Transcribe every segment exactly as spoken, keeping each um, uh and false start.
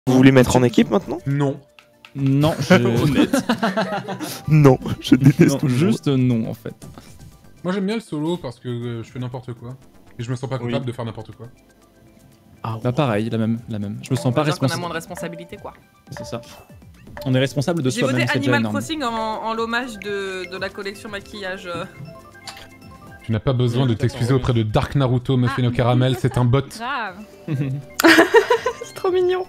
Vous voulez mettre en équipe maintenant? Non. Non, je... honnête. Non, je déteste Non, tout juste non en fait. Moi j'aime bien le solo parce que euh, je fais n'importe quoi. Et je me sens pas coupable Oui. de faire n'importe quoi. Ah, Bah pareil, la même, la même. Je me sens On pas va dire qu'on a responsable. moins de responsabilité, quoi. C'est ça. On est responsable de J'ai voté soi-même, c'est déjà Animal énorme. Crossing en, en l'hommage de, de la collection maquillage. euh. Tu n'as pas besoin de t'excuser auprès de Dark Naruto, Muffin au caramel, c'est un bot. Grave. C'est trop mignon.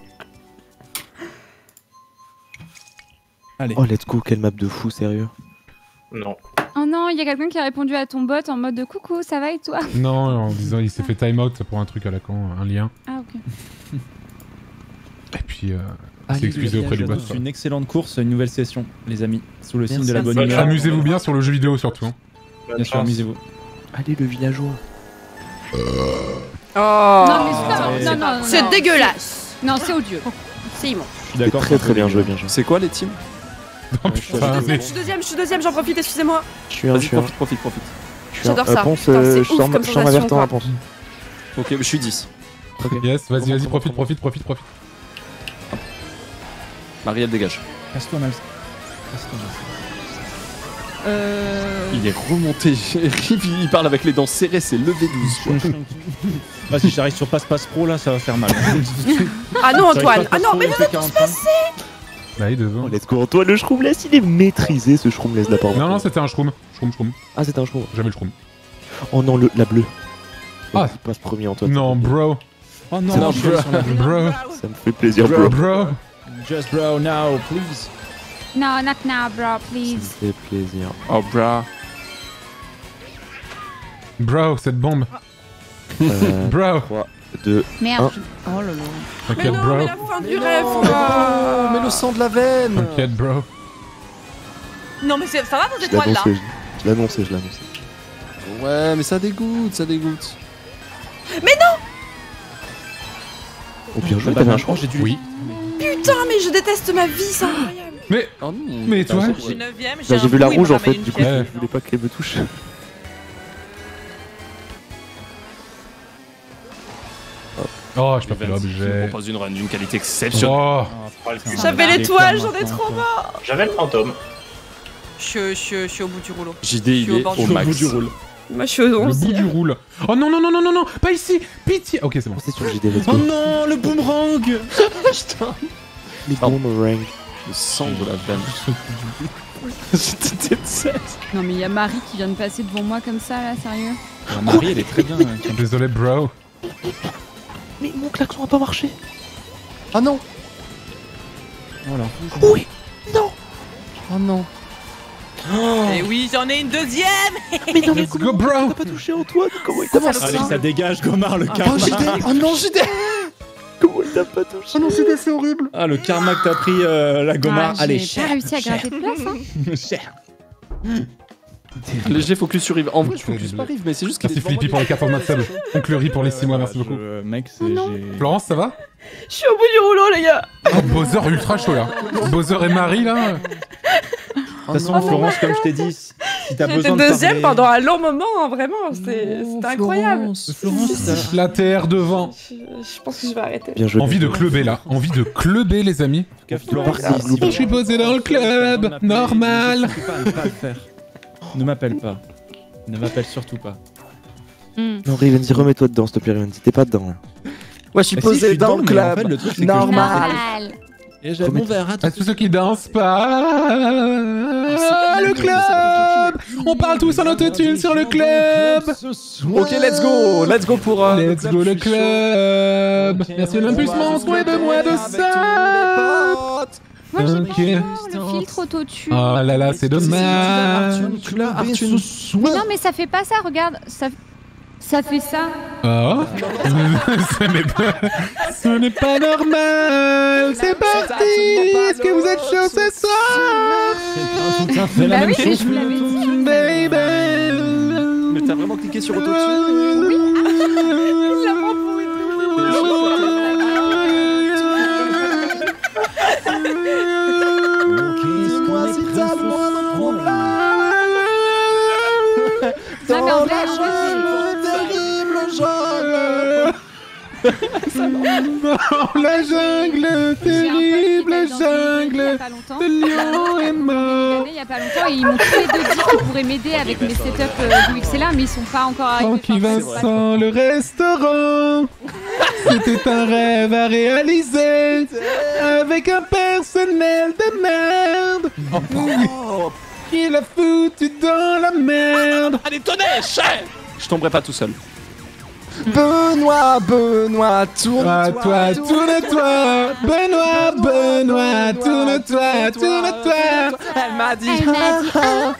Allez. Oh, let's go, quelle map de fou, sérieux. Non. Oh non, il y a quelqu'un qui a répondu à ton bot en mode de coucou, ça va et toi? Non, en disant il s'est fait time out pour un truc à la con, un lien. Ah ok. Et puis, euh, Allez, s'est excusé les auprès du gars, bot. C'est une excellente course, une nouvelle session, les amis. Sous le signe Merci. de la bonne Bonne humeur. chance. Amusez-vous bien sur le jeu vidéo surtout. Hein. Bien sûr, amusez-vous. Allez, le villageois. Oh. Non, mais ça, c'est- non, non, non, C'est non. dégueulasse. Non, c'est odieux. C'est immonde. Je suis d'accord. Très très bien joué, bien joué. C'est quoi les teams? Oh putain, mais... Je suis deuxième, je suis deuxième, j'en profite, excusez-moi. Je suis un, je Vas-y, suis un. profite, profite, profite. je suis un. J'adore ça. Réponse, Putain, euh, c'est je ouf sens comme je sens sensation, avertant, quoi. réponse. Ok, je suis dix. Yes, vas-y, vas-y, Comment, profite, comment, profite, profite, profite. Marielle dégage. Casse-toi, Miles. Casse-toi, Miles. Euh... Il est remonté. Il parle avec les dents serrées, c'est levé douze. quoi. Ah, si j'arrive sur passe-passe pro là, ça va faire mal. Ah non, Antoine. Ah non, mais le Bah oui, deux Oh, ans. let's go, Antoine, le Shroomless, il est maîtrisé ce Shroomless là, par Non, non, c'était un shroom. Shroom, shroom. Ah, c'était un Shroom. J'avais le shroom. Oh non, le, la bleue. Ah. Il passe premier, Antoine. Non, bro. Oh non, Non, je suis bro. sur la- Bro. Ça me fait plaisir, Bro, bro. bro. Just bro now, please. Non, not now, bro, Ça me please. fait plaisir. Oh, bra. Bro, cette bombe. Euh, Bro. trois, deux, Merde. un. Oh là là. Mais T'inquiète, non, bro. mais la fin du rêve, Oh, quoi. mais le sang de la veine. T'inquiète, bro. Non, mais c'est- ça va vos Je étoiles là? l'annonçais, je- je l'annonçais, je l'annonçais. Ouais, mais ça dégoûte, ça dégoûte. Oh, bien joué, Bah, t'avais un franchement, choix. j'ai dû. Oui. Putain, mais je déteste ma vie, c'est incroyable. Mais, Oh non. mais toi, Je suis neuvième, Bah, j'ai j'ai un vu la bout, il rouge m'a en fait, ramené une du coup, pièce, Ouais. je putain. voulais pas qu'elle me touche. oh, j'ai pas fait Je l'objet. propose une run d'une qualité exceptionnelle. Oh, J'avais l'étoile, j'en ai trop marre. J'avais le fantôme. Je, je, je suis au bout du rouleau. J D, il Je suis au est bord au du max. Moi, je suis au le onze. bout du roule. Oh non, non, non, non, non, non, pas ici. Pitié. Ok, c'est bon. C'est sur le J D, let's Oh go. non, le boomerang. Putain. Les boomerangs. Le sang de la veine. J'étais déteste. Non mais il y a Marie qui vient de passer devant moi comme ça là, sérieux. La Marie, elle est très bien. hein. Désolé, bro. Mais mon klaxon a pas marché. Ah non. Voilà. Oui. Non. Oh non. Et oui, j'en ai une deuxième. Mais non, mais Let's comment go, bro. t'as pas touché Antoine? Comment il t'a pas, Allez, ça dégage, Gomard, le Oh karma. J D. Oh non, J D. comment il t'a pas touché? Oh non, c'est c'est horrible. Ah, le karma que t'as pris, euh, la Gomard. Ah, Allez, j'ai cher. pas réussi à gratter de place, hein. Cher. Léger focus sur Rive. En vrai, je Terrible. focus pas Rive, mais c'est juste qu'il est Merci devant Flippy pour moi. les quatre mois de sub. Oncle Riz pour les six mois, merci beaucoup. Je- Mec, c'est. Oh non. j'ai- Florence, ça va? Je suis au bout du rouleau, les gars. Oh, Bowser ultra chaud là. Bowser et Marie là. De toute façon, Florence, comme je t'ai dit, si t'as J'étais besoin de deuxième parler- pendant un long moment, hein, vraiment. C'était c'était incroyable. Florence, t'as- La terre devant. Je, je pense que je vais arrêter. Bien joué. Envie de clubber là. Envie de clubber les amis. En tout cas, Florence, Parti, si- Je suis posé dans le club. Normal. Ne surtout pas à ne pas le faire. Ne m'appelle pas. Ne m'appelle surtout pas. Hmm. Non, Rivenzi, remets-toi dedans, s'il te plaît, Rivenzi. T'es pas dedans là. Ouais, je suis Mais si, posé je suis dans dedans, le mais en fait, club. le truc, c'est que Normal. Normal. Et j'ai mon verre à À tous ceux qui dansent pas. Le club. On parle tous en autotune sur le club. Ok, let's go. Let's go pour. euh, Let's go le club. Merci Olympus Monstre et de moi de ça. Moi j'ai Ok. pas encore le filtre autotune. Oh là là, c'est dommage. Tu l'as, Arthur. Mais non mais ça fait pas ça, regarde. Ça, ça fait ça. Oh. Ce n'est pas... Ce n'est pas normal. C'est parti. Est-ce que vous êtes chaud ce soir? tout à fait la Bah même oui, mais chose. je vous l'avais dit. Baby. Mais t'as vraiment cliqué sur autotune? Dis-moi si t'as le moindre problème. Non mais en vrai, en vrai, Le terrible jungle. Non, la jungle, terrible jungle. Le lion est mort. Il y a pas longtemps, et ils m'ont tous les deux dit qu'ils pourraient m'aider avec mes setups euh, du X L A, mais ils sont pas encore arrivés. Francky Enfin, Vincent, le restaurant. C'était un rêve à réaliser. Avec un personnel de merde. Oh, il a foutu dans la merde. Allez, tenez, chef. Je tomberai pas tout seul. Benoît, Benoît, tourne-toi. À toi, tourne-toi. Benoît, Benoît, tourne-toi, tourne-toi. Elle m'a dit. Elle m'a dit, ah,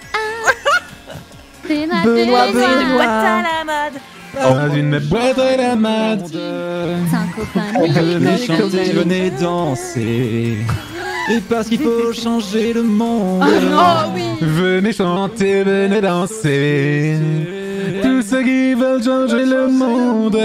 ah. Benoît, Benoît. à la mode. Dans une boîte à la mat. C'est un copain. Venez chanter, venez danser. Et parce qu'il faut changer le monde. Oh oui. Venez chanter, venez danser. Tous ceux qui veulent changer le monde.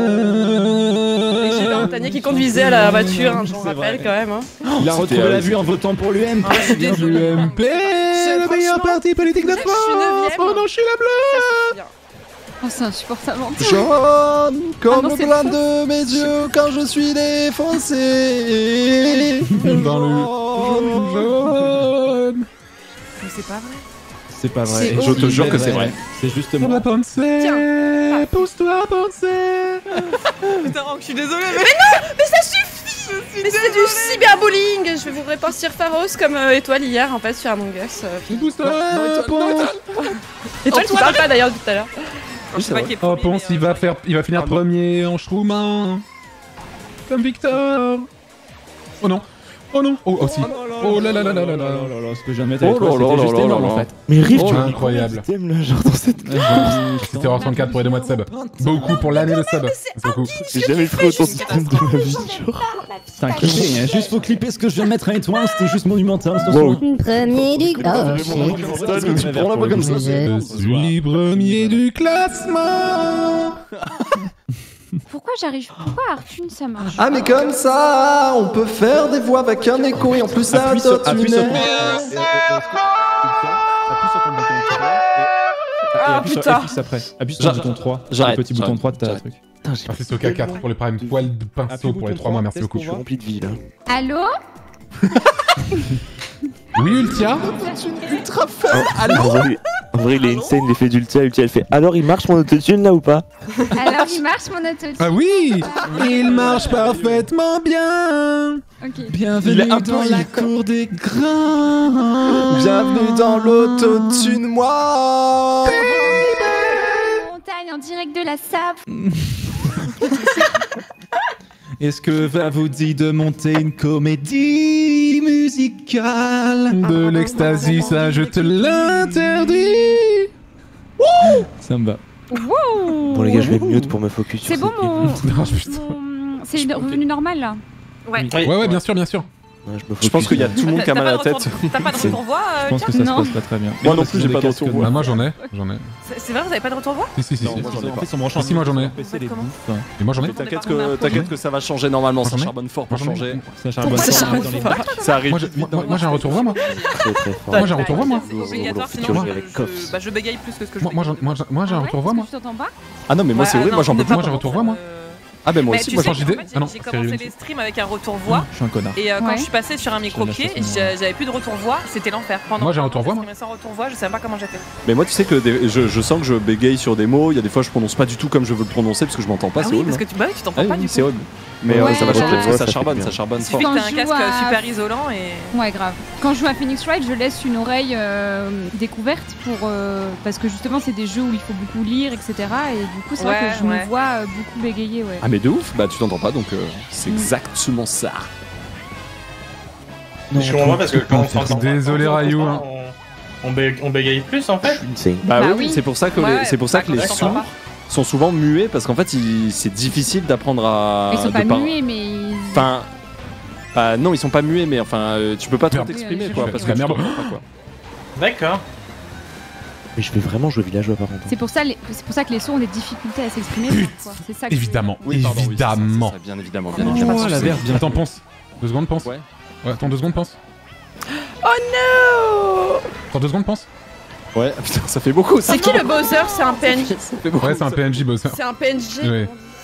Et j'ai Montagnier qui conduisait à la voiture, hein, je m'en rappelle quand même. Hein. Il a retrouvé la vue en votant pour l'U M P. Ah, bien joué. L'U M P, le meilleur parti politique de Je suis France. neuvième. Oh non, je suis la bleue. Bien. Oh, c'est insupportable. Jaune comme Ah non, le c'est blanc faux. de mes yeux quand je suis défoncé. Dans le jaune. Mais c'est pas vrai. C'est pas vrai. C'est Et Je te jure que c'est vrai. C'est On justement. va penser. Tiens. Pousse-toi, penser. Putain, je suis désolée, mais, non, mais ça suffit. Mais c'est du cyberbullying. Je vais vous répartir Pharos comme euh, Étoile hier en fait sur Among Us. Euh, puis- Pousse-toi, Ponce. Étoile qui parle pas d'ailleurs depuis tout à l'heure. Je sais pas qui est Oh, premier, Ponce, mais, il euh, va faire, il va finir Pardon. premier en Schtroumpf. Comme Victor. Oh non. Oh non. Oh aussi. Oh là là là là là là. Ce que jamais Oh avec toi, là là c'était là juste là énorme là en là. fait. Mais Riff, Oh, tu incroyable. t'aimes là, genre dans cette. C'était Terror trente-quatre pour les deux mois de sub. Beaucoup pour l'année de sub. C'est beaucoup. J'ai jamais fait autant de système de ma vie, genre. T'inquiète, hein, juste faut clipper ce que je viens de mettre à étoile, c'était juste monumental. ce Wow. soir. Premier du clocher. Tu prends la voix comme ça. Je suis premier du classement. Pourquoi j'arrive Pourquoi Arthune ça marche Ah mais comme ça, on peut faire des voix avec un écho et en plus ça Appuie sur, donne appuie une sur ton air. Appuie sur ton bouton trois. Et Ah, appuie sur putain. F X après. Appuie sur J'arrête. le bouton trois. J'arrête. Le petit bouton J'arrête. trois de ta J'arrête. truc. Putain, j'ai Merci Soka quatre pour les prime poils de pinceau pour les trois mois. Merci beaucoup. je suis rempli de vie là. Allô Oui, Ultia. Ultra fun. En vrai, en vrai, il est insane l'effet d'Ultia. Ultia, elle fait alors il marche mon autotune là ou pas? Alors il marche mon autotune. Ah oui. Il marche parfaitement bien. Ok. Il est Bienvenue un peu dans la irritant. cour des grands. Bienvenue dans l'autotune moi. Montagne en direct de la sap. Est-ce que va vous dire de monter une comédie musicale? De l'ecstasy, ça je te l'interdis. Ça me va. Wow. Bon les gars, je vais mute pour me focus sur C'est bon cette game. mon. Non, putain. mon- C'est revenu normal là. Ouais. Ouais, ouais, bien sûr, bien sûr. Ouais, je, me Je pense focus, qu'il y a là. tout le monde qui a mal à la T'as pas de tête. retour- T'as pas de retour voix, Je euh, pense que Lucas ça se Non. passe pas très bien. Moi non parce plus, qu'ils j'ai ont pas des de casques retour noirs. Ah, moi j'en ai, j'en ai. C'est c'est vrai, vous avez pas de retour voix? Si, si, si. Non, si. moi, j'en ai En pas. fait, ils sont branchés en Si, moi, j'en ai. P C, les En fait, bouffes. Et moi j'en ai. T'inquiète On a un que, t'inquiète que ça va changer normalement, ça J'en ai. charbonne fort pour J'en ai. changer. Ça charbonne Pourquoi ça fort dans les charbonne bacs. Ça arrive. Moi j'ai moi, moi, j'ai un retour voix, moi. Très très fort. Moi j'ai un retour voix, moi. C'est obligatoire, Futur sinon Jeu je, avec je- Cops. bah, je bégaye plus que ce que je Moi, moi, j'en- moi, j'en- moi j'ai un Ah ouais, retour voix, moi. Tu t'entends pas Ah non mais moi c'est Ouais, horrible, ah moi j'en non, peux on peut Moi pas. j'ai un retour voix, moi. Euh, Ah ben moi mais aussi. tu moi, sais change qu'en d'idée. fait, j'ai- Ah non, j'ai c'est commencé réussi. les streams avec un retour voix Je suis un connard. et euh, quand Ouais. je suis passée sur un micro Je pied, lâche facilement. j'a- j'avais plus de retour voix, c'était l'enfer. Pendant Moi, j'ai un que retour voix, moi. j'exprimais sans retour voix, je savais pas comment j'étais. Mais moi tu sais que des- je, je sens que je bégaye sur des mots, il y a des fois je prononce pas du tout comme je veux le prononcer parce que je m'entends pas, Ah c'est oui, horrible. parce que tu bah oui, tu t'entends Ah pas oui, du c'est coup. horrible. Mais euh, Ouais, ça va ouais, changer parce ouais, que ça ça fait charbonne, bien. ça charbonne Il suffit fort. que Quand t'aies un je casque joue à- super isolant et. Ouais, grave. Quand je joue à Phoenix Wright, je laisse une oreille euh, découverte pour euh, parce que justement c'est des jeux où il faut beaucoup lire, et cetera. Et du coup, c'est vrai Ouais, que je ouais. me vois euh, beaucoup bégayer, ouais. Ah mais de ouf, bah tu t'entends pas donc euh, c'est Mm. exactement ça. Non, Je comprends pas parce que quand on s'entend pas, Désolé, quand on Rayou, s'entend, on, on, bé- on bégaye plus en fait. insane. Bah, Bah oui, oui. c'est pour ça que Ouais, les, c'est pour ça bah, que les quand tu t'entends sourds pas. sont souvent muets parce qu'en fait il- c'est difficile d'apprendre à. Ils sont de pas par- muets, mais ils... Enfin, bah, non ils sont pas muets mais enfin euh, tu peux pas trop Merde. t'exprimer Oui, quoi je- parce je- que tu la merde. t'entends pas quoi. D'accord. Mais je vais vraiment jouer villageois par contre. c'est pour ça les... c'est pour ça que les sourds ont des difficultés à s'exprimer. parfois. C'est ça. que- Évidemment, Oui, pardon, oui, c'est ça, évidemment. c'est ça, bien évidemment, bien Oh, évidemment. la verve bien. Attends, pense. Deux secondes, pense. Ouais. Ouais, attends deux secondes, pense. Oh no! Attends deux secondes, pense. Ouais, putain, ça fait beaucoup ça. C'est qui le Bowser? C'est un P N J. Ça fait beaucoup, Ouais, c'est un ça. P N J bosser. C'est un P N J. Ouais.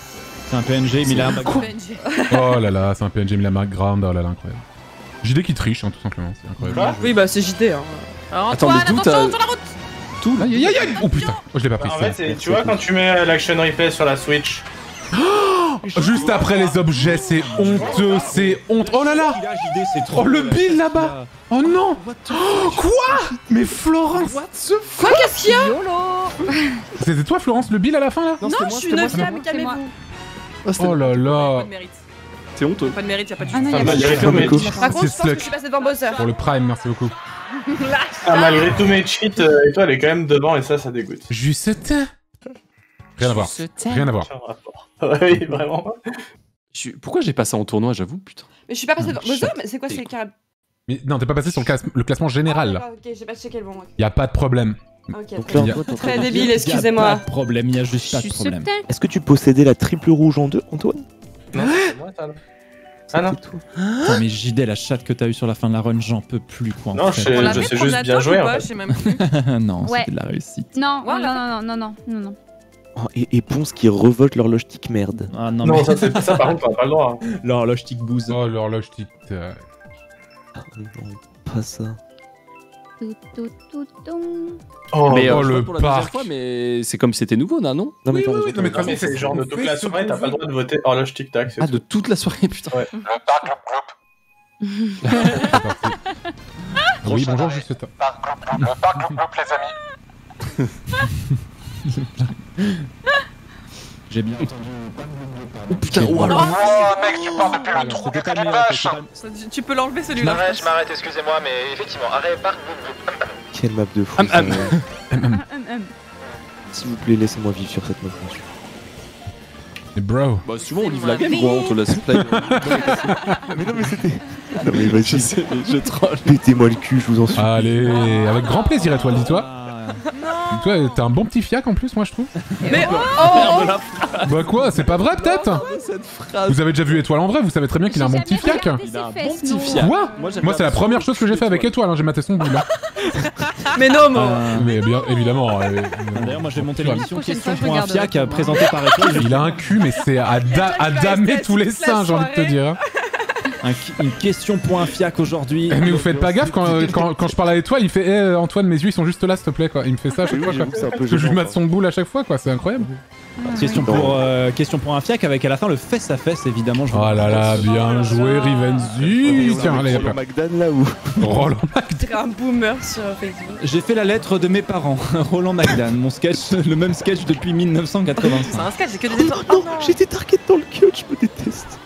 C'est un P N G, mais il a un background. P N G. Oh là là, c'est un P N G, mais la background, oh là là, incroyable. J D qui triche, hein, tout simplement, c'est incroyable. Oui, bah c'est J D. Hein. Alors, Attends, Antoine, mais d'où attention t'as- sur la route. Tout là, aïe aïe aïe. Oh putain, oh, je l'ai pas pris. En c'est fait, bon. c'est- tu vois, quand tu mets l'action replay sur la Switch, Juste après les objets, c'est honteux, c'est honte. Oh là là. Oh le bill là-bas. Oh non. Oh, quoi? Mais Florence. Quoi, qu'est-ce qu'il y a? C'était toi Florence le bill à la fin là? Non, je suis une femme, calmez-vous. Oh là Pas là. de mérite. C'est honteux. Pas de mérite, y a pas de Ah non, justice. y a Ah, pas bah, y a de que mes cheats. Par contre, je C'est pense que je Sluck. suis passée devant Bowser. Pour le prime, merci beaucoup. ah, malgré tous mes cheats, euh, et toi, elle est quand même devant et ça, ça dégoûte. Juste. Rien à voir. Rien à voir. Aucun rapport. Oui, vraiment. Je suis- Pourquoi j'ai pas ça en tournoi, j'avoue, putain. Mais je suis pas passée devant Ah, Bowser, shit. mais c'est quoi, c'est carré? Mais non, t'es pas passé sur le, classe- le classement général là. Ah, ok, j'ai pas checké le bon. Y a pas de problème. Ok, Donc très là, bien. Antoine, t'es en train Très de- débile, Y a excusez-moi. pas de problème, il y a juste pas Je de suis problème. subtil. Est-ce que tu possédais la triple rouge en deux, Antoine? Non, c'est moi, ça. Ah non. C'était toi. Putain, mais J D, la chatte que t'as eu sur la fin de la run, j'en peux plus quoi. en Non, fait. je sais- On je l'avait sais prendre juste la bien top jouer ou en pas, fait. je sais même plus. Non, Ouais. c'était de la réussite. Non, Ouais, non, non, non, non, non, non. Oh, et, et Ponce qui revolte l'horloge tic merde. Ah non, Non, mais ça, c'est- ça, par contre, on a pas le droit. hein. l'horloge tic bouse. Oh l'horloge tic. euh, Ah, non, pas ça. Tout, tout, tout, tout. Oh, mais oh, euh, je le vois pour la deuxième parc. fois, mais c'est comme si c'était nouveau, là, non? Non mais Oui, t'as oui, raison, oui, t'as non, mais raison. Non, mais c'est genre de toute la soirée, t'as pas le droit de voter horloge tic-tac. c'est Ah, tout. de toute la soirée, putain. Ouais. c'est parti. Oui, bonjour, juste ça. J'ai bien entendu. Oh putain, oh alors. C'était pas le meilleur, c'était pas- Ça, tu- Tu peux l'enlever celui-là. m'arrête, je m'arrête, excusez-moi, mais effectivement, arrête, par Quelle map de fou. Hum, ça, hum. ouais. Hum, hum, hum. S'il vous plaît, laissez-moi vivre sur cette map. bien sûr. Mais bro. Bah, souvent on livre la game, quoi, on te laisse play. Mais non mais c'était... Non mais vas-y, Je sais, mais je troll. pétez-moi le cul, je vous en supplie. Allez, avec grand plaisir, étoile, dis-toi. Ah. Toi, t'es un bon petit fiac en plus, moi je trouve. Mais oh, oh, Bah quoi, c'est pas vrai peut-être? Cette phrase. Vous avez déjà vu Étoile en vrai, vous savez très bien qu'il a un bon J'ai petit jamais fiac. regardé Il ses a un fesses, bon petit non. fiac. Quoi? Moi, j'aime Moi, bien c'est la absolument première chose que j'ai fait avec Étoile, hein, j'ai maté son boule. hein. mais non, moi. Euh, Mais bien évidemment. euh, D'ailleurs, moi je vais monter Ouais. l'émission Prochaine question fois, je pour un regarderai. fiac euh, présenté par Étoile. Il a un cul, mais c'est à, da- à damer tous les seins, j'ai envie de te dire. hein. Un- une question pour un fiac aujourd'hui. Eh, mais vous faites pas gaffe quand, euh, quand, quand je parle à Étoile, il fait Eh Antoine, mes yeux ils sont juste là, s'il te plaît, quoi. Il me fait ça à chaque fois, quoi. J'avoue que c'est un peu Parce que je lui gênant, mate son boule à chaque fois, quoi. C'est incroyable. Question pour, euh, question pour un fiac avec à la fin le fesse à fesse évidemment. Je vous Oh là là, bien joué, Rivenzi. quoi. Tiens, allez, hop Roland là. McDan là où... Roland. C'est un boomer sur Facebook. J'ai fait la lettre de mes parents, Roland McDan, mon sketch, le même sketch depuis mille neuf cent C'est quatre-vingt-cinq. un sketch, j'ai que des étoiles. Non, j'étais target dans le cut, je me déteste.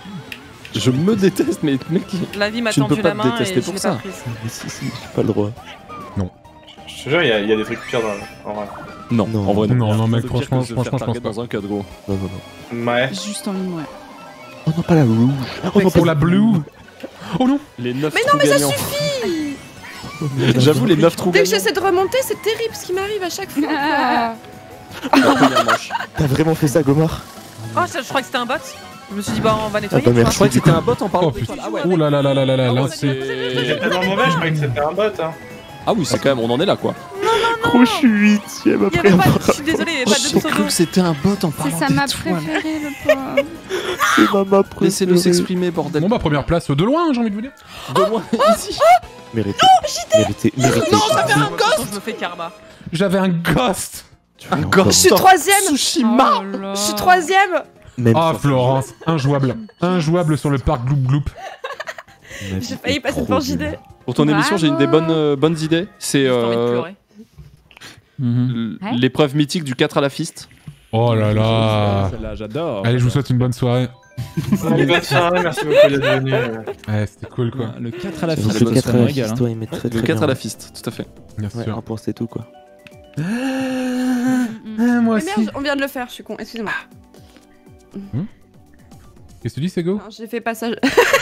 Je me déteste, mais mec. La vie m'a Tu ne peux tendu pas la te main et détester je pour l'ai ça. pas prise. Mais si, si, j'ai pas le droit. Je te jure, il y, a- il y a des trucs pires dans en vrai. Non, Non. en vrai, non. Non, non, mec, C'est pire que franchement, de se franchement, faire je pense target pas. dans un cut, gros. Non, non, non. Ouais. Juste en ligne, ouais. Oh non, pas la rouge. Oh non, Pour la blue. Oh non. Les neuf Mais trous non, mais ça gagnants. suffit. J'avoue, les neuf trous Dès que gagnants. j'essaie de remonter, c'est terrible ce qui m'arrive à chaque fois. Ah. quoi. La première manche. T'as vraiment fait ça, Gomar? Oh, je je crois que c'était un bot. Je me suis dit, bah, on va nettoyer. Ah bah, tu vois. Je croyais que c'était un bot en parlant Oh de putain. l'étoile. Ah ouais. Oh là là là là là là, Ah ouais, là, c'est- c'est. J'étais tellement mauvais, je croyais que c'était un bot. Hein. Ah oui, c'est quand même, on en est là, quoi. Gros, je suis huitième Il y après avait pas, avoir... je suis désolée, il y avait pas de J'ai cru pseudo. que c'était un bot en C'est parlant sa map d'étoile. préférée, le pauvre. C'est ma map Laissez-le préférée. s'exprimer, bordel. Bon bah première place de loin, j'ai envie de vous dire. De loin, ici. Mérité. Mérité, mérité. Non, ça fait un ghost. Je me fais karma. J'avais un ghost. Un Je suis troisième. Tsushima. Oh là. Je suis troisième. Même Ah ça, Florence, injouable. Injouable sur le parc Gloop Gloop. ma vie J'ai failli est passer trop devant J dure. D. Pour ton émission, j'ai une des bonnes, euh, bonnes idées. C'est J'ai envie de euh, pleurer. Mhm. l- l'épreuve mythique du quatre à la fiste. Oh là là. Celle-là, j'adore. Allez, je vous souhaite une bonne soirée. Allez, bonne soirée, merci beaucoup d'être venu. Ouais, c'était cool quoi. Le quatre à la J'avoue fiste, que le ça quatre me à la régale. hein. fiste, ouais, il met très Le très quatre bien. à la fiste, tout à fait. Bien Ouais, sûr. un point c'est tout quoi. moi Mais aussi. merde, on vient de le faire, je suis con, excusez-moi. Qu'est-ce que tu dis, Sego? Non, J'ai fait passage.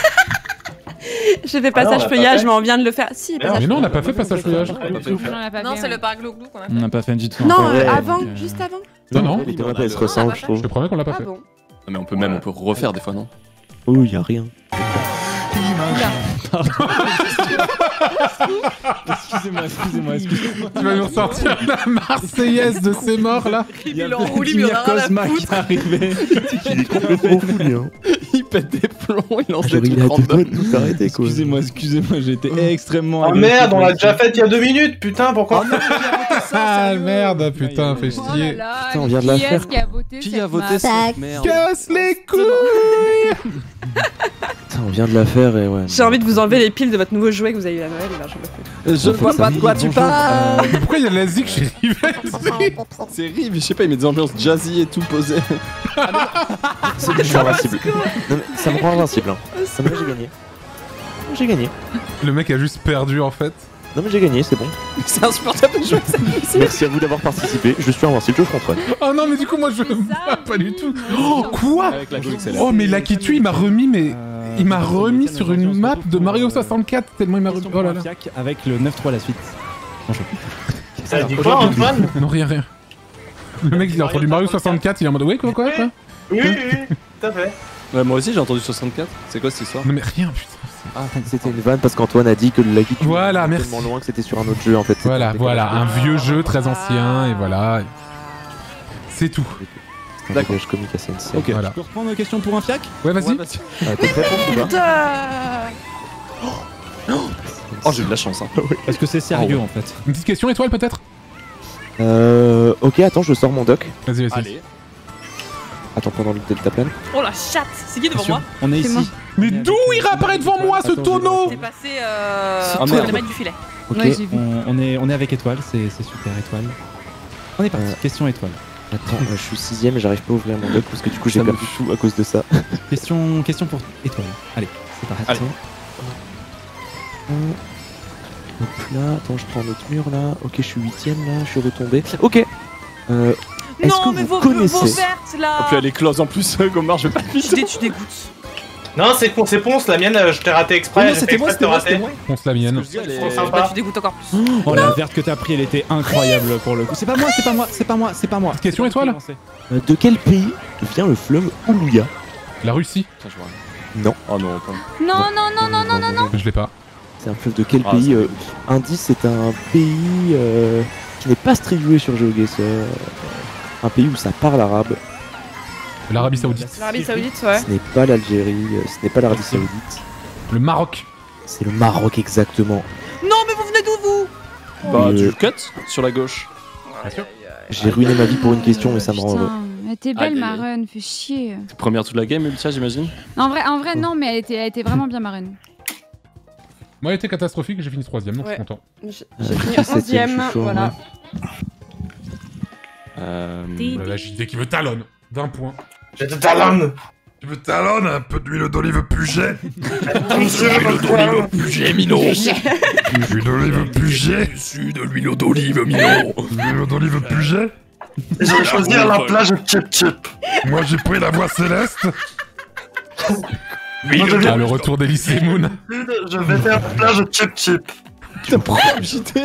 J'ai fait Ah non, on passage l'a pas feuillage, fait. mais on vient de le faire. Si, Merde. passage Mais non, on n'a pas fait passage feuillage. Non, on l'a pas Non, fait, c'est ouais. le parc glou glou qu'on a fait. On n'a pas fait du tout. Non, encore. euh, Ouais, avant, donc, euh, juste avant. Non, non. Les deux maps elles se ressemblent, je Je trouve. te promets qu'on l'a pas Ah fait. bon. Mais on peut même, on peut refaire des fois, non? Oh, y a rien. Excusez-moi, excusez-moi, excusez-moi. Tu vas nous ressortir la Marseillaise de ces morts là. Il y a Il est en roue libre, il en a rien à Cosma qui foutre. est arrivé. Il est complètement fou, lui. Hein. Il pète des plombs, il lance Genre, des il trucs a deux doigts random. de tout arrêter, quoi. Excusez-moi, excusez-moi, j'ai été extrêmement. Oh agressif merde, on l'a là-dessus. déjà fait il y a deux minutes, putain, pourquoi Ah merde, putain, fais Oh là chier. là, Putain, on vient de la qui est-ce faire. qui a voté Qui cette a voté map cette merde? Casse les couilles. Putain, on vient de la faire et ouais. J'ai envie de vous enlever les piles de votre nouveau jouet que vous avez eu à Noël, là, je me fais. Je ne vois pas de quoi tu parles. Mais pourquoi il y a de la zik chez Rivet? C'est Rive, je sais pas, il met des ambiances jazzy et tout posé. C'est je suis invincible. Non, mais ça me rend invincible. Hein. Ça me j'ai gagné. J'ai gagné. Le mec a juste perdu en fait. Non mais j'ai gagné, c'est bon. C'est insupportable de jouer ça. Merci à vous d'avoir participé. Je suis invincible, je contrôle. Oh non mais du coup moi je C'est me ça, bats pas du oui, tout. moi Oh aussi, quoi? Avec la Go X L R. Oh mais Lucky Tui il m'a remis mais Euh, il m'a dans remis lequel sur nos une audiences map se de Mario retrouvent, euh, soixante-quatre tellement il m'a remis. question Oh là pour là. un fiac avec le neuf trois la suite. Bonjour. Ça dit quoi, Antoine? Non rien rien. Le mec il a entendu Mario soixante-quatre, il est en mode ouais quoi quoi quoi. Oui, oui, oui, tout à fait. Ouais, moi aussi j'ai entendu soixante-quatre. C'est quoi cette histoire? Non mais rien putain. Ah, c'était une vanne parce qu'Antoine a dit que le Lucky Tube Voilà, était merci. tellement loin que c'était sur un autre jeu en fait. Voilà C'était- voilà un vieux jeu très ancien et voilà. C'est tout. C'est un D'accord. décalage comique assez insane. Ok, Voilà. je peux reprendre nos questions pour un fiac? Ouais vas-y. Ouais, vas-y. Ah, t'es prêt pour tout Putain. Oh, j'ai eu de la chance. Hein. Est-ce que c'est sérieux en fait? Une petite question étoile peut-être? Euh. Ok, attends, je sors mon doc. Vas-y vas-y. Allez. Attends, pendant le deltaplane. Oh la chatte. C'est qui devant Attention. moi? On est C'est moi. ici. Mais d'où il réapparaît devant moi ce Attends, tonneau? C'est passé euh, Ah, entre merde. les mailles du filet. Ok. Ouais, j'ai vu. On, on est, on est avec Étoile, c'est c'est super Étoile. On est parti, Euh. question Étoile. Attends, euh, je suis sixième et j'arrive pas à ouvrir mon doc parce que du coup j'ai Ça me perdu tout à cause de ça. Question, question pour Étoile. Allez, c'est parti. Allez. Hop là, attends, je prends notre mur là. Ok, je suis huitième là, je suis retombé. Ok. Euh. Est-ce Non, que mais vous vos, connaissez vos vertes là. Et puis elle est close en plus, Gomar, je vais pas le Tu dé- tu dégoûtes. Non, c'est con- c'est Ponce, la mienne, euh, je t'ai raté exprès. non, j'ai fait c'était moi, exprès de c'était te moi, rater. c'était moi. Ponce la mienne. Ce que je dis, elle est- Trop sympa. Bah, tu dégoûtes encore plus. Oh la verte que t'as pris, elle était incroyable pour le coup. C'est pas moi, c'est pas moi, c'est pas moi, c'est pas moi. Question Étoile? Euh, De quel pays vient le fleuve Oulouya? La Russie. Putain, je vois rien. Non. Oh non, attends. Non, non, non, non, non, non, non. Je l'ai pas. C'est un fleuve de quel Ah, pays c'est euh, Indice, c'est un pays euh, qui n'est pas très joué sur GeoGuessr. Un pays où ça parle arabe. L'Arabie Saoudite. L'Arabie Saoudite, ouais. Ce n'est pas l'Algérie, euh, ce n'est pas l'Arabie Saoudite. Le Maroc. C'est le Maroc exactement. Non, mais vous venez d'où vous? Bah, Euh, tu cut sur la gauche. J'ai ruiné ma vie pour une question mais ça me rend heureux. Putain, elle était belle Aïe, ma aïe, aïe. run, fais chier. T'es première toute la game, Ultia, j'imagine. En vrai, en vrai non, mais elle était, elle était vraiment bien ma run. Moi, elle était catastrophique et j'ai fini troisième, donc je Ouais. suis content. J'ai Euh, j'ai fini je suis septième, onzième, je suis chaud, voilà. ouais. Euh. Oh là là, J D qui me talonne. vingt points. Je te talonne. Tu me talonnes un peu d'huile d'olive Puget. Puget, Mino. Huile d'olive Puget. Dessus de l'huile d'olive, Mino. Huile d'olive Puget. Je vais choisir la plage chip chip. Moi, j'ai pris la voie céleste. Moi, je, Ah, viens- le retour d'Elysée Moon. je vais faire la plage chip chip. T'as pris J D.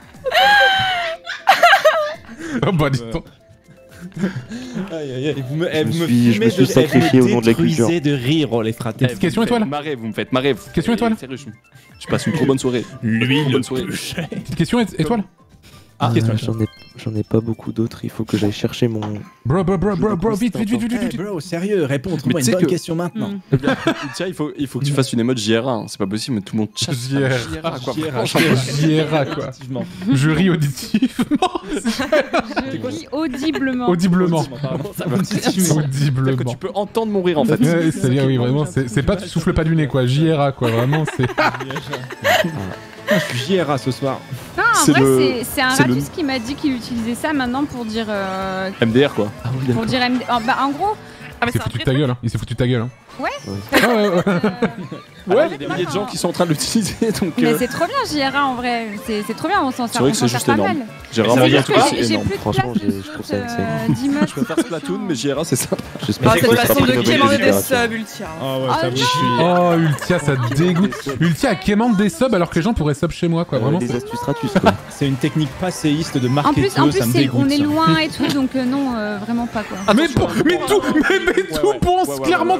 Oh bah, dis donc. Aïe aïe aïe. Vous me, eh, Je vous me me suis- je filmez me suis de- eh, vous me sacrifié au nom de la culture. détruisez de rire, oh les fratés. Petite question étoile. Marrez, vous me faites marrer. Question étoile. Sérieux, je... je passe une trop bonne soirée. Lui, bonne soirée. Petite question é- étoile. Ah, Euh, question. J'en ai, j'en ai pas beaucoup d'autres, il faut que j'aille chercher mon... Bro, bro, bro, bro, bro, vite, vite, vite, vite, Eh vite. bro, sérieux, réponds, Mais trouve-moi tu une sais bonne que- question maintenant. Mm. Ultia, il faut, il faut que tu fasses une émote J R A. hein. C'est pas possible, mais tout le monde chatte. J R A. J R A, quoi. J R A, Franchement, J R A, quoi. Effectivement. Jury auditif. Je ris audiblement. Audiblement. Pardon, ça me dit- tu me- C'est-à-dire que Audiblement. tu peux entendre mon rire en fait. Ouais, c'est-à-dire, oui, vraiment, c'est c'est pas tu souffles pas du nez, quoi. J R A, quoi. Vraiment, c'est. Je suis J R A ce soir. Non, en C'est vrai, le- c'est- c'est un c'est le- ratus qui m'a dit qu'il utilisait ça maintenant pour dire. euh, M D R quoi. Ah oui, pour d'accord. dire M D. En, bah, en gros. Ah, mais Il s'est c'est un foutu de vrai ta truc. gueule, hein. Il s'est foutu de ta gueule, hein. Ouais. Ah ouais, ouais. euh, Ouais, il y a des milliers de gens qui sont en train de l'utiliser donc. Mais euh, c'est trop bien J R A en vrai. C'est c'est trop bien, on s'en C'est sert, vrai on que s'en c'est sert juste pas énorme. mal. J'ai Ça vraiment veut dit dire un truc quoi c'est J'ai j'ai énorme. plus de Franchement, place j'ai- de je trouve ça slots, insane. euh, d'emotes. Je préfère Splatoon, mais J R A c'est ça. J'espère Ah, que cette ça sera façon pas de une quémander des littérature. subs, Ultia. Ah ouais, Oh j'avoue, je suis. Oh, Ultia, ça dégoûte. Ultia, elle quémande des subs alors que les gens pourraient sub chez moi, quoi. Euh, Vraiment. Des astuces ratus quoi. C'est une technique passéiste de En marketeuse, plus, en plus ça me c'est- dégoûte. on est ça. loin et tout, donc euh, non, euh, vraiment pas quoi. Mais, pour- mais tout, mais, mais tout, ouais, Ponce, ouais, ouais, clairement, ouais, t'aurais ouais. pu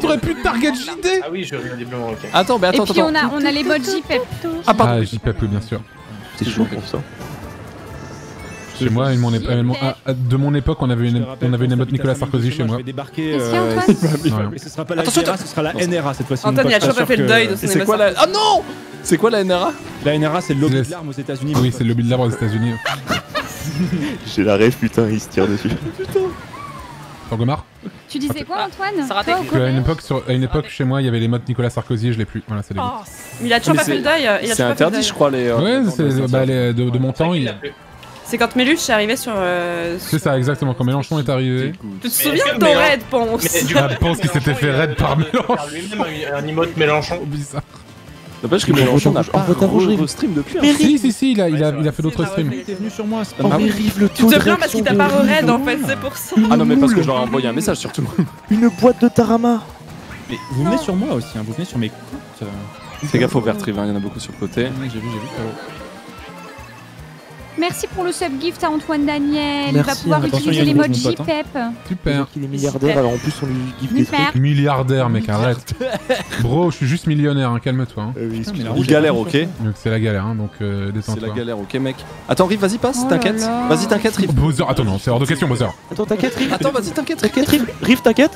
Target J D. Ah oui, je regarde diplôme, ok. Attends, mais attends, Et puis attends. on a, on a les mods Pep. Ah, pardon. Ah, J P E P, bien sûr. C'est chaud pour ça. Chez moi, une- mon ép- euh, mon- ah, ah, de mon époque, on avait une, on avait une émote Nicolas Sarkozy chez moi. Je vais débarquer. Qu'est-ce qu'il y a, euh, Antoine Ouais. Mais ce sera pas la Attention, N R A, ce sera la N R A cette fois-ci. Antoine, Mon il a pote, toujours pas fait le sûr deuil que- de son Et c'est quoi la. Ah non! C'est quoi la N R A? La N R A, c'est le lobby C'est- de l'arme aux États-Unis. Oui, c'est le lobby de l'arbre aux États-Unis. J'ai la rêve, putain, il se tire dessus. Torgomar. Tu disais quoi, Antoine? ça raté. Toi, au Parce qu'à une collège époque, sur, à une époque, chez moi, il y avait les modes Nicolas Sarkozy et je l'ai plus. Voilà, c'est les Oh, mais il a toujours Mais pas fait c'est- le deuil. il a C'est toujours pas fait le interdit, deuil. je crois, les. euh, Ouais, dans c'est les bah, les- de, de mon temps, il... C'est quand Méluche est arrivé sur. euh, c'est ça exactement. Quand Mélenchon est arrivé, Tu te souviens de ton raid, Ponce? Mais du je pense qu'il s'était fait raid par Mélenchon. lui-même un, un emote Mélenchon. Bizarre. N'empêche que Mais Mélenchon n'a Rouge, pas envoie ta rouge, Rive. stream depuis. hein. Mais Si, si, si, il a, il a, il a fait d'autres C'est streams. vrai. T'es venu sur moi, c'est pas Oh, Ah mais oui. Rive, le Tu taux te de plains parce qu'il t'a réaction pas de raid Rive. en fait, c'est pour ça. Ah non, mais parce que je leur ai envoyé un message surtout. Une boîte de Tarama. Mais vous venez sur moi aussi, hein, vous venez sur mes comptes. Fais gaffe au vert, Rive, il y en a beaucoup sur le côté. Ouais, j'ai vu, j'ai vu. Merci pour le sub gift à Antoine Daniel. Il va Merci, pouvoir attention, utiliser il y les a une mods grosse, mon pote, J-Pep. Super. Il est milliardaire, alors en plus on lui gift des trucs. Super. Milliardaire, mec, arrête. Bro, je suis juste millionnaire, hein, calme-toi. Hein. Euh, oui, Putain, mais la Il rouge, galère, elle est ok. Donc c'est la galère, hein, donc euh, C'est détends-toi. la galère, ok, mec. Attends, Rive, vas-y, passe, Oh là t'inquiète. là. Vas-y, t'inquiète, Rive. Bowser, attends, non, c'est hors de question, Bowser. Attends, t'inquiète, Rive. Attends, vas-y, t'inquiète, Rive. T'inquiète, Rive. Rive, t'inquiète.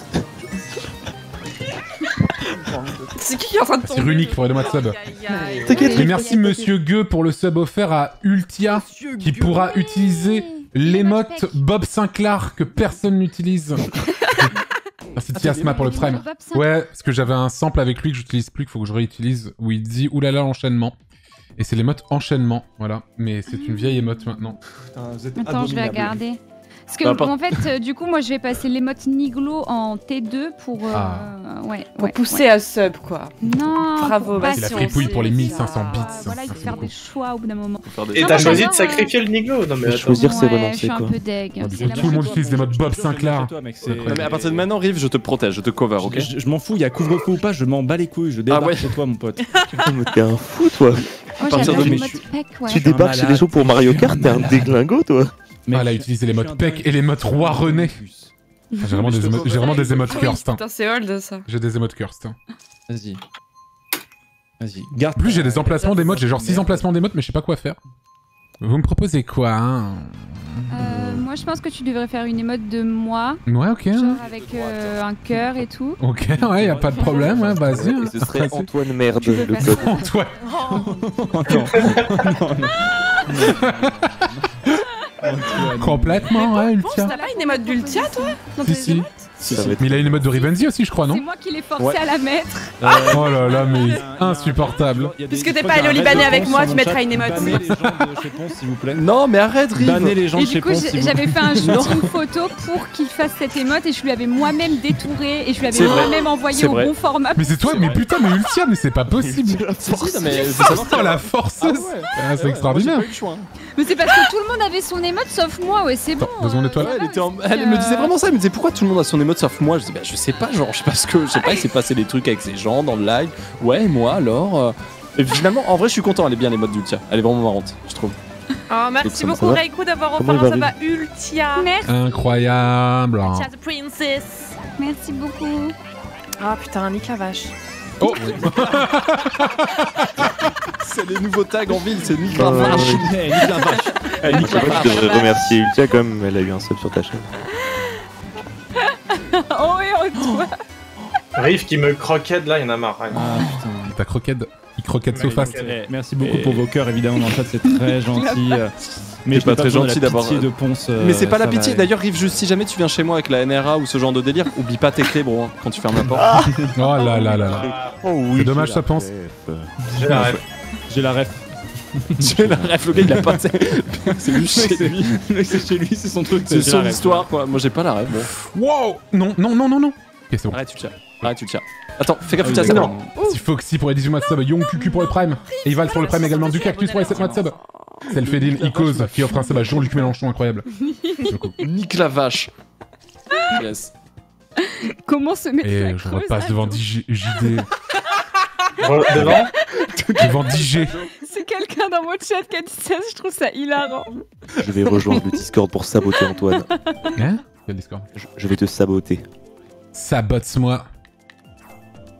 C'est qui qui est en train de C'est tomber? Runique pour aider moi de sub. T'inquiète, Et Rive. merci Monsieur Gueux pour le sub offert à Ultia, qui pourra utiliser l'émote Bob Sinclair que personne n'utilise. Merci Tiasma pour le prime. Ouais, parce que j'avais un sample avec lui que j'utilise plus, qu'il faut que je réutilise, où il dit oulala l'enchaînement. Et c'est l'émote enchaînement, voilà. Mais c'est une vieille émote maintenant. Attends, je vais regarder. Parce que Bah, pas- en fait, euh, du coup, moi, je vais passer l'émote Niglo en T deux pour. euh, Ah. Ouais, Pour ouais, pousser ouais. à sub, quoi. Non. Bravo, pour bah, C'est la patience, fripouille pour les c'est mille ça. cinq cents bits. Voilà, il faut Merci faire beaucoup. des choix au bout d'un moment. des- Et Non, t'as mais choisi j'adore, de sacrifier le Niglo? Non mais attends. Choisir, c'est Ouais, renoncer, je suis un quoi. peu deg. Ah, C'est bien la tout le monde première utilise les modes Bob Sinclair. Non, mais à partir de maintenant, Rive, je te protège, je te cover, ok? Je, je m'en fous, il y a couvre-feu ou pas, je m'en bats les couilles, je débarque Ah ouais. chez toi, mon pote. Oh, mais t'es un fou, toi. Moi, partir j'adore de les mes- modes Peck, ouais. Tu débarques chez les gens pour Mario Kart, t'es un déglingo, toi. Mais Ah, elle a je- utilisé les je modes suis un Peck dingue. et les modes Roi René. J'ai vraiment des émotes, j'ai vraiment des émotes Oui, cursed. hein. putain, c'est old ça. J'ai des émotes cursed. hein. Vas-y. Vas-y, garde. En plus, j'ai des emplacements d'émotes, j'ai genre six emplacements d'émotes, mais je sais pas quoi faire. Vous me proposez quoi, hein? Euh, moi, je pense que tu devrais faire une émote de moi, Ouais, ok. hein. genre avec euh, un cœur et tout. Ok, ouais, y a pas de problème, ouais, vas-y. hein. Et ce serait Vas-y. Antoine Merde, Tu veux le faire code. Antoine. Attends. Complètement, ouais, Ponce, Ultia. t'as pas une émote d'Ultia, toi? Dans Si, tes si. émotes Ça va être- Mais il a une émote de Rivenzi aussi, je crois, non? C'est moi qui l'ai forcé Ouais. à la mettre. Oh là là, mais insupportable. Puisque t'es pas allé au Libanais avec moi, tu mettras une émote. Bannez les gens de chez Ponce, s'il vous plaît. Non, mais arrête, Rive. Bannez les gens Et de chez du coup, Ponce, j'ai- s'il vous j'avais plaît. fait un shooting photo pour qu'il fasse cette émote et je lui avais moi-même détouré et je lui avais C'est vrai. moi-même envoyé C'est au vrai. bon format. Mais c'est toi, mais putain, mais Ultia, mais c'est pas possible. Si, si, non, mais faut savoir Oh la forceuse. Ah, c'est extraordinaire. Mais c'est parce que tout le monde avait son émote sauf moi, ouais, c'est bon. Attends, besoin euh, d'étoiles. ça Ouais, elle, va, était en- c'est, elle me disait euh, vraiment ça, elle me disait pourquoi tout le monde a son émote sauf moi. Je dis bah je sais pas, genre je sais pas ce que, je sais pas, il s'est passé des trucs avec ces gens dans le live. Ouais, et moi alors. euh, Et finalement, en vrai, je suis content, elle est bien l'émote d'Ultia. Elle est vraiment marrante, je trouve. Oh, Donc, merci ça beaucoup, va Reiku, d'avoir Comment offert il un va, sub à Ultia. Merci, Incroyable. Ultia the Princess. merci beaucoup. Ah putain, nique la vache. Oh, C'est les nouveaux tags en ville, c'est Nick Ah, la ouais, vache. ouais. Eh, nique la vache. Eh, nique Je la crois que vache. tu devrais remercier Ultia quand même, elle a eu un sub sur ta chaîne. Oh et oh, toi. Riff qui me croquette là, il y en a marre. hein. Ah putain. ta croquette. Il croquette so fast. Eh, merci beaucoup pour vos cœurs, évidemment, dans le chat, c'est très gentil. euh, Mais C'est je pas n'ai très besoin de gentil la d'avoir- pitié de Ponce. euh, Mais c'est pas la ça va pitié. aller. D'ailleurs, Rive, juste si jamais tu viens chez moi avec la N R A ou ce genre de délire, oublie pas tes clés, bro, hein, quand tu fermes la porte. Oh là là là là. Oh oui. C'est dommage, ça pense. J'ai la ref. J'ai la ref. J'ai la ref, le gars il a pas. C'est lui chez lui. Le mec, c'est chez lui, c'est son truc. C'est j'ai son la ref. histoire, quoi. Moi j'ai pas la ref, bon. Wow. Non, non, non, non, non. Ok, c'est bon. Arrête, tu le tiens. Arrête, tu le tiens. Attends, fais gaffe, Ah tu oui, tiens ça. d'accord. Si Foxy pour les dix-huit mois de sub, Young Cucu pour le Prime, et Ival pour le Prime également, du Cactus pour les sept mois de sub. Selfedin, Icos qui offre un sub à Jean-Luc Mélenchon, incroyable. Nique la vache. Yes. Comment se mettre Et la je creuse repasse à devant dos. J D. Re- Devant Devant D J. C'est quelqu'un dans mon chat qui a dit ça, je trouve ça hilarant. Je vais rejoindre le Discord pour saboter Antoine. Hein? Quel Discord? Je, je vais te saboter. Sabote-moi.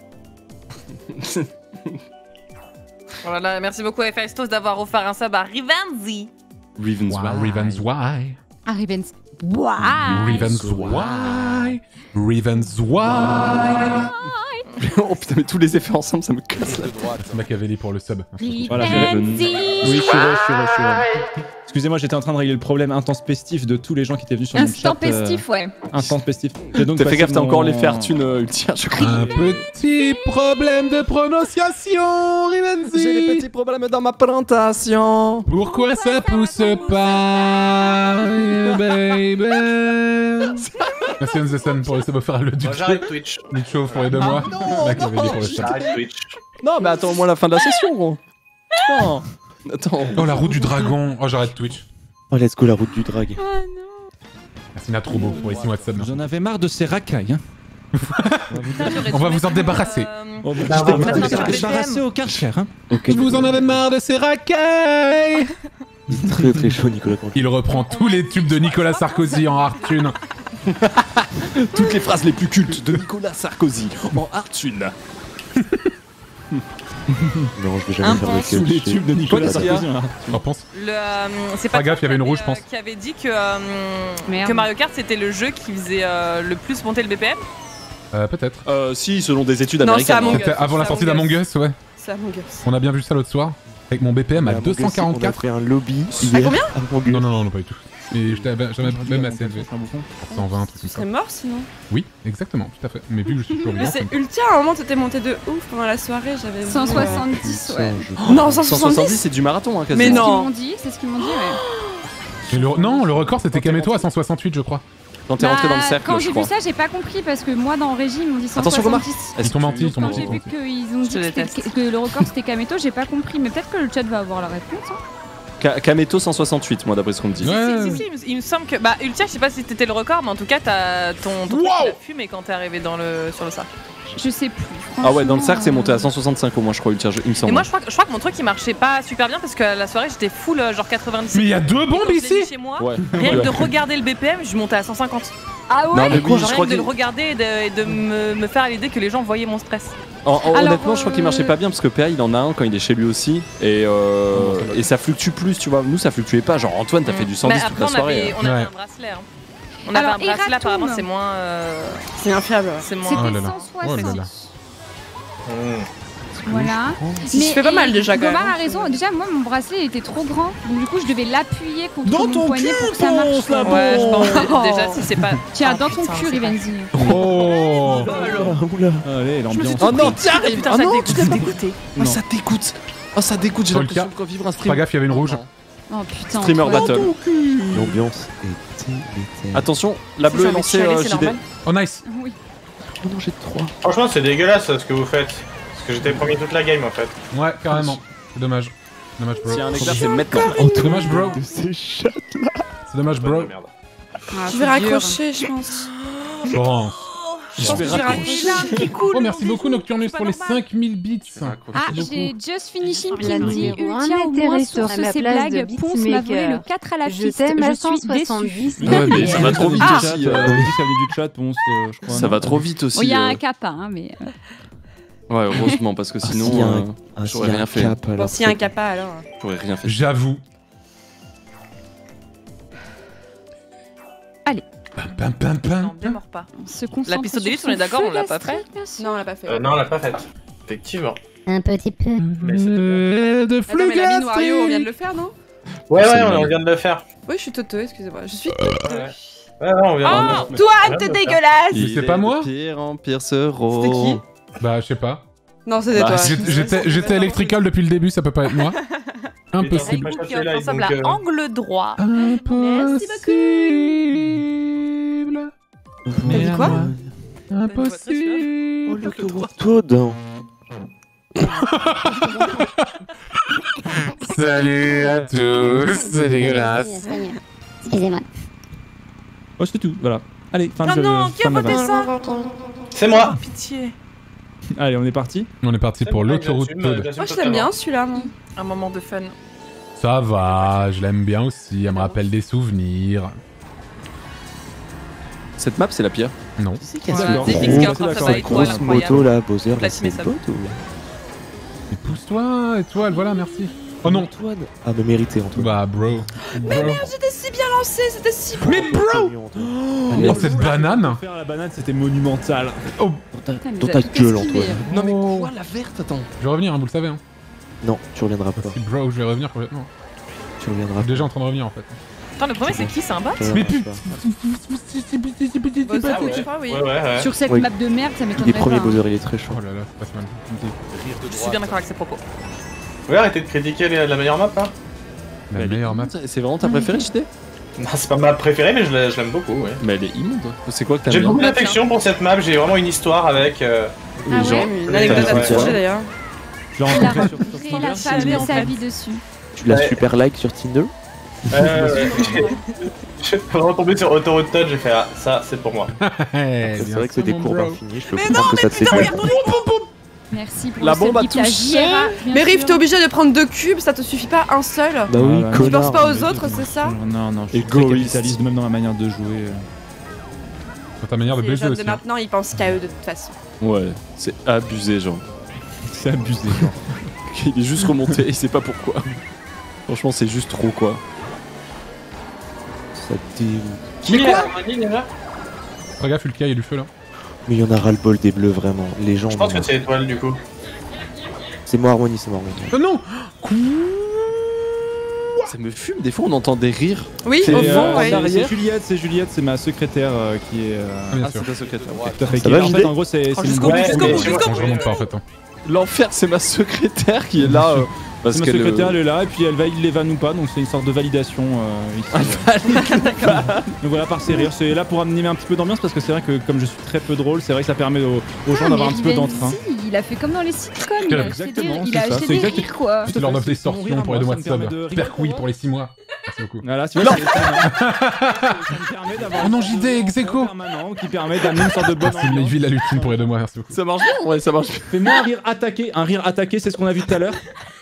Voilà, merci beaucoup Héphaïstos d'avoir offert un sub à Rivenzi. Riven's Wow, Riven's why? Ah, Revens. Why? Riven's why? Riven's why? Oh putain, mais tous les effets ensemble, ça me casse la droite. C'est Machiavelli pour le sub. Voilà, je- Rivenzi. Oui, je suis là, je suis là, je suis là. Excusez-moi, j'étais en train de régler le problème intempestif de tous les gens qui étaient venus sur mon chat. Intempestif, ouais. Intempestif. J'ai donc T'as fait passé gaffe, t'as mon- encore les faire thunes euh, Ultia, je crois. Un petit problème de prononciation, Rivenzi. J'ai des petits problèmes dans ma présentation. Pourquoi ça pousse pas, baby? Merci On The Sun pour le sub offert à le Moi, Duc. j'arrête Twitch. Nicho pour les deux mois. Machiavelli pour le sub. J'arrête Twitch. Non, mais attends au moins la fin de la session, gros. Non. Attends. Oh, la route du dragon. Oh, j'arrête Twitch. Oh, let's go, la route du drag. Merci Natrobo pour les six mois de sub. J'en avais marre de ces racailles. Hein. On va vous en débarrasser. Oh, Bah, bah, bah, je bah, vais bah, me bah, débarrasser au Karcher. Hein. Ok. Vous en avez marre de ces racailles. Très très chaud, Nicolas. Cantu. Il reprend tous les tubes de Nicolas Sarkozy en Artune. Toutes les phrases les plus cultes de Nicolas Sarkozy en Artune. Non, je vais jamais Un faire pan de Sous les sketch. tubes de Nicolas Qu'est-ce qu'il y a Sarkozy. hein. T'en penses? Le, euh, c'est Pas pas gaffe, il y avait une qui rouge, je avait, pense. euh, Qui avait dit que, euh, Merde. que Mario Kart c'était le jeu qui faisait euh, le plus monter le B P M. Euh, peut-être. Euh, si, selon des études Non, c'est américaines. Among hein. Us. C'était avant la c'est sortie Among d'Among Us, ouais. C'est Among Us. On a bien vu ça l'autre soir. Avec mon B P M à Among Us, deux cent On a quarante-quatre. fait un lobby. À hier. combien Among Us. Non, non, non, non, pas du tout. Et j'étais jamais même assez élevé. Un bouffon. cent vingt, un truc Tu comme ça. serais mort sinon. Oui, exactement, tout à fait. Mais vu que je suis Mais survivant, c'est ça me- Ultia, à un moment t'étais monté de ouf pendant la soirée, j'avais. cent soixante-dix, ouais. Non, cent cent soixante-dix, soixante-dix. c'est du marathon, hein, Mais quasiment. C'est ce qu'ils non. m'ont dit, c'est ce qu'ils m'ont dit, ouais. Et le- Non, le record c'était Kameto à cent soixante-huit, je crois. Quand t'es rentré Bah, dans le cercle, Quand je j'ai crois. vu ça, j'ai pas compris parce que moi dans le régime, ils m'ont dit Attention, Romain. cent soixante-dix. Ils t'ont menti, ils t'ont Quand menti. j'ai ils t'ont vu menti. qu'ils ont dit Je que, déteste. c'était- que le record c'était Kameto, j'ai pas compris. Mais peut-être que le chat va avoir la réponse. Hein. Ka- Kameto cent soixante-huit, moi, d'après ce qu'on me dit. Ouais. Si, si, si, il me- il me semble que. Bah, Ultia, je sais pas si c'était le record, mais en tout cas, t'as ton, ton truc, il a fumé quand t'es arrivé dans le, sur le sac. Je sais plus. Ah ouais, dans le cercle, c'est franchement, monté à cent soixante-cinq au moins, je crois, Ultia, je- il me Et semble. moi, je crois, que- je crois que mon truc il marchait pas super bien parce que la soirée j'étais full euh, genre quatre-vingt-dix. Mais il y a deux bombes Quand je l'ai ici. mis chez moi, Ouais. rien que Ouais. de regarder le B P M, je montais à cent cinquante. Ah ouais. Non, mais oui, Genre je rien crois que de qu'il- le regarder et de, et de me, me faire à l'idée que les gens voyaient mon stress. En- en- Alors, honnêtement, je crois qu'il euh, marchait pas bien parce que P A il en a un quand il est chez lui aussi et, euh, et ça fluctue plus, tu vois. Nous, ça fluctuait pas. Genre Antoine, t'as fait du cent dix Mais toute après, la on soirée. avait, on avait Ouais. un bracelet. Hein. On avait Alors, un bracelet, Eratoum. apparemment, c'est moins. euh, C'est infiable. c'est moins. C'était Oh là là. cent Oh là soixante. là. Voilà. Si, je fais pas mal déjà, quand Gomard même. a raison. Déjà, moi, mon bracelet était trop grand. Donc, du coup, je devais l'appuyer contre Dans mon ton poignet cul, pour que ça marche. ponce, là, Ouais, je pense Oh. que déjà si c'est pas. Tiens, Oh, dans ton putain, cul, c'est pas- Rivenzi. Oh. Oula. Allez, l'ambiance. Oh non, tiens, Ah, putain, oh ça non, dégoûte, ça dégoûté. Oh, ça dégoûte. Oh, ça dégoûte. J'ai Dans le l'impression cas, de revivre un Pas stream. gaffe, il y avait une rouge. Oh putain. Streamer Antoine. battle. L'ambiance est délétère. Attention, la Si bleue j'ai est envie de lancée. chialer, euh, c'est J D. normal. Oh nice. Oui. Oh non, j'ai trois. Franchement, c'est dégueulasse ce que vous faites. Parce que j'étais premier toute la game en fait. Ouais, carrément. C'est dommage. Dommage, bro. S'il y a un éclair, c'est maintenant. C'est dommage, bro. De ces chats. C'est dommage, bro. Merde. Ah, Je vais c'est dur. raccrocher, je pense. Bon. Je pense que je vais raccrocher. Oh, merci beaucoup, Nocturnus, pour les cinq mille bits. Ah, Merci j'ai beaucoup. Just Finishing La qui me dit numéro un Ultia au moins intéresse source à la ses place de blagues. Ponce m'a volé le quatre à la Je piste. t'aime à Je cent suis déçue. soixante-dix. Ouais, mais ça va trop vite Ah aussi. euh, euh, oui, ça vient du chat, Ponce, euh, je crois. Ça non va trop vite aussi. Oh, il y a euh. un kappa, hein, mais. euh, Ouais, heureusement, parce que Ah, sinon, s'il y a un- euh, Ah, j'aurais s'il y a rien un fait. cap, alors Bon, s'il y a un c'est- kappa alors. j'aurais rien fait. J'avoue. Allez. Pam, pam, pam, pam. Non, démords pas. On se concentre. La piste sur d'élite, son on est d'accord, feu on l'a pas fait. gastrique, merci. Non, on l'a pas fait. Euh, non, on l'a pas faite. Effectivement. Un petit peu. Mais c'était bien. Euh, De Attends, mais la mine Wario, on vient de le faire, non Ouais, ouais, C'est on, mal. on vient de le faire. Oui, je suis Toto, excusez-moi. Je suis. Ouais, ouais, on vient Oh, de le faire. toi, On vient t'es de le faire. dégueulasse. Mais c'est pas moi. Pire en pire ce rôle. C'était qui Bah, je sais pas. Non, c'était Bah, toi. J'ai- J'étais j'étais électrical depuis le début, ça peut pas être moi. Impossible. Moi, je Qui fais live, ressemble donc, à euh, angle droit. Impossible. T'as dit quoi Impossible. Oh, l'autoroute Toad. Salut à tous, c'est dégueulasse. Excusez-moi. Oh, c'est tout, voilà. Allez, fin Oh de non, qui a fin de la voté vanne. ça C'est moi. Pitié. Allez, on est parti. On est parti pour C'est moi, l'autoroute j'assume, Toad. j'assume Moi, je l'aime totalement. bien celui-là, moi. Un moment de fun. Ça va, je l'aime bien aussi, elle me rappelle des souvenirs. Cette map, c'est la pire. Non. Tu sais qu'il y a Voilà, ce des gros- X qui offrent cette ça va étoile grosse incroyable. moto là, Bowser, là, Platiner c'est ça. une pote ou... Mais pousse-toi, étoile, voilà, merci. Oh non. Antoine. Ah, mais mérité, Antoine. Bah, bro. Mais merde, j'étais si bien lancé, c'était si bon. Mais bro. Allez, Oh, cette banane. Faire la banane, c'était monumental. Oh. Putain, mais Dans vous ta avez tout gueule, esquivé. Antoine. Non mais Oh. quoi la verte, attends. Je vais revenir, hein, vous le savez. Hein. Non, tu reviendras pas. Si, bro, je vais revenir complètement. Tu reviendras Je suis pas. déjà en train de revenir en fait. Attends, le premier, c'est qui? C'est un bot? Tu reviendras Mais putain. pas. Bowser, oui, je crois, oui. Ouais, ouais, ouais. Sur cette Oui. map de merde, ça Il est m'étonnerait premier pas. hein. Bowser, il est très chaud. Oh là là, c'est pas si mal. Je suis bien d'accord avec ses propos. Ouais, arrêtez de critiquer les- la meilleure map, hein. La meilleure map. C'est vraiment ta préférée, J T? Non, c'est pas ma préférée, mais je la- je l'aime beaucoup, ouais. Mais elle est immonde. C'est quoi que t'as J'ai mis beaucoup Bah, d'affection pour cette map, j'ai vraiment une histoire avec euh, Ah les gens. ouais Une anecdote à Ouais. ce sujet d'ailleurs. Je l'ai Il a rencontré sur rencontré Tinder. la femme Tinder, de en sa fait. vie dessus. Tu l'as Ouais. super like sur Tinder. Euh, ouais. Je suis vraiment tombé sur Autoroute Touch, j'ai fait ah, ça c'est pour moi. C'est vrai que c'est des courbes infinies, je peux Mais comprendre que ça te fait peur. Merci pour La le bombe a seul type, la touché. J R A, bien Mais Riff, sûr. t'es obligé de prendre deux cubes, ça te suffit pas un seul. Bah oui, Ah, bah, Tu connard. penses pas aux autres, c'est ça? Non, non, je suis Et très Goris. capitaliste, même dans ma manière de jouer. Sur ta manière de Les baiser jeunes aussi. de hein. maintenant, ils pensent qu'à eux de toute façon. Ouais, c'est abusé, genre. C'est abusé, genre. Il est juste remonté, il sait pas pourquoi. Franchement, c'est juste trop quoi. Ça dégoûte. Qui est harmonie déjà? Fais gaffe, Ulka, il y a du feu là. Mais il y en a ras le bol des bleus, vraiment. Les gens. Je pense vont- que c'est étoile du coup. C'est moi, Harmonie, c'est moi, Harmonie. Oh non. Ça me fume, des fois on entend des rires. Oui, C'est au euh, fond, c'est- ouais. c'est Juliette, c'est Juliette, c'est ma secrétaire euh, qui est. euh, Ah, bien Ah, sûr. c'est ta secrétaire. tout à fait. Ça qui va, est- en J D? fait, en gros, c'est Oh, c'est une jusqu'au bout, grosse- jusqu'au bout, mais- jusqu'au Non, bout. je remonte pas en fait. hein. L'enfer, c'est ma secrétaire qui est là. euh, parce C'est ma qu'elle. secrétaire, euh, elle est là, et puis elle valide les vannes ou pas, donc c'est une sorte de validation euh, ici. Donc voilà, par ses rires, c'est là pour amener un petit peu d'ambiance, parce que c'est vrai que comme je suis très peu drôle, c'est vrai que ça permet aux, aux gens Ah, d'avoir un mais petit peu Rivenzi, d'entrain. Il a fait comme dans les sitcoms, il a acheté des, Exactement, il c'est a ça, acheté c'est des exact- rires quoi. C'était leur fait, offre c'est mon rire d'extorsion à pour les deux moi, mois de ça me sub. permet de rigoler. Père oui pour les six mois. Merci beaucoup. Voilà, tu vois, c'est- ça me permet d'avoir Oh non, un J D, ex aequo. permanent qui permet d'amener une sorte de bonne Merci, mais ambiance. je vis la lutine pour les deux mois, merci beaucoup. Ça marche bien? Ouais, ça marche bien. Fais-moi un rire attaqué, un rire attaqué, c'est ce qu'on a vu tout à l'heure.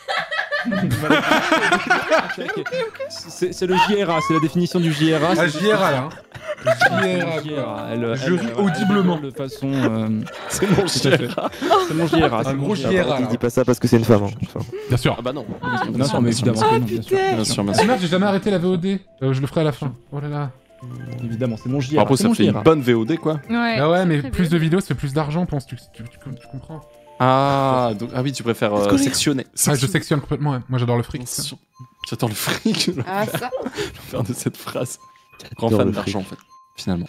C'est c'est le J R A, c'est la définition du J R A. Ah, c'est- J R A là. c'est J R A, elle- Je elle- ris elle- audiblement. elle- De façon. euh, C'est mon tout à fait. J R A. C'est mon J R A. Un c'est gros mon J J R A. R A Il là. dit pas ça parce que c'est une femme. hein. Enfin, Bien sûr. Ah bah non. Non, non, mais évidemment, que non, bien sûr. Bien sûr, bien Ah sûr. merde, j'ai jamais arrêté la V O D. Euh, je le ferai à la fin. Oh là là. Évidemment, c'est mon J R A. Après, c'est ça mon fait J R A. une bonne V O D quoi. Ouais, Ah ouais, mais très plus bien. de vidéos, ça fait plus d'argent, penses-tu tu, tu, tu comprends? Ah, donc, ah oui, tu préfères euh, sectionner. Ah, je sectionne complètement, ouais. Moi j'adore le fric. Attention. J'attends le fric. Ah, ça. L'enfer de cette phrase. Grand J'adore fan le d'argent en fait, finalement.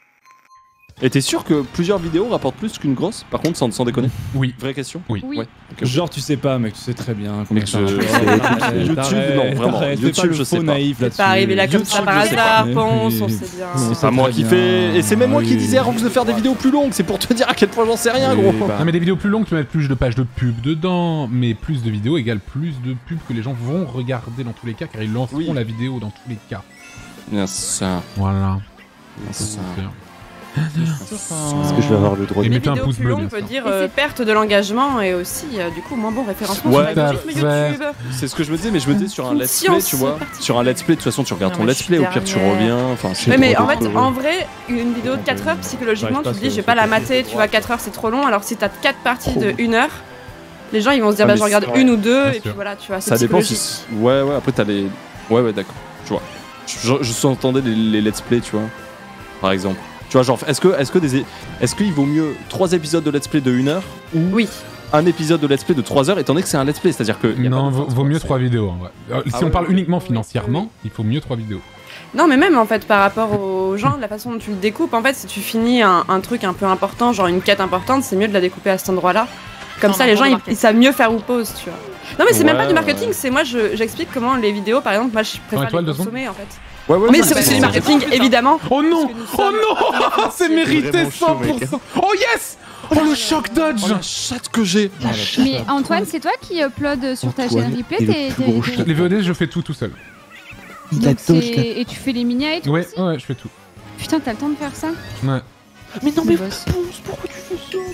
Et t'es sûr que plusieurs vidéos rapportent plus qu'une grosse? Par contre, sans, sans déconner? Oui. Vraie question? Oui. Oui. Ouais. ok. Genre, tu sais pas, mec, tu sais très bien. Mec, combien je- ça je- marche. YouTube, T'arrêtes, non, vraiment. t'arrêtes, fais YouTube, pas le je sais faux pas. naïf C'est là-dessus. pas arrivé là comme YouTube, ça par je sais hasard, pas. Ponce, on Oui. sait bien. Non, C'est pas moi très qui bien. fais. Et c'est même moi qui Oui. disais Arox de faire des vidéos plus longues. C'est pour te dire à quel point j'en sais rien, Oui, gros. bah, Non mais des vidéos plus longues, tu mets plus de pages de pub dedans, mais plus de vidéos égale plus de pubs que les gens vont regarder dans tous les cas, car ils lanceront Oui. la vidéo dans tous les cas. Bien ça. Voilà. Bien Ça, ça. c'est bien. Est-ce que je vais avoir le droit Et de. Les mettez un vidéos pouce plus bleu, longues bien peut sûr. dire Et euh, c'est- perte de l'engagement et aussi euh, du coup moins bon référencement Ouais, sur tout à l'algorithme fait. YouTube. C'est ce que je me disais, mais je me disais sur un Une let's play, science tu vois. particulière. Sur un let's play, de toute façon, tu regardes Non, ton mais let's je play, suis au pire, tu dernière. reviens. Enfin, J'ai Ouais, mais en droit fait, de- en vrai, une vidéo de quatre heures, psychologiquement, J'arrive pas tu te à dis, se- je vais pas la se mater, tu vois, quatre heures, c'est trop long. Alors si t'as quatre parties de une heure, les gens ils vont se dire, Ah, bah mais je regarde c'est- une ou deux, Bien et sûr. puis voilà, tu vois, c'est ça dépend psychologique. si. Ouais, ouais, après, t'as les. Ouais, ouais, d'accord. Tu vois. Je, je sous-entendais les, les let's play, tu vois. Par exemple. Tu vois, genre, est-ce que, est-ce que des, est-ce qu'il vaut mieux trois épisodes de let's play de une heure ou Oui. un épisode de let's play de trois heures, étant donné que c'est un let's play, c'est-à-dire que. y a Non, pas de vaut, force, vaut quoi. mieux C'est- trois vidéos en vrai. Euh, si Ah on ouais, parle ouais, uniquement ouais, financièrement, il faut mieux trois vidéos. Non, mais même en fait, par rapport aux gens, la façon dont tu le découpes, en fait, si tu finis un, un truc un peu important, genre une quête importante, c'est mieux de la découper à cet endroit-là. Comme Non, ça, non, les pour gens, le ils, marketing. ils savent mieux faire ou pause, tu vois. Non, mais c'est même Ouais, pas du marketing, ouais. c'est moi, je- j'explique comment les vidéos, par exemple, moi, je préfère étoile, les deux consommer, en fait. Ouais, ouais, Mais non, c'est c'est du marketing, évidemment. Oh non! Parce que nous Oh sommes- non! C'est mérité Vraiment chaud, cent mec. pour cent! Oh yes! Oh le choc dodge! Oh, la chatte que j'ai! Mais Antoine, c'est toi qui upload sur ta Antoine chaîne replay est le tes- plus tes- gros tes- chat. Les V O D, je fais tout tout seul. Il a Donc c'est- dodge là. Et tu fais les mini et tout Ouais, aussi ouais, je fais tout. Putain, t'as le temps de faire ça Ouais. Mais non, mais Boss. Ponce, pourquoi tu fais ça?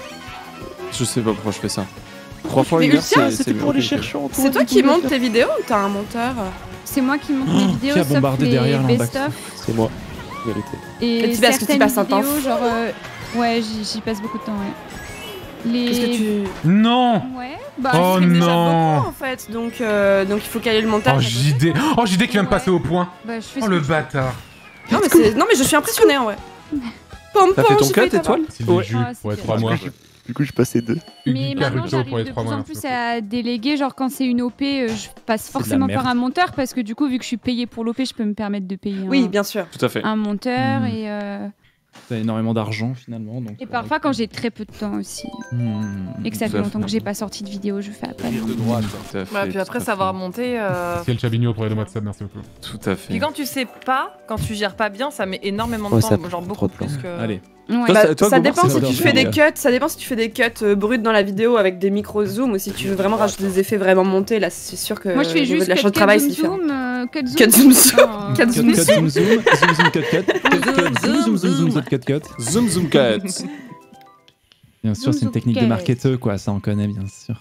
Je sais pas pourquoi je fais ça. Trois fois Mais une heure, Lucien, c'est. C'était c'est pour ok, les ok. chercher, Antoine. C'est toi il qui pouvait montes faire. tes vidéos ou t'as un monteur? C'est moi qui monte les vidéos, qui a sauf bombardé les derrière, là, en best-of C'est moi. Vérité. et Mais tu- parce que tu certaines passes un temps vidéos, fou. genre... euh, Ouais, j'y j'y passe beaucoup de temps, ouais. Les... Qu'est-ce que tu... Non. Ouais, bah... Oh stream déjà non. beaucoup, en fait, donc, euh, donc il faut caler le montage. Oh J D. Oh J D qui vient de Ouais. passer au point. Bah, je fais Oh ce le que je bâtard. Non mais, c'est- non mais je suis impressionnée en vrai. Pom T'as pom, fait ton j'ai cut, failli étoile Sylvie Ouais. Jules Ah, c'est pour les bien. trois mois. Du coup, je passais deux. Mais Hugues maintenant, Caruso j'arrive pour les de trois plus mois. en plus à déléguer. Genre, quand c'est une O P, euh, je passe de forcément la par merde. un monteur parce que du coup, vu que je suis payée pour l'O P, je peux me permettre de payer Oui, un, bien sûr. Tout à fait. un monteur. Hmm. Et, euh, T'as énormément d'argent finalement. Donc, et parfois, quand j'ai très peu de temps aussi, Hmm. et que ça Tout fait à longtemps fait. que j'ai pas sorti de vidéo, je fais appel. de droite. Tout à fait. Ouais, puis après, tout à savoir fait. monter. euh, Ciel Chabigno pour les deux mois de sub, merci beaucoup. Tout à fait. Puis quand tu sais pas, quand tu gères pas bien, ça met énormément de Ouais, temps, ça genre prend beaucoup trop de temps. plus que. Allez. Ouais. Toi, Bah, ça- toi, ça Gomar, dépend c'est si quoi tu ton fais des délire cuts, ça dépend si tu fais des cuts euh, bruts dans la vidéo avec des micros zoom ou si tu veux vraiment rajouter des effets vraiment montés. Là, c'est sûr que Moi, je fais au niveau juste de la cut, charge de cut, travail, zoom, c'est différent. zoom, euh, cut, zoom. Cut, zoom, zoom. Non, Cut, euh, zoom, Cut, cut, zoom, zoom, zoom, zoom, cut, cut, cut, cut, zoom, zoom, zoom, zoom, cut, cut. Zoom zoom cut. Bien sûr, Zoom, c'est une zoom, technique de cut. marketeur, quoi. Ça, on connaît bien sûr.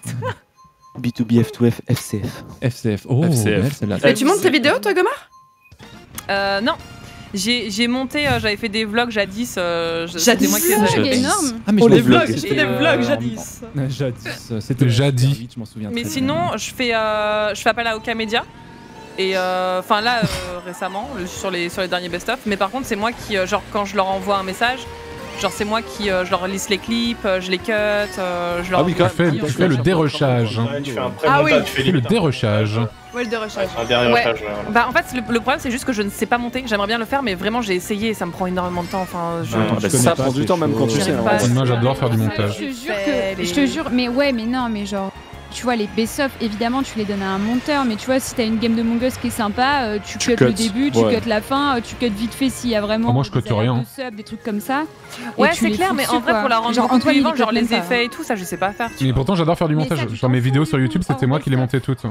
B deux B, F deux F, F C F. F C F. Oh, F C F. belle, celle-là. Mais tu montes tes vidéos, toi, Gomar? Euh, non. J'ai j'ai monté, euh, j'avais fait des vlogs jadis. Euh, je- Jadis. c'était moi qui les Oh, avais- il est énorme. Ah, mais Oh, je les l'ai vlogs, fait, j'ai fait c'était, des vlogs euh, jadis. en- Jadis. euh, C'était Jadis. super vite, je m'en souviens Mais très sinon, bien. je fais, euh, je fais appel à Oka Media. Et euh, enfin là, euh, récemment, le- sur les, sur les derniers best-of. Mais par contre, c'est moi qui, euh, genre, quand je leur envoie un message, genre, c'est moi qui, euh, je leur lisse les clips, euh, je les cut, euh, je leur Ah oui, envoie quand Tu un fais, petit- tu fais le dérochage. Ouais, tu fais un Ah oui. pré-montage, tu fais Tu fais le limite un- dérochage. Ouais, le dérochage. Un dernier Ouais. recherche, ouais, voilà. Bah en fait le, le problème c'est juste que je ne sais pas monter. J'aimerais bien le faire mais vraiment j'ai essayé et ça me prend énormément de temps. Enfin je. Ouais, Ah, je bah, connais ça pas, prend du c'est temps même chaud. quand tu J'y sais. arrive hein. pas. Moi, j'adore faire du Ça, montage. Je te jure Fais que, les- je te jure, mais ouais, mais non, mais genre, tu vois les best-of, évidemment, tu les donnes à un monteur, mais tu vois, si t'as une game de Among Us qui est sympa, euh, tu, Tu cut, le cut, début, tu ouais. cut la fin, euh, tu cut vite fait s'il y a vraiment. Ah, moi, je des cut alertes rien. de sub, des trucs comme ça. Ouais Et tu c'est les clair fous mais dessus, en vrai quoi. pour la rendre Genre, beaucoup Antoine, plus il vivante, cut genre même les pas. effets et tout ça je sais pas faire. Mais pourtant, j'adore faire du Mais montage. ça, tu Genre mes t'en vidéos fous, sur YouTube, en c'était moi qui les best-of. montais toutes.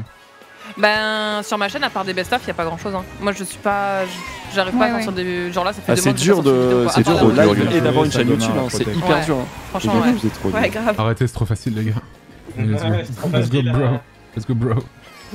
Ben sur ma chaîne à part des best-of y a pas grand chose. Hein. Moi je suis pas, j'arrive pas Ouais, à sortir des genre là ça fait Ah, deux c'est mois que j'ai dur pas sorti de, vidéo, quoi. c'est À part dur de la- live organiser, et d'avoir une ça chaîne donne YouTube. un hein, C'est côté. hyper Ouais. dur. hein. Franchement ouais. Vous êtes trop Ouais, bien. grave. Arrêtez, c'est trop facile, les gars. Let's go. Ouais, c'est trop Let's go, facile, bro. hein. Let's go, bro.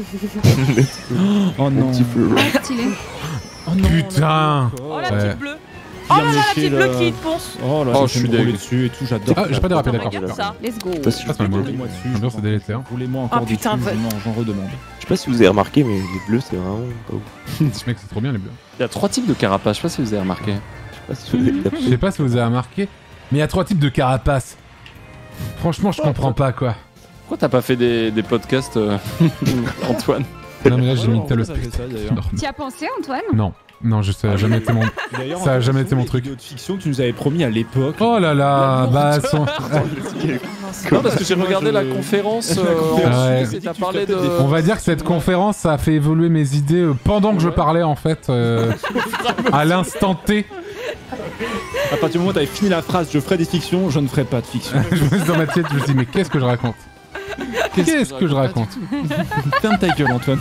Oh Mon non. petit fleur. Ah, stylé. Oh non. Putain. Oh la Ouais. petite bleue. Oh là là la petite bleue qui te ponce. Oh là, Oh, je je suis suis dégoûté dégueu. dessus et tout, j'adore. Ah, j'ai pas dérapé, d'accord. Regarde ça. Let's go. Je sais pas si vous- Passe-moi le mot. Roulez-moi dessus. L'ambiance est délétère. Roulez-moi encore Oh, putain, dessus, va- je m'en- j'en redemande. Je sais pas si vous avez remarqué, mais les bleus, c'est vraiment pas ouf. Ce mec, c'est trop bien, les bleus. Il y a trois types de carapaces, je sais pas si vous avez remarqué. Je sais pas si vous avez Je sais pas si vous avez remarqué, mais il y a trois types de carapaces. Franchement, je comprends pas, quoi. Pourquoi t'as pas fait des, des podcasts, euh, Antoine? Non, mais là, j'ai mis tel ça fait ça, d'ailleurs. Non, Tu y as pensé, Antoine? non, non, je sais, ça a jamais été mon. D'ailleurs, Ça a en fait, jamais ce été sont mon les truc. vidéos de fiction que tu nous avais promis à l'époque. Oh là là, bah, son- Non, parce que j'ai Moi, regardé je- la conférence La euh, conférence, ensuite, ouais. et t'as parlé Tu de. captais des- on va dire que cette conférence, ça a fait évoluer mes idées euh, pendant que je Ouais. parlais, en fait, euh, à l'instant T. À partir du moment où t'avais fini la phrase, je ferai des fictions, je ne ferai pas de fiction. Je me suis dans ma tête, je me suis dit, mais qu'est-ce que je raconte? Qu'est-ce que je raconte? Ferme ta gueule, Antoine.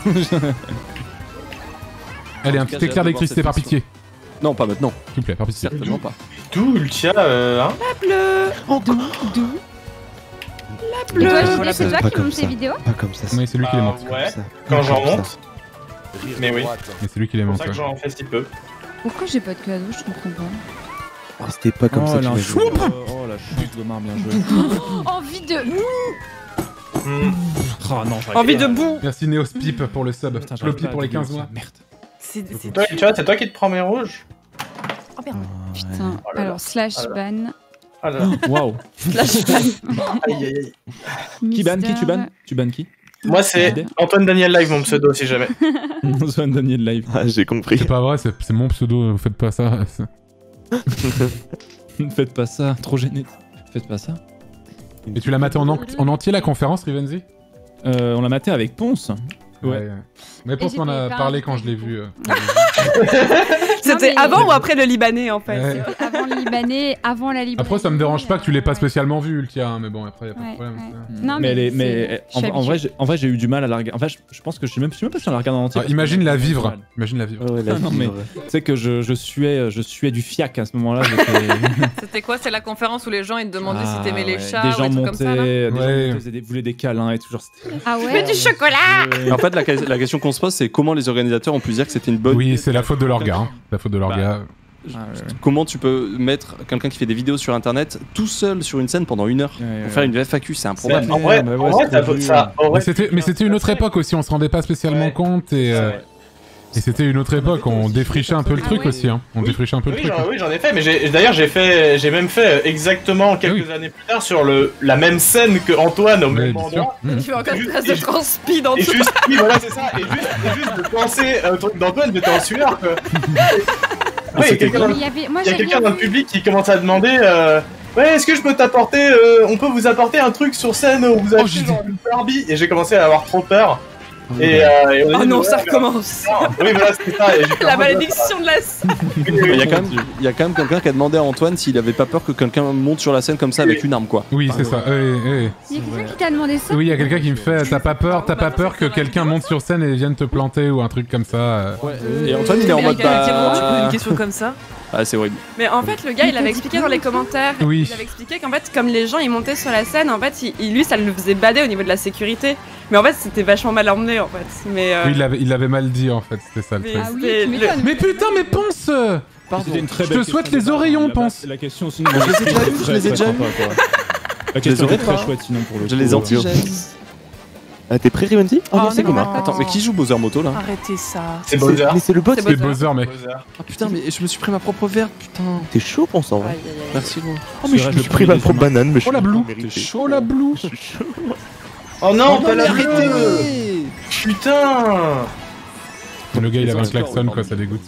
Allez, En un tout cas, petit j'ai éclair hâte de d'électricité voir par cette pitié. Non, pas maintenant. S'il vous plaît, par pitié. Certainement pas. D'où Ultia, euh, hein Bleu. D'où D'où La Et bleue. toi, Voilà, J D, c'est toi pas qui comme monte ça. tes vidéos? Pas comme ça. Oui, c'est lui qui les Bah, monte. Ouais, ça. quand j'en Comme ça. monte. Mais oui, Mais c'est lui qui les c'est pour monte. ça que ouais. j'en fais si peu. Pourquoi j'ai pas de cadeau? Je comprends pas. Oh, c'était pas comme oh, ça que la tu choupe. m'as Oh la choupe, Gomar, bien joué. Envie de. Hmm. Oh non, j'aurais Envie pas- de boue. Merci Neos Pip pour le sub. Putain, j'arrive Floppy pas à pour les doubler quinze ça, mois. Merde. C'est c'est Toi, tu vois, c'est toi qui te prends mes rouges. Oh merde. Putain. Oh là là. Alors, slash Oh là ban. Ah là là. Waouh. Slash ban. Aïe aïe aïe. Qui banne qui? Mister- Tu bannes Tu bannes qui? Moi, c'est Antoine Daniel Live, mon pseudo, si jamais. Antoine Daniel Live. Ah, j'ai compris. C'est pas vrai, c'est c'est mon pseudo, vous faites pas ça. Ne faites pas ça, trop gêné. Faites pas ça. Et tu l'as maté en, en- en entier la conférence, Rivenzi? Euh, on l'a maté avec Ponce. Ouais. Mais Ponce Et m'en a j'étais parlé pas quand je l'ai vu. euh. C'était mais- avant ou après le Libanais en fait? Ouais. Avant le Libanais, avant la Libanais. Après, ça me dérange pas que tu l'aies pas Ouais. spécialement vu, Ultia, hein, mais bon, après, y a pas de Ouais, problème. ouais. ça. Non, mais, elle est- c'est- mais je en, suis en vrai, habituée. j'ai- en vrai, j'ai eu du mal à la regarder. Enfin, je, je pense que je suis même, je suis même pas sûr de la regarder en entier. Ah, parce que imagine j'ai la du vivre. mal. Imagine la vivre. Ouais, ouais, la Ah, non, mais- vivre. Tu sais que je, je suais, je suais du fiac à ce moment-là. j'étais- C'était quoi? C'est la conférence où les gens ils te demandaient Ah, si t'aimais les ouais. chats Des ou gens des trucs montaient, comme ça là? des gens Ouais. montaient, faisaient des- voulaient des câlins et toujours. c'était- Ah Je ouais? veux du chocolat. Et en fait, la, la question qu'on se pose, c'est comment les organisateurs ont pu dire que c'était une bonne. Oui, c'est la faute de leur gars. hein. La faute de leur Bah, gars. Ah, ouais, ouais. Comment tu peux mettre quelqu'un qui fait des vidéos sur internet tout seul sur une scène pendant une heure Ouais, pour ouais, faire ouais. une F A Q, c'est C'est- improbable. En vrai, mais ouais, en vrai, c'est ça, prévu. ça aurait Mais c'était, mais pu c'était une autre passer. époque aussi, on se rendait pas spécialement Ouais. compte et, euh, Ouais. et c'était une autre époque, on défrichait un peu le Ah truc ouais. aussi, hein. On Oui. défrichait un peu le Oui, truc. j'en, oui, j'en ai fait, mais j'ai, d'ailleurs j'ai fait, j'ai même fait exactement quelques Oui. années plus tard sur le, la même scène que Antoine au Ouais, même bien endroit. sûr. Mhm. Tu fais encore Et une ju- trace et de ju- transpi dans Et tout. juste, oui, voilà, c'est ça. Et juste, et juste de penser au truc d'Antoine, j'étais en sueur, quoi. Oui, il y a c'était quelqu'un dans, Mais il y avait, moi il y a j'ai quelqu'un rien dans le vu. public qui commence à demander euh, ouais, est-ce que je peux t'apporter, euh, on peut vous apporter un truc sur scène où vous avez Oh, j'ai genre une Barbie. Et j'ai commencé à avoir trop peur. Et, euh, et on a Oh dit, non, ouais, ça mais- recommence. Oui, voilà, c'était ça. Et j'ai fait La en mode, malédiction de la scène. Il y a quand même, il y a quand même quelqu'un qui a demandé à Antoine s'il avait pas peur que quelqu'un monte sur la scène comme ça avec une arme, quoi. Oui, c'est ça. Oui, oui. Il y a quelqu'un qui t'a demandé ça? Oui, il y a quelqu'un qui me fait t'as pas peur, t'as pas peur que quelqu'un monte sur scène et vienne te planter ou un truc comme ça. euh. Et Antoine, il est en Mais mode quel- quel moment tu poses une bah. question comme ça? Ah, c'est horrible. Mais en fait, le gars, il avait expliqué dans les commentaires. Oui. Il avait expliqué qu'en fait, comme les gens ils montaient sur la scène, en fait, il, il- lui, ça le faisait bader au niveau de la sécurité. Mais en fait, c'était vachement mal emmené, en fait. Mais. euh, Oui, il l'avait il l'avait mal dit en fait, c'était ça le mais truc. Ah oui, c'était tu le- m'étonnes. Mais putain, mais pense euh, C'était une très Je belle te souhaite question, les mais oreillons, la- pense. La question, sinon, Je les ai déjà vus, je les ai déjà vus. La question aurais est très pas. chouette, sinon pour le Je coup, les euh, anti-gène. Ah, t'es prêt, Riventy? Oh non, Oh c'est non. Goma. Attends, mais qui joue Bowser Moto là? Arrêtez ça. C'est Bowser. Mais c'est le bot. C'est C'est Bowser. Bowser, mec. Bowser. Ah putain, mais je me suis pris ma propre verte, putain. T'es chaud, on s'en va. Aïe, aïe, aïe. Merci, gros. Oh, mais je Serais-je me le suis pris ma premier propre des humains. banane, mais je Oh la suis blue. pas mérité. Oh la blue. Je suis chaud. Oh non, Oh pas non, la mais bleue. arrêtez. Putain. Le gars il avait un Les anticorps, klaxon oui, quoi, ça dégoûte.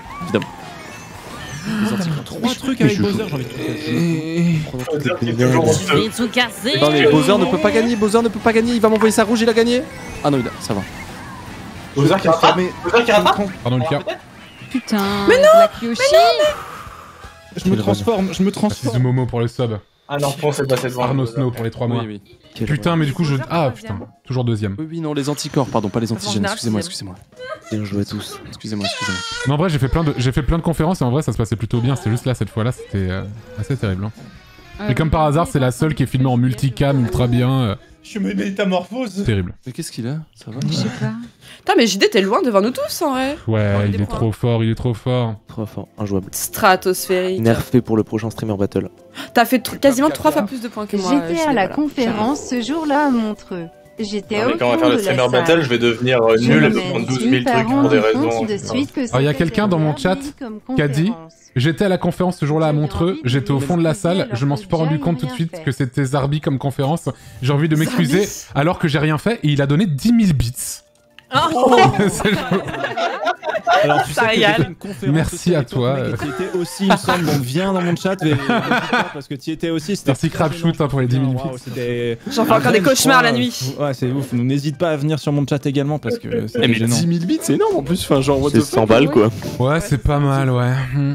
Trois trucs avec Bowser, j'ai envie de tout faire. Bowser qui est toujours honteux. tout casser. Non mais Bowser ne peut pas gagner, Bowser ne peut pas gagner, il va m'envoyer sa rouge, il a gagné. Ah non, il a- ça va. Bowser qui rattrape. Bowser qui rattrape. Pardon le cas. Putain. Mais non. Yoshi. Je me transforme, je me Merci transforme. Zumomo pour le sub. Ah non, on s'est passé devant. Arnaud Snow pour les trois mois. Oui, oui. Quel Putain, mais du coup je. Bowser, Ah troisième. putain, toujours deuxième. Oui, oui, non, les anticorps, pardon, pas les antigènes, général, excusez-moi, sixième. excusez-moi. Bien joué à tous. Excusez-moi, excusez-moi. Mais en vrai, j'ai fait plein de, j'ai fait plein de conférences et en vrai, ça se passait plutôt bien. C'est juste là, cette fois-là, c'était euh, assez terrible. Hein. Euh, Et comme par hasard, c'est la seule qui est filmée en multicam ultra bien. euh, Je me métamorphose. terrible. Mais qu'est-ce qu'il a? Ça va? Je sais pas. Putain, mais J D, t'es loin devant nous tous, en vrai. Ouais, Oh, il des est points. trop fort, il est trop fort. Trop fort, injouable. Stratosphérique. Nerfé pour le prochain streamer battle. T'as fait tr- quasiment trois fois plus de points que moi. J'étais J D, à la voilà. conférence ce jour-là à Montreux. J'étais Non, au mais quand on va fond faire le de streamer la battle, salle. je vais devenir euh, Je nul et me me prendre douze suis mille pas trucs pour rendu des compte raisons. de suite que Alors, il y a c'était quelqu'un dans mon chat réservé comme qui a dit conférence. J'étais à la conférence ce jour-là à Montreux, j'étais au fond de la salle, je m'en suis pas rendu compte tout de suite que c'était Zarbi comme conférence. J'ai envie de m'excuser alors que j'ai rien fait et il a donné dix mille bits. Oh. C'est genre- Alors tu Ça sais que j'ai régale. fait une conférence Merci aussi à avec toi, mec, euh. et tu y étais aussi, il me semble, donc viens dans mon chat et- et n'hésite pas, parce que tu y étais aussi. C'était Merci très Crapshoot gênant. hein, pour les dix mille Waouh, bits. c'était- J'en fais À encore des Rennes, je cauchemars crois, la nuit. Ouais, c'est ouf. Donc n'hésite pas à venir sur mon chat également parce que c'est Eh mais gênant. dix mille bits, c'est énorme en plus, enfin genre what C'est the cent fuck. balles quoi. Ouais, c'est pas mal, ouais. Mm.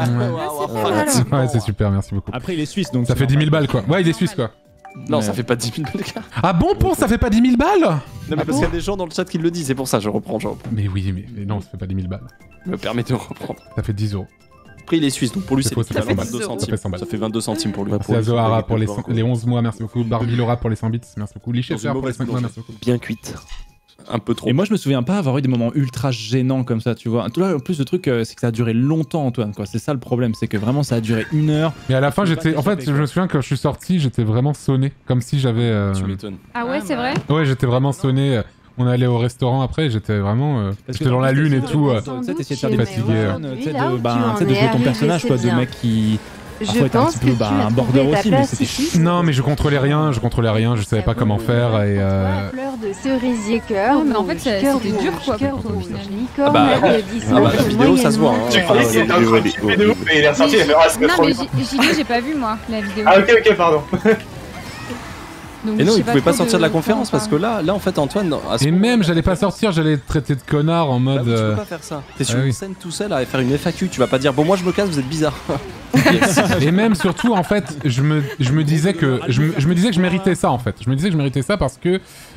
Ouais. Ouais, c'est super, merci beaucoup. Après il est suisse donc Ça c'est fait dix mille normal. balles quoi. Ouais, il est suisse quoi. Non, Ouais. ça fait pas dix mille balles, gars. Ah bon, Pon, ça fait pas dix mille balles? Non, mais parce qu'il y a des gens dans le chat qui le disent, c'est pour ça, je reprends, je reprends. Mais oui, mais, mais non, ça fait pas dix mille balles. Me permet de reprendre. Ça fait dix euros. Après, il est suisse, donc pour lui, C'est c'est faux, ça fait l'équivalent cent de balles. vingt-deux Ça fait centimes. cent balles. Ça fait vingt-deux centimes pour lui. Ouais, Merci à lui, Zohara c'est pour les, pas cent- encore. les onze mois, merci beaucoup. Barbie Laura pour les cent bits, merci beaucoup. Liché Dans une Fer pour les mauvaise cinq mois, boulangerie. merci beaucoup. Bien cuite. Un peu trop. Et moi je me souviens pas avoir eu des moments ultra gênants comme ça, tu vois. Tout là, en plus le truc euh, c'est que ça a duré longtemps Antoine quoi. C'est ça le problème, c'est que vraiment ça a duré une heure. Mais à la fin, Je peux pas j'étais. En fait, t'échapper, je me quoi. souviens quand je suis sorti, j'étais vraiment sonné. Comme si j'avais. euh, Tu m'étonnes. Ah ouais, Ah, c'est bah. vrai. Ouais, j'étais vraiment sonné. On allait au restaurant après, j'étais vraiment. euh, Parce que J'étais dans en la plus, lune et t'essayais tout. de- euh. Tu sais, t'essayais de faire des Fatigué, petits euh. fun, tu sais, Là où de tu bah, en tu sais, de es jouer ton arrivé, personnage quoi, c'est de bien. mec qui. Je Parfois, était un pense petit que peu tu bah, as un trouvé border ta aussi, mais place c'était ici. Non, mais je contrôlais rien, je contrôlais rien, je savais pas comment faire et. euh, Fleur de cerisier cœur. Non, mais en fait, rouge, ça- cœur c'était dur, rouge, quoi, cœur pour toi, au rouge, final. licorne, Ah bah, applaudissement, ah bah, la vidéo, ça se voit, hein. moyennement Tu vert. croyais que c'était un truc de vidéo, mais il est ressorti, il a fait ah, c'est Non, trop mais bien. J D, j'ai pas vu moi la vidéo. Ah, ok, ok, pardon. Donc, Et non, je sais il pouvait pas trop sortir de la quoi conférence on parce que parle. là, là en fait, Antoine. à ce Et moment-là, même, j'allais pas sortir, j'allais être traité de connard en Bah mode. oui, tu euh, peux pas faire ça. T'es sur ah une oui. scène tout seul à faire une F A Q, tu vas pas dire bon moi je me casse, vous êtes bizarre. Et même surtout en fait, je me, je me disais que je me, je me disais que je méritais ça en fait. Je me disais que je méritais ça parce que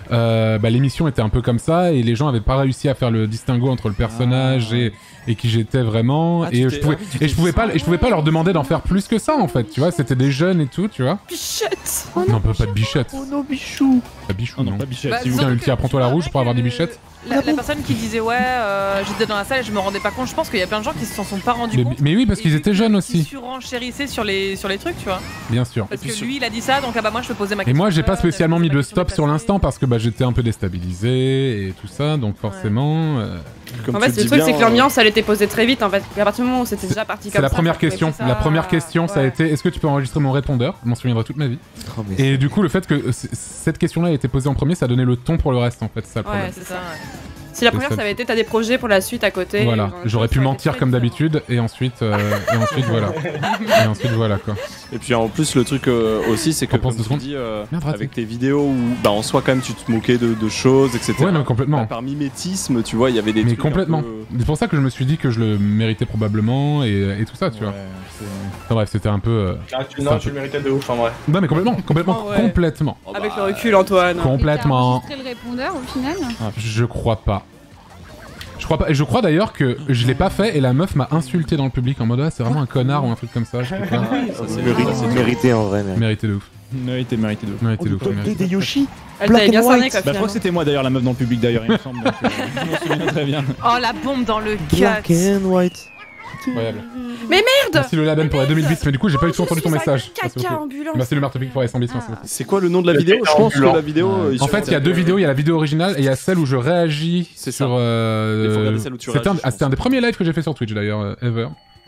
euh, bah, l'émission était un peu comme ça et les gens avaient pas réussi à faire le distinguo entre le personnage Ah. et, et qui j'étais vraiment. Ah, tu et t'es- je pouvais, ah oui, tu et je t'es pouvais dit pas, ça. et je pouvais pas leur demander d'en faire plus que ça en fait, tu vois. C'était des jeunes et tout, tu vois. Bichette. non, pas, pas de bichette. Oh non, bichou. Pas bichou, Oh non, non. pas bichette. Bah, s'il vous Tiens, plaît. Ulti, apprends-toi la rouge pour avoir des bichettes. La, la personne qui disait ouais, euh, j'étais dans la salle et je me rendais pas compte, je pense qu'il y a plein de gens qui s'en sont pas rendus Mais, compte. mais oui, parce qu'ils Et étaient qui- jeunes Qui aussi, surenchérissaient sur les, sur les trucs, tu vois. bien sûr. Parce puis que sur- lui, il a dit ça, donc ah bah moi je peux poser ma Et question. moi, j'ai pas euh, spécialement j'avais mis posé ma de question stop sur déplacée. l'instant parce que bah, j'étais un peu déstabilisé et tout ça, donc forcément. euh, Comme En tu fait, le le dis truc, bien, c'est que l'ambiance, elle était posée très vite en fait. À partir du moment où c'était déjà parti comme ça. C'est la première ça pouvait question. plus ça- La première question, ça a Ouais. été est-ce que tu peux enregistrer mon répondeur Je m'en souviendrai toute ma vie. Oh, mais Et du coup, le fait que euh, c- cette question-là ait été posée en premier, ça a donné le ton pour le reste en fait, c'est ça le Ouais, problème. c'est ça. ouais. Si la première, ça. ça avait été t'as des projets pour la suite à côté. Voilà, genre, j'aurais ça pu aurait été mentir très comme différent. d'habitude et ensuite, euh, et ensuite voilà. Et ensuite voilà quoi. Et puis en plus, le truc euh, aussi, c'est que T'en penses comme deux tu secondes dis, euh, Merde, raté. avec tes vidéos où bah, en soi, quand même, tu te moquais de, de choses, et cetera. Ouais, non, complètement. Bah, par mimétisme, tu vois, il y avait des Mais trucs. un complètement. peu- C'est pour ça que je me suis dit que je le méritais probablement et, et tout ça, tu vois. Ouais, c'est- Enfin bref, c'était un peu. euh, Ah, tu, C'est non, un tu peu- le méritais de ouf en vrai. Non, mais complètement, complètement, Oh, ouais. complètement. Oh, Avec bah, le recul, Antoine. Complètement. T'as enregistré le répondeur au final? Je crois pas. Je crois pas. Et je crois d'ailleurs que je l'ai pas fait et la meuf m'a insulté dans le public en mode ah, c'est vraiment un connard ou un truc comme ça. Je sais pas. ça, c'est Mérité, bien. mérité en vrai. Mais... Mérité de ouf. Mérité, mérité de ouf. Mérité de ouf. Oh, mérité. des Yoshi. Elle Black t'avait bien and cerné white. quoi Bah, je crois finalement. que c'était moi d'ailleurs la meuf dans le public d'ailleurs, il me semble. Donc, euh, je m'en souviens très bien. Oh la bombe dans le Black cat. and white. Incroyable. Mais merde. Merci le Laben pour la deux mille dix, mais du coup j'ai pas eu tout entendu ton Je suis un message. Merci Caca beaucoup. ambulance. Merci le marteau-pique pour les cent bits. merci beaucoup. C'est quoi le nom de la Le vidéo Je pense que ambulant. la vidéo. euh, il En fait, il y a deux vidéos. Il y a la vidéo originale et il y a celle où je réagis C'est sur. ça. euh, Il faut regarder celle où tu c'était un, réagis, je ah, c'était un des premiers lives que j'ai fait sur Twitch d'ailleurs, euh, ever.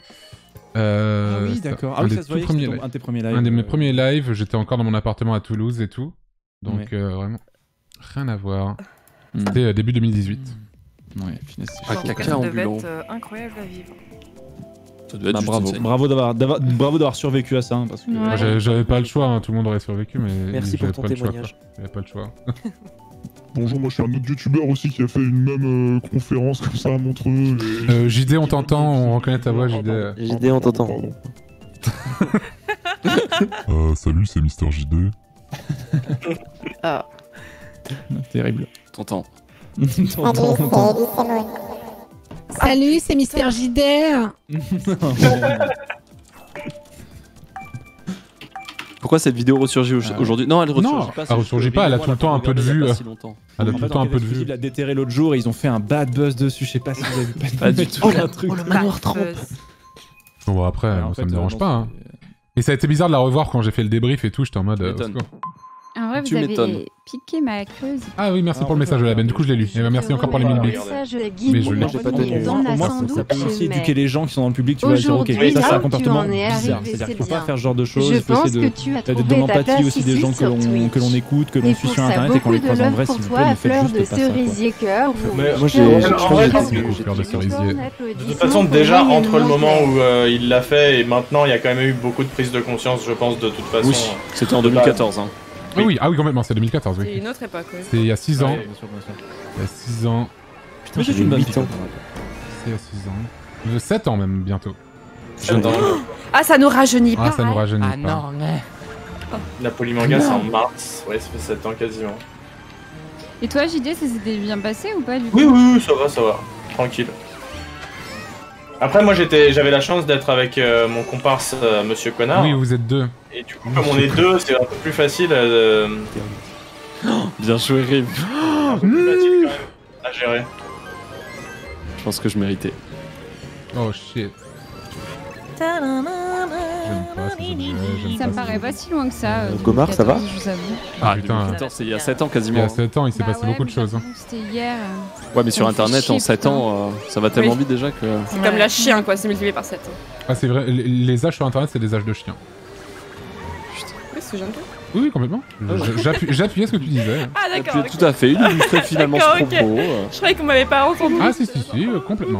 Euh, Ah oui, c'était d'accord. un Ah oui, des ça se tout voyait que premiers c'était lives. ton- un de tes premiers lives. Un de mes euh, premiers lives, j'étais encore dans mon appartement à Toulouse et tout. Donc Ouais. euh, vraiment, rien à voir. Hmm. C'était euh, début deux mille dix-huit. Ouais, finesse. Ah, Je pense caca que ça devait ambulant. être euh, incroyable à vivre. Ça devait être Bah, juste bravo, insane. bravo d'avoir, d'avoir- bravo d'avoir survécu à ça, hein, parce que. Ouais. Moi, j'avais- J'avais pas le choix, hein, tout le monde aurait survécu, mais Merci j'avais pour ton pas le choix, témoignage. quoi. J'avais pas le choix. Bonjour, moi je suis un autre youtubeur aussi qui a fait une même euh, conférence comme ça à Montreux. et- Euh, J D, on t'entend, on reconnaît ta voix, J D. euh. J D, on t'entend. Pardon. Euh, salut, c'est Mister J D. Ah. Terrible. T'entends. T'entends. Salut, c'est Mister J D. Pourquoi cette vidéo ressurgit au- Ah. aujourd'hui Non, elle ressurgit Non, pas. elle c'est juste ressurgit que pas, elle a moi, tout le la temps un peu de regardé il y a vue, pas euh. si longtemps. Elle a En tout fait, le temps un peu de Il vue. l'a déterré l'autre jour et ils ont fait un bad buzz dessus. Je sais pas si vous avez vu. Pas du tout. Oh, un truc. Oh, le manoir trempe. Bon, bon, après, Ouais, moi, en ça fait, me dérange euh, pas. bon, Hein. Et ça a été bizarre de la revoir quand j'ai fait le débrief et tout, j'étais en mode. euh, au m'étonnes. secours. En vrai, Tu vous m'étonnes. avez piqué ma creuse. Ah oui, merci Alors, pour le message de la benne, du coup je l'ai lu. Et bah, merci encore pour les mille bits. Message Mais guide je l'ai- Moi, j'ai pas tenu. dans la Au moins, sans ça peut doute aussi chez éduquer Mec. les gens qui sont dans le public. Tu vois, dire, ok, Aujourd'hui, ça c'est là un où tu comportement en es bizarre. arrivé, C'est-à-dire qu'il faut c'est pas bien. faire ce genre de choses. Je Il faut pense essayer de. que tu as Il y a de trouvé ta l'empathie place aussi des ici gens que sur l'on Twitch. que l'on écoute, que l'on Et suit pour sur ça, internet et qu'on les beaucoup de croise en love vrai, pour s'il vous toi, plaît, à ne faites fleur juste de pas ça. quoi. cerisier cœur. Mais- Moi, j'ai. Je- je en crois vrai, que j'ai- parce que- J'ai fleur de cerisier. De toute façon, déjà entre le moment où euh, il l'a fait et maintenant, il y a quand même eu beaucoup de prise de conscience, je pense, de toute façon. Oui, c'était en deux mille quatorze. Hein. Ah oui, ah oui, complètement, c'est deux mille quatorze, C'est oui. une autre époque, oui. C'est il y a six ans. Ouais, bien sûr, bien sûr. Il y a six ans. Putain, Mais c'est j'avais une bonne huit ans. fille. C'est il y a six ans. Euh, sept ans même, bientôt. Jeune dans Ah, ça nous rajeunit Ah, pas. ça nous rajeunit Ah pas. non, mais... Napoli Manga, c'est en mars. Ouais, ça fait sept ans quasiment. Et toi, J D, ça s'était bien passé ou pas du coup? Oui, oui, oui, ça va, ça va. Tranquille. Après, moi, j'étais, j'avais la chance d'être avec euh, mon comparse, euh, Monsieur Connard. Oui, vous êtes deux. Et du coup, comme on est deux, c'est un peu plus facile, euh, Bien joué, Riv. un peu plus facile quand même à gérer. Je pense que je méritais. Oh shit. J'aime pas ces objets, j'aime Ça pas me ces paraît objets. pas si loin que ça. euh, Gomard, ça va deux mille quatorze, Je vous avoue. Ah putain, deux mille quatorze, c'est il y a sept ans il y quasiment. a sept ans, il s'est Bah passé ouais, beaucoup de mais choses. hein. j'avoue, C'était hier. euh. Ouais, mais sur Ça me fait internet, chier, en sept putain. ans, euh, ça va tellement Oui. vite déjà que. C'est comme la chien, quoi, c'est multiplié par sept. Ah c'est vrai, les- les âges sur internet c'est des âges de chiens. Oui, c'est jeune toi. Oui, oui, complètement. Je- j'appuie- J'appuyais ce que tu disais. Ah, Et d'accord. puis, ok. tout à fait, il illustrait finalement ce D'accord, ok. propos. euh. Je croyais qu'on m'avait pas entendu. Ah si si si, euh, complètement.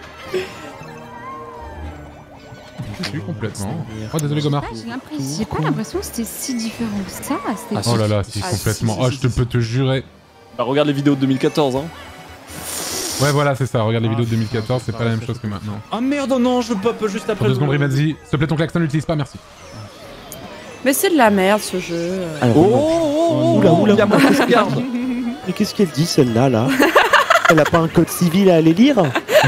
Si, si, complètement. Oh désolé Gomard. Ah, j'ai l'impression, j'ai pas l'impression que c'était si différent que ça. C'était Ah, Oh là là, si Ah, complètement. si, Oh si, je te peux te jurer. Bah, regarde les vidéos de deux mille quatorze, hein. Ouais voilà c'est ça, regarde les Ah, vidéos de deux mille quatorze, c'est pas la même chose que maintenant. Ah merde, non, je pop juste Pour après. deux le- secondes Rimadzi, s'il te plaît ton klaxon n'utilise pas, merci. Mais c'est de la merde ce jeu. Alors, Oh, bon. oh, oh, Oula, oula. il y a moi qui se garde. Mais qu'est-ce qu'elle dit celle-là là? Elle a pas un code civil à aller lire?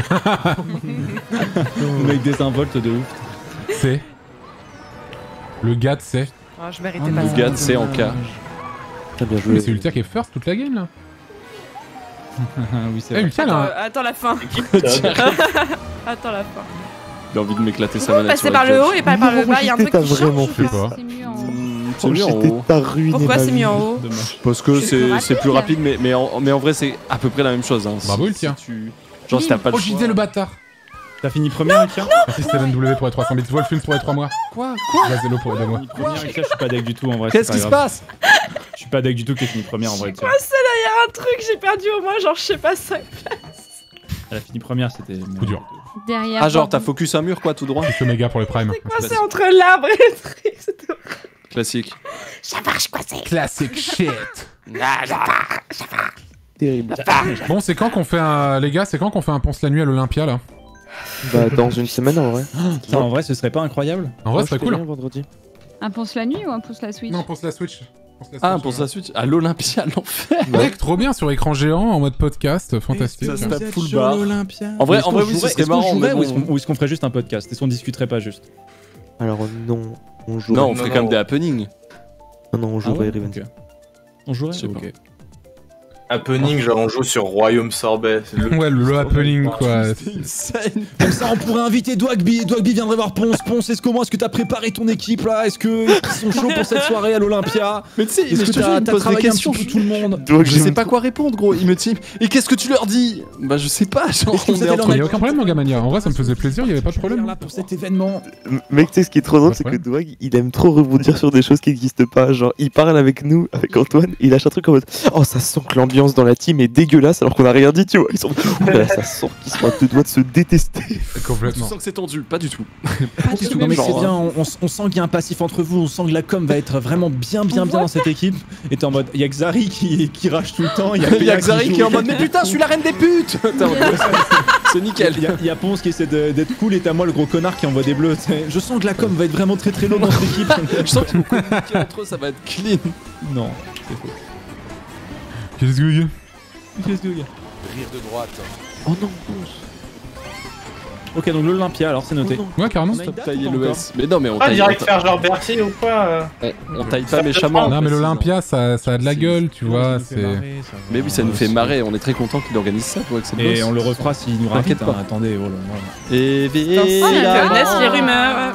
Le mec désinvolte de ouf. C'est. Le gars c'est. Oh, je méritais pas Le ça. gars, c'est en cas. T'as bien Mais joué. c'est Ultia qui est first toute la game là. Oui, c'est Eh, vrai. Ultia Attends, là. euh, attends la fin. Attends la fin. J'ai envie de m'éclater sa Pourquoi manette. passer sur par la le gueule. haut et pas par le bas? Il y a un truc T'as qui vraiment change. fait pas. C'est mieux en haut. Hmm, C'est mieux en J'étais haut. t'as ruiné Pourquoi ma c'est vie. mis en haut? Dommage. Parce que C'est c'est plus c'est plus rapide. rapide, mais, mais, en, mais en vrai, c'est à peu près la même chose. Hein. Bravo, Si- Ultia. si tu- Genre, si t'as pas le Oh, choix. J D le bâtard. T'as fini première, Ultia? Merci Steven W pour les trois cents bits. Wolfilm pour les trois mois. Quoi Quoi La Zélo pour les deux mois. Fini première, Ultia, je suis pas deck du tout en vrai. Qu'est-ce c'est qui pas se grave. passe? Je suis pas deck du tout qui est fini première en vrai. Ultia. Quoi, c'est là, il y a un truc, j'ai perdu au moins, genre, je sais pas, cinq. Elle a fini première, c'était. Coup dur. Derrière. Ah, genre, Bordon. t'as focus un mur, quoi, tout droit? C'est Omega pour les primes. Quoi, c'est entre l'arbre et le truc, c'était horrible. Classique. Ça marche, quoi, c'est. Classic shit. Terrible. Bon, c'est quand qu'on fait un. Les gars, c'est quand qu'on fait un ponce la nuit à l'Olympia là? Bah dans une semaine en vrai. Ça, en vrai, ce serait pas incroyable? En vrai, Moi, ce serait je fais cool. rien vendredi. Un ponce la nuit ou un ponce la Switch? Non, ponce la Switch. Ponce la Ah, Switch, pour ouais. sa suite, à l'Olympia, l'enfer. Mec, trop bien sur écran géant en mode podcast, fantastique. Ça se Vous tape êtes full sur bar. l'Olympia. En vrai, Est-ce en qu'on vrai, oui, ce jouerait- serait est-ce qu'on marrant, jouerait mais ou est-ce bon. qu'on- ou est-ce qu'on ferait juste un podcast? Est-ce qu'on discuterait pas juste? Alors non, on joue. Non, on Non, ferait non. quand même des happenings. Non, non, on Ah jouerait ouais, Riven. ok. On jouerait? Je sais pas. Ok. Happening, genre on joue sur Royaume Sorbet. c'est le- Ouais, le happening quoi. C'est insane. Comme ça, on pourrait inviter Dwagby. Dwagby viendrait voir Ponce. Ponce, est-ce comment est-ce que t'as préparé ton équipe là? Est-ce que ils sont chauds pour cette soirée à l'Olympia? Mais tu sais, Est-ce mais que je te jure, t'as il me t'as pose des travaillé un questions. petit peu tout le monde? Donc, Je sais pas quoi répondre, gros. Il me dit, et qu'est-ce que tu leur dis? Bah, je sais pas, genre, Est-ce que on vous est êtes entre Il y a aucun problème, mon Gamania. En vrai, ça me faisait plaisir, il y avait pas de problème. là pour cet événement. M- Mec, tu sais ce qui est trop drôle, Pas de c'est que problème. Dwag, il aime trop rebondir sur des choses qui n'existent pas. Genre, il parle avec nous, avec Antoine, il lâche un truc en mode oh, ça sent que l'ambiance dans la team est dégueulasse alors qu'on a rien dit, tu vois. Ils sont Ouh là là, ça sent qu'ils sont à deux doigts de se détester. Tu Complètement. sens que c'est tendu, pas du tout. Pas du tout. Non mais c'est bien, on, on- on sent qu'il y a un passif entre vous, on sent que la com va être vraiment bien bien bien dans cette équipe. Et t'es en mode, il y a Xari qui, qui rage tout le temps, il y a, Il y a Péa Xari joue qui est en au- mode, mais putain, je suis la reine des putes! T'es en mode, c'est nickel. Il y, a, il y a Ponce qui essaie de- d'être cool et t'as moi le gros connard qui envoie des bleus. t'sais. Je sens que la com va être vraiment très très low dans cette équipe. Je sens qu'ils vont communiquer entre eux, ça va être clean. Non, c'est faux. Qu'est-ce que vous Qu'est-ce que vous dire? Rire de droite. Oh non, Ok, donc l'Olympia, alors c'est noté. Ouais, carrément. On a une date Tailler ou pas le encore S. Mais non, mais on Pas taille, direct on, faire genre Bercy ou quoi euh on- on taille Ça pas peut méchamment. prendre. Non, mais précisant. l'Olympia, ça, ça a de la gueule, tu vois. C'est. Mais oui, ça nous fait marrer, on est très content qu'il organise ça pour Excel Et Boss. on le refera s'il nous T'inquiète raconte. pas. Hein, attendez, oh là là. Et Connaissent Villa. les rumeurs.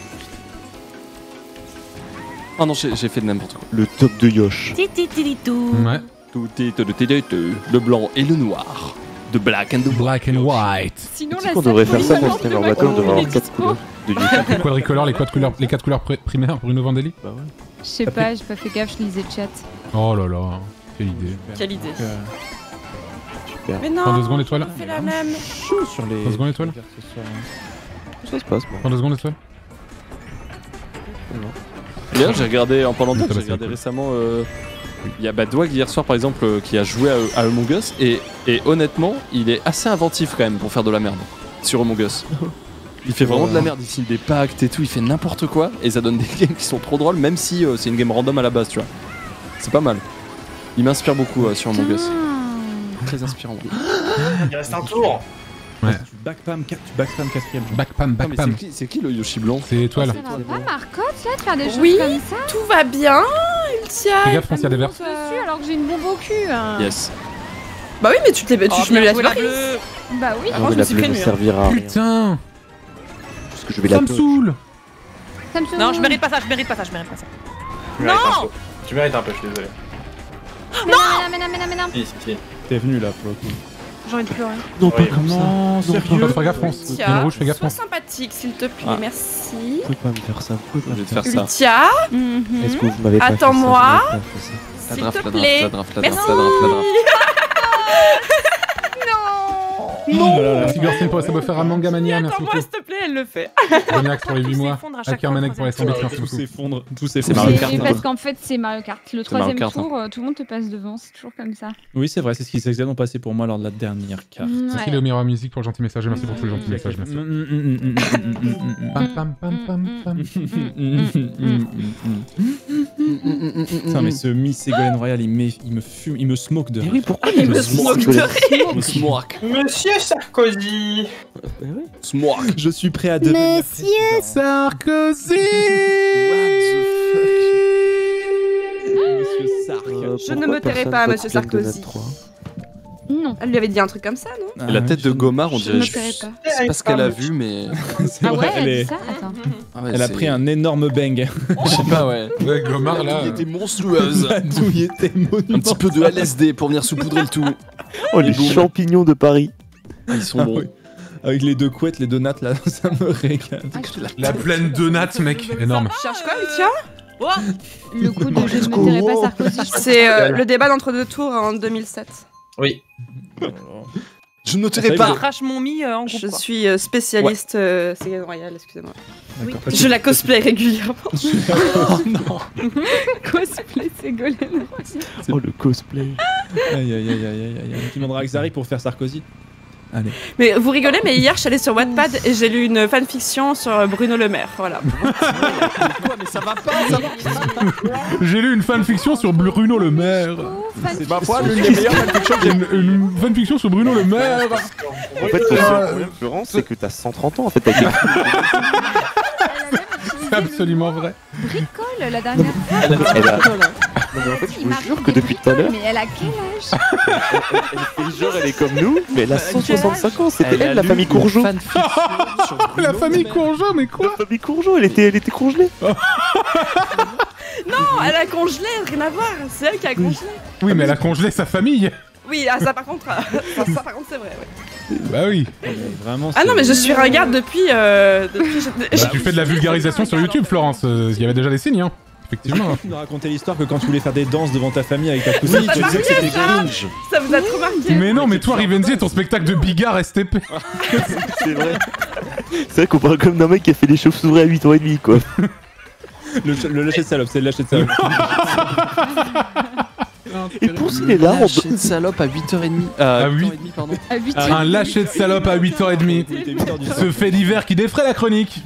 Oh non, j'ai j'ai fait de n'importe quoi. le top de Yosh. Ouais. Tout est de T D T, le blanc et le noir. De black and the white. Black and white. Sinon, Tu sais la qu'on devrait faire ça salle pour le streamer battle, on devrait avoir quatre couleurs de YouTube. Les quadricolores, les quatre couleurs, les quatre couleurs pri- primaires Bruno Vandelli. Bah ouais. Je sais pas, j'ai pas fait gaffe, je lisais le chat. Oh là là, quelle idée. Quelle idée. Euh, Super. Mais non, Prends deux secondes, étoile. on fait la même. chaud sur les. Trois secondes, étoile. Ça se passe, bon. Prends deux secondes, étoile. D'ailleurs, j'ai regardé en parlant de Ça ça, va, j'ai ça va, regardé cool. récemment. euh, Il y a bah, Dwag hier soir par exemple euh, qui a joué à, à Among Us et, et honnêtement, il est assez inventif quand même pour faire de la merde sur Among Us. Il fait vraiment de la merde, il signe des pactes et tout, il fait n'importe quoi et ça donne des games qui sont trop drôles même si euh, c'est une game random à la base, tu vois. C'est pas mal. Il m'inspire beaucoup euh, sur Among Us. Très inspirant. Il reste un tour. Ouais. Tu backpam, tu backpam quatrième. Backpam, Ah, mais backpam. c'est qui, c'est qui le Yoshi blanc? C'est étoile. Ça va pas, Marcotte, là, de faire des choses Oui. comme ça? Tout va bien, Ultia. Fais gaffe, France, il y a des verres. Dessus, alors que j'ai une bombe au cul. hein. Yes. Bah oui, mais tu t'es tu Oh, je me bien laisse joué, la pas. bleue. Bah oui. Non, moi, mais je la me suis bleue ne prévenue, hein. servira à rien. Putain, Parce que je vais la ça me dodge. saoule. Ça me saoule. Non, je mérite pas ça, je mérite pas ça, je mérite pas ça. Tu mérites un peu. Tu mérites un peu, je suis désolé. Mais non, mais non, mais non, mais non. Si, si, si. T'es venu là pour le coup. J'ai envie de pleurer. Non, pas Oui. comme ça. Non, Non, fais gaffe, France. Il y a une rouge, fais gaffe, sois France. sympathique, s'il te plaît, Ah. merci. Vous pouvez pas me faire ça, vous pouvez Je pas vais me te faire faire ça. ça. Ultia, Mhm. Est-ce que vous m'avez pas fait ça? Attends-moi. Vous m'avez pas fait ça. La s'il draft, te la draft, plaît. la draft, la Merci. draft, la draft, la draft. Non, la figure Steam pour essayer de faire un manga mania, merci Attends-moi, beaucoup. s'il te plaît, elle le fait. Boniax pour les huit Tout mois. s'effondre à chaque Aker fois, Manek pour les cent bits, merci Tout beaucoup. s'effondre, tout C'est s'effondre. Mario Et Kart, hein. parce qu'en fait, c'est Mario Kart. Le Mario troisième Kart, tour, euh, tout le monde te passe devant, c'est toujours comme ça. Oui, c'est vrai, c'est ce qui s'est exactement passé pour moi lors de la dernière carte. Merci Léo Miroir Music pour le gentil message et merci pour tous les gentils messages, merci. Pam pam pam pam pam. Putain, mais ce Miss Ségolène Royal, il, met- il me fume, il me smoke de rire. oui, pourquoi Il me smoke de rire. Me smoke. Monsieur Sarkozy. Smoke. Je suis prêt à devenir Monsieur Sarkozy. Monsieur Sark. Je ne me tairai pas, monsieur Sarkozy. Non. Elle lui avait dit un truc comme ça, non Et la tête de Gomard, on Je dirait. ne je- tairai pas. C'est pas ce qu'elle a vu, mais. C'est Ah vrai, ouais, elle, elle est- dit ça Attends. Ah ouais, elle a c'est- pris un énorme bang. Je sais pas, ouais. Ouais, Gomard là. Elle était monstrueuse. La douille était monumentale. Un petit peu de L S D pour venir saupoudrer le tout. Oh, les champignons de Paris. Ah, ils sont Ah bons. oui. Avec les deux couettes, les deux nattes là, ça me régale. La plaine de nattes, mec. Énorme. Tu cherches quoi, Lucia? Le coup de je ne me tairai pas Sarkozy. je pense. C'est euh, le débat d'entre deux tours en deux mille sept. Oui. Je ne Ça y noterai est, pas. vous- Crash mon mi euh, en groupe. Je quoi. suis euh, spécialiste euh, Ségolène Royal, excusez-moi. D'accord. Je la cosplay régulièrement. Oh non. Cosplay Ségolène. Oh, le cosplay. Aïe aïe aïe aïe aïe aïe. Tu demanderas à Xari pour faire Sarkozy. Allez. Mais vous rigolez, mais hier je suis allée sur Wattpad et j'ai lu une fanfiction sur Bruno Le Maire. Voilà. Quoi, mais ça va pas, ça va J'ai lu une fanfiction sur Bruno Le Maire. C'est ma foi l'une des meilleures fanfictions que j'ai Une, une fanfiction sur Bruno Le Maire. En fait, le seul problème, Florence, c'est que t'as cent trente ans en fait. T'as quelque- C'est absolument vrai. Bricole la dernière fois. Elle a- elle a- Non, mais en fait, je Il vous m'arrive jure que des depuis tout à bricoles, l'heure, Mais elle a quel âge elle fait genre elle est comme nous, mais elle a cent soixante-cinq ans. C'était Elle a elle, la lu famille une Courgeot. fanfiction sur Bruno La famille Le Maire. Courgeot, mais quoi? La famille Courgeot, elle était, elle était congelée. Non, elle a congelé, rien à voir. C'est elle qui a congelé. Oui, mais elle a congelé sa famille. Oui, ah, ça par contre, euh, ça, ça, par contre c'est vrai. Ouais. Bah oui. Vraiment. Ah non, mais je suis ringarde depuis. Euh, depuis je- Bah, tu fais de la vulgarisation sur YouTube, Florence. Euh, Il y avait déjà des signes, hein. Effectivement. Tu nous racontais l'histoire que quand tu voulais faire des danses devant ta famille avec ta cousine, Oui, tu disais que ça c'était ça. cringe. Ça vous a trop marqué. Mais non, mais toi, Rivenzi, ton spectacle de Bigard S T P. C'est vrai. C'est vrai qu'on parle comme d'un mec qui a fait des chauves-souris à huit ans et demi, quoi. Le, ch- le lâcher de salope, c'est le lâcher de salope. Et pour il est là, on Lâcher de salope à huit heures trente. Euh, Ah oui. huit heures trente, pardon. À huit Ah, Un lâcher de salope à huit heures trente. Ce fait divers qui défraie la chronique.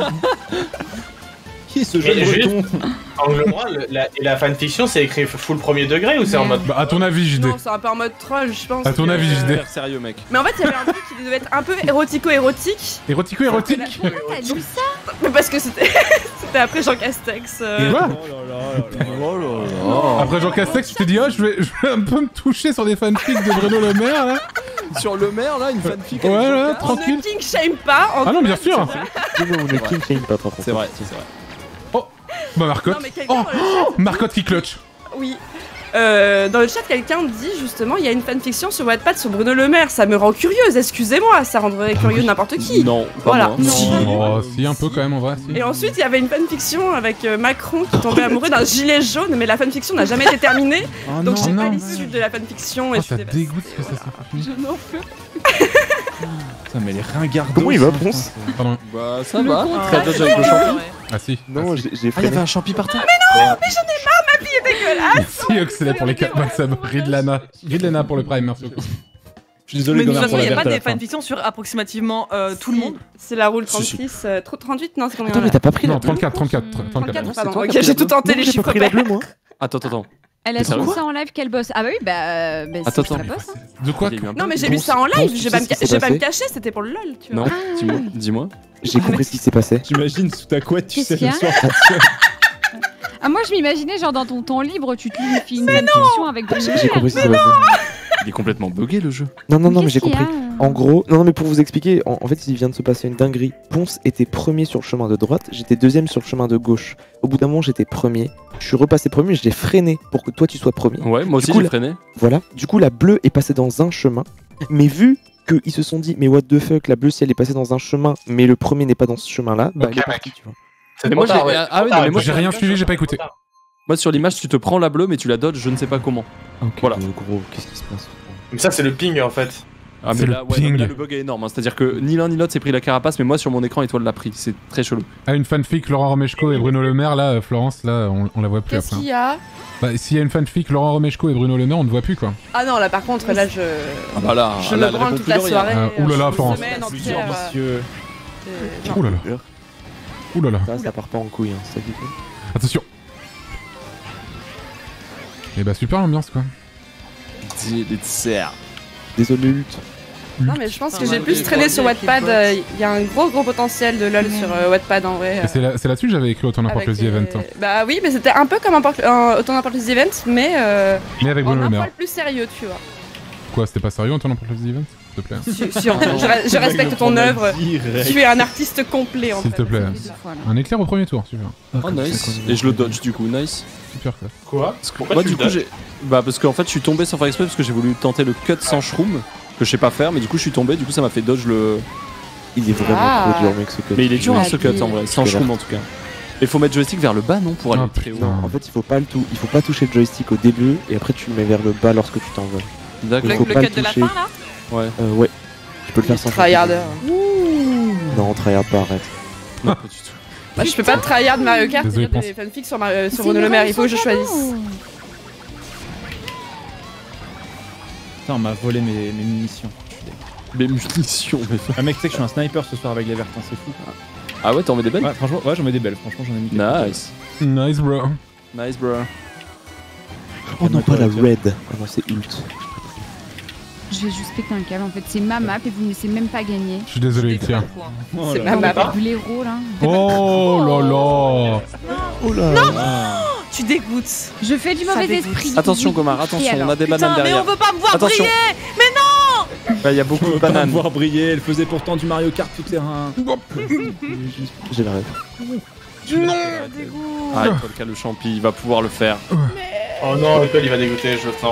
Qui est ce Et jeune juste, breton angle droit, le- la, et la fanfiction, c'est écrit full premier degré ou c'est en mode. Bah, à ton avis, J D. Non, c'est un peu en mode troll, je pense. À ton que- avis, J D. Faire sérieux, mec. Mais en fait, il y avait un truc qui devait être un peu érotico-érotique. Érotico-érotique. T'as lu ça Mais parce que c'était c'était après Jean Castex. euh, Et quoi? Oh là là là là. Après Jean Castex, tu t'es dit, oh, je vais, je vais un peu me toucher sur des fanfics de Bruno Le Maire, là. Sur le maire, là, une fanfic. Ouais, avec là, Joker. On tranquille. ne king shame pas. en Ah non, tout bien cas, sûr. c'est- Non, on est king shame pas trop. C'est vrai, c'est vrai. Bah, Marcotte. Non, mais quelqu'un Oh, dans le chat- oh, Marcotte qui clutch. Oui. Euh, dans le chat, quelqu'un dit justement il y a une fanfiction sur Wattpad sur Bruno Le Maire. Ça me rend curieuse, excusez-moi, ça rendrait curieux n'importe qui. Non, pas Voilà. moi. Oh, si, un peu quand même, en vrai. Si. Et ensuite, il y avait une fanfiction avec euh, Macron qui tombait amoureux d'un gilet jaune, mais la fanfiction n'a jamais été terminée. Oh Donc non. j'ai pas non. l'issue de la fanfiction. Et Oh, je suis ça dévastée, dégoûte que ça voilà. soit fini. Je n'en peux Putain, mais les ringardos. Comment il va, ça, Ponce putain, Pardon. Bah, ça va. contraire. Très dodge avec le champion. Ah si. Non, j'ai j'ai Ah, il y freiné. avait un champi par terre. Dégueulasse. Si Oxley pour les quatre mois de sub. Ridlana. Ridlana pour le prime, merci beaucoup. Je suis désolé, Mais de toute Gomard, façon, pour il la n'y a pas verte à des la fin. fanfictions sur approximativement euh, tout le monde. C'est la roule Si, si. trente-six. euh, trop- trente-huit Non, c'est combien Attends, là mais t'as pas pris la Non, bleue trente-quatre, trente-quatre, trente-quatre. trente-quatre, pardon. toi Ok, qui as j'ai pris tout tenté Non, les j'ai pas chiffres pris la près. bleue, moi. Attends, attends, attends. Elle a Mais sérieux su ça en live qu'elle bosse. Ah bah oui, bah. bah Attends, c'est attends. la bosse. hein. De quoi? Il y a eu un Non, mais bug. j'ai lu ça en live, Ponce, je tu vais pas sais me ce qui ca- je s'est vais pas me passé cacher, c'était pour le lol, tu vois. Non, dis-moi, dis-moi. J'ai compris ce qui s'est passé. J'imagine sous ta couette, tu Qu'est-ce sais, qu'il y le a soir. Ah, moi je m'imaginais, genre dans ton temps libre, tu te lis une fanfiction avec Bruno Le J'ai Maire. compris ce qui s'est passé. Il est complètement bugué le jeu. Non, non, non, mais Qu'est-ce j'ai qu'il y a, compris. euh En gros, non, non, mais pour vous expliquer, en, en fait, il vient de se passer une dinguerie. Ponce était premier sur le chemin de droite, j'étais deuxième sur le chemin de gauche. Au bout d'un moment, j'étais premier. Je suis repassé premier, je l'ai freiné pour que toi tu sois premier. Ouais, moi aussi Du coup, j'ai la- freiné. Voilà. Du coup, la bleue est passée dans un chemin. Mais vu qu'ils se sont dit, mais what the fuck, la bleue, si elle est passée dans un chemin, mais le premier n'est pas dans ce chemin-là, bah Ok, elle est mec. partie, tu vois. C'est Mais trop moi, j'ai- tard, ouais. ah oui, non, mais moi, J'ai rien suivi, j'ai pas écouté. Moi sur l'image, tu te prends la bleue, mais tu la dodges, je ne sais pas comment. Ok, Voilà. euh, gros, qu'est-ce qui se passe? Mais ça, c'est le ping en fait. Ah, mais C'est là, le ouais, non, mais là, ping. le bug est énorme. hein. C'est-à-dire que ni l'un ni l'autre s'est pris la carapace, mais moi sur mon écran, Étoile l'a pris. C'est très chelou. Ah, une fanfic Laurent Romeshko et Bruno Le Maire, là, euh, Florence, là, on, on la voit plus Qu'est-ce après. qu'il y a Bah, s'il y a une fanfic Laurent Romeshko et Bruno Le Maire, on ne voit plus, quoi. Ah non, là par contre, là je. Ah bah là, Je là, me elle branle répond toute plus la de rien. soirée. Ah, oulala, une Florence. semaine Plusieurs entière, euh, monsieur. euh, non. Ouh là là. Ouh là là. Ça, ça part pas en couille, hein, c'est ça qui fait. Attention. Et bah super l'ambiance quoi. Des desserts. Désolé, Ult. Non, mais je pense que j'ai plus traîné sur Wattpad. Il y a un gros gros potentiel de LoL sur euh, Wattpad en vrai. Et c'est là- c'est là-dessus que j'avais écrit Autant n'importe le Avec The Event. les- Bah oui, mais c'était un peu comme un, por- un Autant n'importe le The Event, mais euh, Mais avec en Bruno Le un Maire. poil plus sérieux, tu vois. Quoi, c'était pas sérieux Autant n'importe le The Event? S'il te plaît. Si- si, en fait, je, re- je respecte ton œuvre. Tu es un artiste complet en S'il fait. te plaît. Un éclair au premier tour, super. Oh nice. Et je le dodge du coup, nice. Super quoi. Quoi Parce que Pourquoi moi tu du le coup dodges j'ai. Bah parce qu'en fait je suis tombé sans faire exprès parce que j'ai voulu tenter le cut sans shroom. Que je sais pas faire, mais du coup je suis tombé, du coup ça m'a fait dodge le. Il est vraiment Ah. trop dur, mec, ce cut. Mais il est dur hein, ce cut Rapide. en vrai, sans shroom en tout cas. Et faut mettre joystick vers le bas non pour aller Ah, très haut. putain. Non, en fait, il faut pas le tout. Il faut pas toucher le joystick au début et après tu le mets vers le bas lorsque tu t'en vas. D'accord. Le, faut le pas cut le de la toucher. fin là Ouais. Euh, ouais. Tu peux le faire sans Tryharder. Non, tryhard pas, arrête. Non pas du tout. Bah, je peux pas tryhard Mario Kart et Désolé, lire des fanfics sur, Mar- euh, sur Bruno Le Maire, il faut que je choisisse. Putain, on m'a volé mes, mes munitions. Les munitions, mais. Ah mec, tu sais que je suis un sniper ce soir avec les vertins, c'est fou. Ah ouais, t'en mets des belles? Ouais, franchement, ouais, j'en mets des belles. Franchement, j'en ai mis quelques. Nice. Nice bro. Nice bro. Oh non, pas la red. Ah non, c'est ult. Je vais juste péter un câble en fait, c'est ma map et vous me laissez même pas gagner. Je suis désolé, tiens. Oh C'est là ma là. map. Vu l'héros là. Oh là là. Oh là. Ah. Tu dégoûtes. Je fais du Ça mauvais dégoûte. esprit. Attention Gomar, Et attention, on alors a des Putain, bananes mais derrière. on veut pas me voir Attention. briller. Bah, il y a beaucoup On de veut pas me bananes. voir briller, elle faisait pourtant du Mario Kart tout terrain. J'ai la rêve. Ah, Étoile qui a le champi, il va pouvoir le faire. Oh non, Étoile il va dégoûter, je le sens.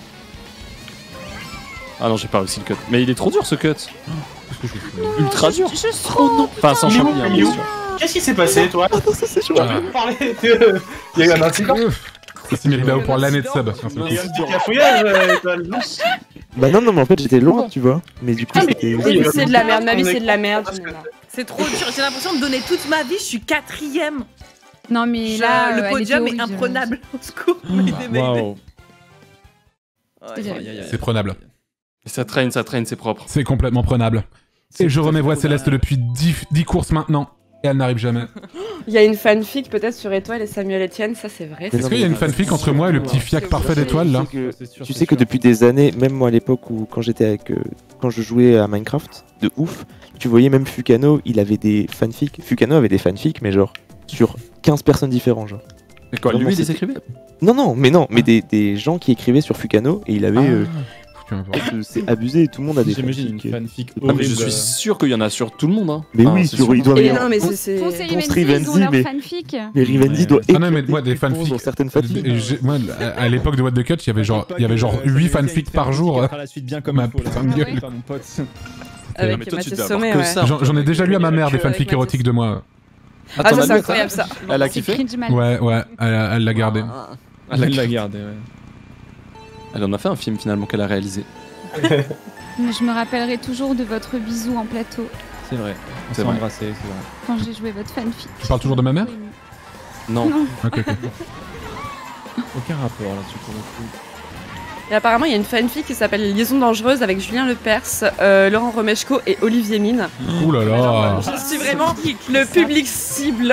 Ah non, j'ai pas réussi le cut. Mais il est trop dur ce cut. Ultra dur. Je sens. Enfin, sans champi, hein, bien sûr. Qu'est-ce qui s'est passé, toi Oh non, ça c'est chaud. On peut parler de... Il y a eu un incident. C'est Mérida pour l'année de sub. Il y a eu un petit cafouillage, euh, Étoile. non Bah non, non, mais en fait j'étais loin, tu vois. Mais du coup, Ah, mais c'était. oui, c'est de la merde, ma vie c'est de la merde. C'est trop dur. J'ai l'impression de donner toute ma vie. Je suis quatrième. Non mais Je- là, le euh, elle podium était est horrible. imprenable. Au secours. M'aidez, m'aidez. Waouh. C'est Aïe, aïe, aïe. C'est prenable. Et ça traîne, ça traîne, c'est propre. C'est complètement prenable. Et je remets Voix Céleste depuis dix courses maintenant. Et elle n'arrive jamais. Il y a une fanfic peut-être sur Étoile et Samuel Etienne, ça c'est vrai. Est-ce qu'il y a une fanfic entre moi et le petit fiac parfait d'étoile là? Tu sais que, tu sais que depuis des années, même moi à l'époque où quand j'étais avec, euh, quand je jouais à Minecraft, de ouf, tu voyais même Fukano, il avait des fanfics. Fukano avait des fanfics, mais genre sur quinze personnes différentes, genre. Mais quoi, Vraiment, lui il les c'était- écrivait? Non, non, mais non, mais des, des gens qui écrivaient sur Fukano et il avait. euh, euh, c'est abusé, tout le monde a des J'imagine une fanfics. fanfic Ah, mais je horrible. suis sûr qu'il y en a sur tout le monde. Hein. Mais Enfin, oui, c'est sur- sûr. il doit Et y non, mais Ponce- c'est. Ponce c'est- et Ponce Rivenzi, ils ont Rivenzi, leur mais- fanfic. Mais Rivenzi Ouais. doit Ah non mais éclater moi des tout le monde fanfics. dans certaines fanfics. Et j'ai- moi à à l'époque de What the Cut, il y avait genre il y avait genre huit fanfics par jour. À la suite bien comme Ma il faut, là. putain de gueule. Pas mon pote. Avec mais toi, tu Mathieu dois avoir Sommet, que ouais. ça. J'en j'en ai déjà lu à ma mère des Que avec fanfics Mathieu. érotiques de moi. Ah, Attends, ça c'est elle- incroyable ça. Elle a C'est kiffé? cringe mal. Ouais ouais, elle, a- elle l'a gardé. Elle a Elle l'a kiffé. gardé, ouais. Elle en a fait un film finalement qu'elle a réalisé. Mais je me rappellerai toujours de votre bisou en plateau C'est vrai. On C'est s'est vrai. embrassé, c'est vrai. quand j'ai joué votre fanfic. Tu parles toujours de ma mère? Non. Non. Ok ok. Aucun rapport là-dessus pour le coup. Et apparemment il y a une fanfic qui s'appelle Liaison dangereuse avec Julien Lepers, euh, Laurent Romeshko et Olivier Mine. Ouh là là. Je suis vraiment le public cible.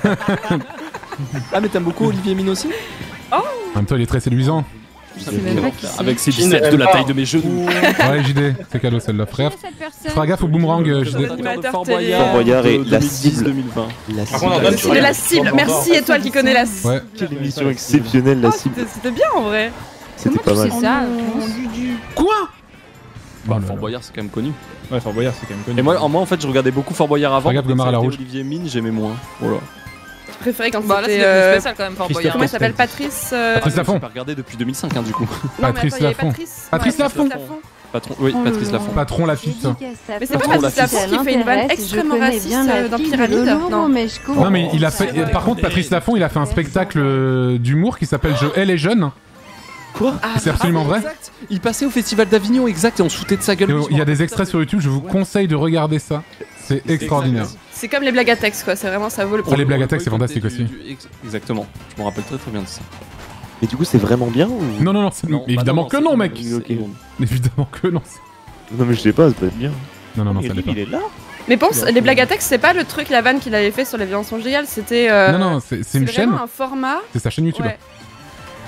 Ah mais t'aimes beaucoup Olivier Mine aussi? En même temps il est très séduisant. Je sais même pas qui c'est. Avec ses Qui ne biceps de aime la pas. taille de mes genoux. Ouais J D, c'est cadeau celle-là frère. Qui est cette personne? Feras gaffe au boomerang euh, J D. Animateur Fort télé. Boyard, Fort Boyard et de la deux mille dix cible. deux mille vingt. La Par contre, on cible. donne sur De les- la cible, merci Étoile qui connaît la cible. Ouais. Quelle émission exceptionnelle, la Ah, cible. c'était- C'était bien en vrai. C'était Comment pas tu mal. sais ça? Quoi? Bah, Oh là Fort là. Boyard c'est quand même connu. Ouais, Fort Boyard, c'est quand même connu. Et moi, en, moi en fait je regardais beaucoup Fort Boyard avant. Regarde Gomar à la Ça a été rouge. Olivier Mine j'aimais moins. Voilà. Je préférais quand Bah là, c'était. c'est euh, spécial quand même, Fort Christophe Boyard. Comment il s'appelle Patrice euh, Patrice J'ai Laffont. pas regardé depuis deux mille cinq hein, du coup. Non, mais Patrice attends, il y avait Laffont. Patrice. Patrice Ouais, Laffont. Patron, oui, Oh là Patrice là. Laffont. Patron Lafitte. Mais c'est Pas pas trop Patrice la Laffont qui fait une vanne extrêmement raciste euh, dans Pyramide. Non. Non mais il a fait. euh, Par contre Patrice Laffont il a fait un spectacle euh, d'humour qui s'appelle Je hais les jeunes. Quoi? C'est absolument vrai. Exact. Il passait au festival d'Avignon, exact, et on se foutait de sa gueule. Et Il y a des extraits sur YouTube, je vous conseille de regarder ça. C'est extraordinaire. C'est comme les blagues à texte quoi, c'est vraiment ça vaut le Oh, coup. les blagues à texte, c'est fantastique Du- aussi. du- ex- Exactement. Je me rappelle très très bien de ça. Mais du coup, c'est vraiment bien ou... Non, non, non, c'est- Non, bah évidemment non, que c'est- non, mec. c'est- Ok. Évidemment que non. Non, mais je sais pas, ça peut être bien. Non, non, non, ça l'est pas. Il est là. Mais pense, les blagues à texte, c'est pas le truc, la vanne qu'il avait fait sur les violences conjugales, c'était. euh, Non, non, c'est c'est une chaîne. vraiment un format. C'est sa chaîne YouTube. Ouais.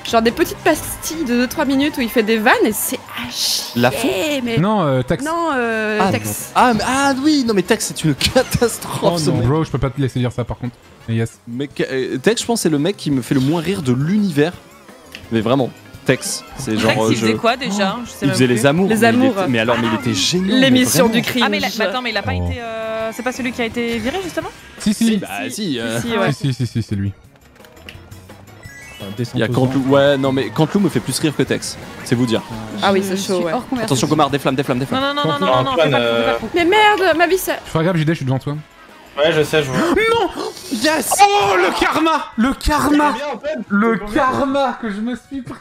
genre des petites pastilles de deux trois minutes où il fait des vannes et c'est à chier. La fond mais... Non, euh, Tex. Non, euh, Ah, Tex. ah, mais- ah oui, non mais Tex c'est une catastrophe. Oh ce non, mec. bro, je peux pas te laisser dire ça par contre. Mais yes. Mec, euh, Tex, je pense, c'est le mec qui me fait le moins rire de l'univers. Mais vraiment, Tex, c'est genre. Tex, euh, il faisait je- quoi déjà Je sais Il même faisait plus. les amours. Les mais il amours. était- Mais alors, mais il était génial. mais L'émission vraiment. du cringe. Ah mais, il a- mais attends, mais il a pas Oh. été... euh, C'est pas celui qui a été viré justement Si, si. Bah si. euh, Si, ouais. Si, si, si, si, c'est lui. Il y a Cantlou. Ouais, non mais Cantlou me fait plus rire que Tex. C'est vous dire. Ah oui, Je c'est chaud, suis ouais. hors conversation. Attention, Gomard, des flammes, des flammes, des Non, flammes. non, non, non, non, non, non, fais Antoine, pas le coup, fais pas euh, le coup. Mais merde, ma vie ça. Tu fais grave, J D, je suis devant toi. Ouais, je sais, je vois. Yes. Oh, le karma. Le karma. Le karma que je me suis pris.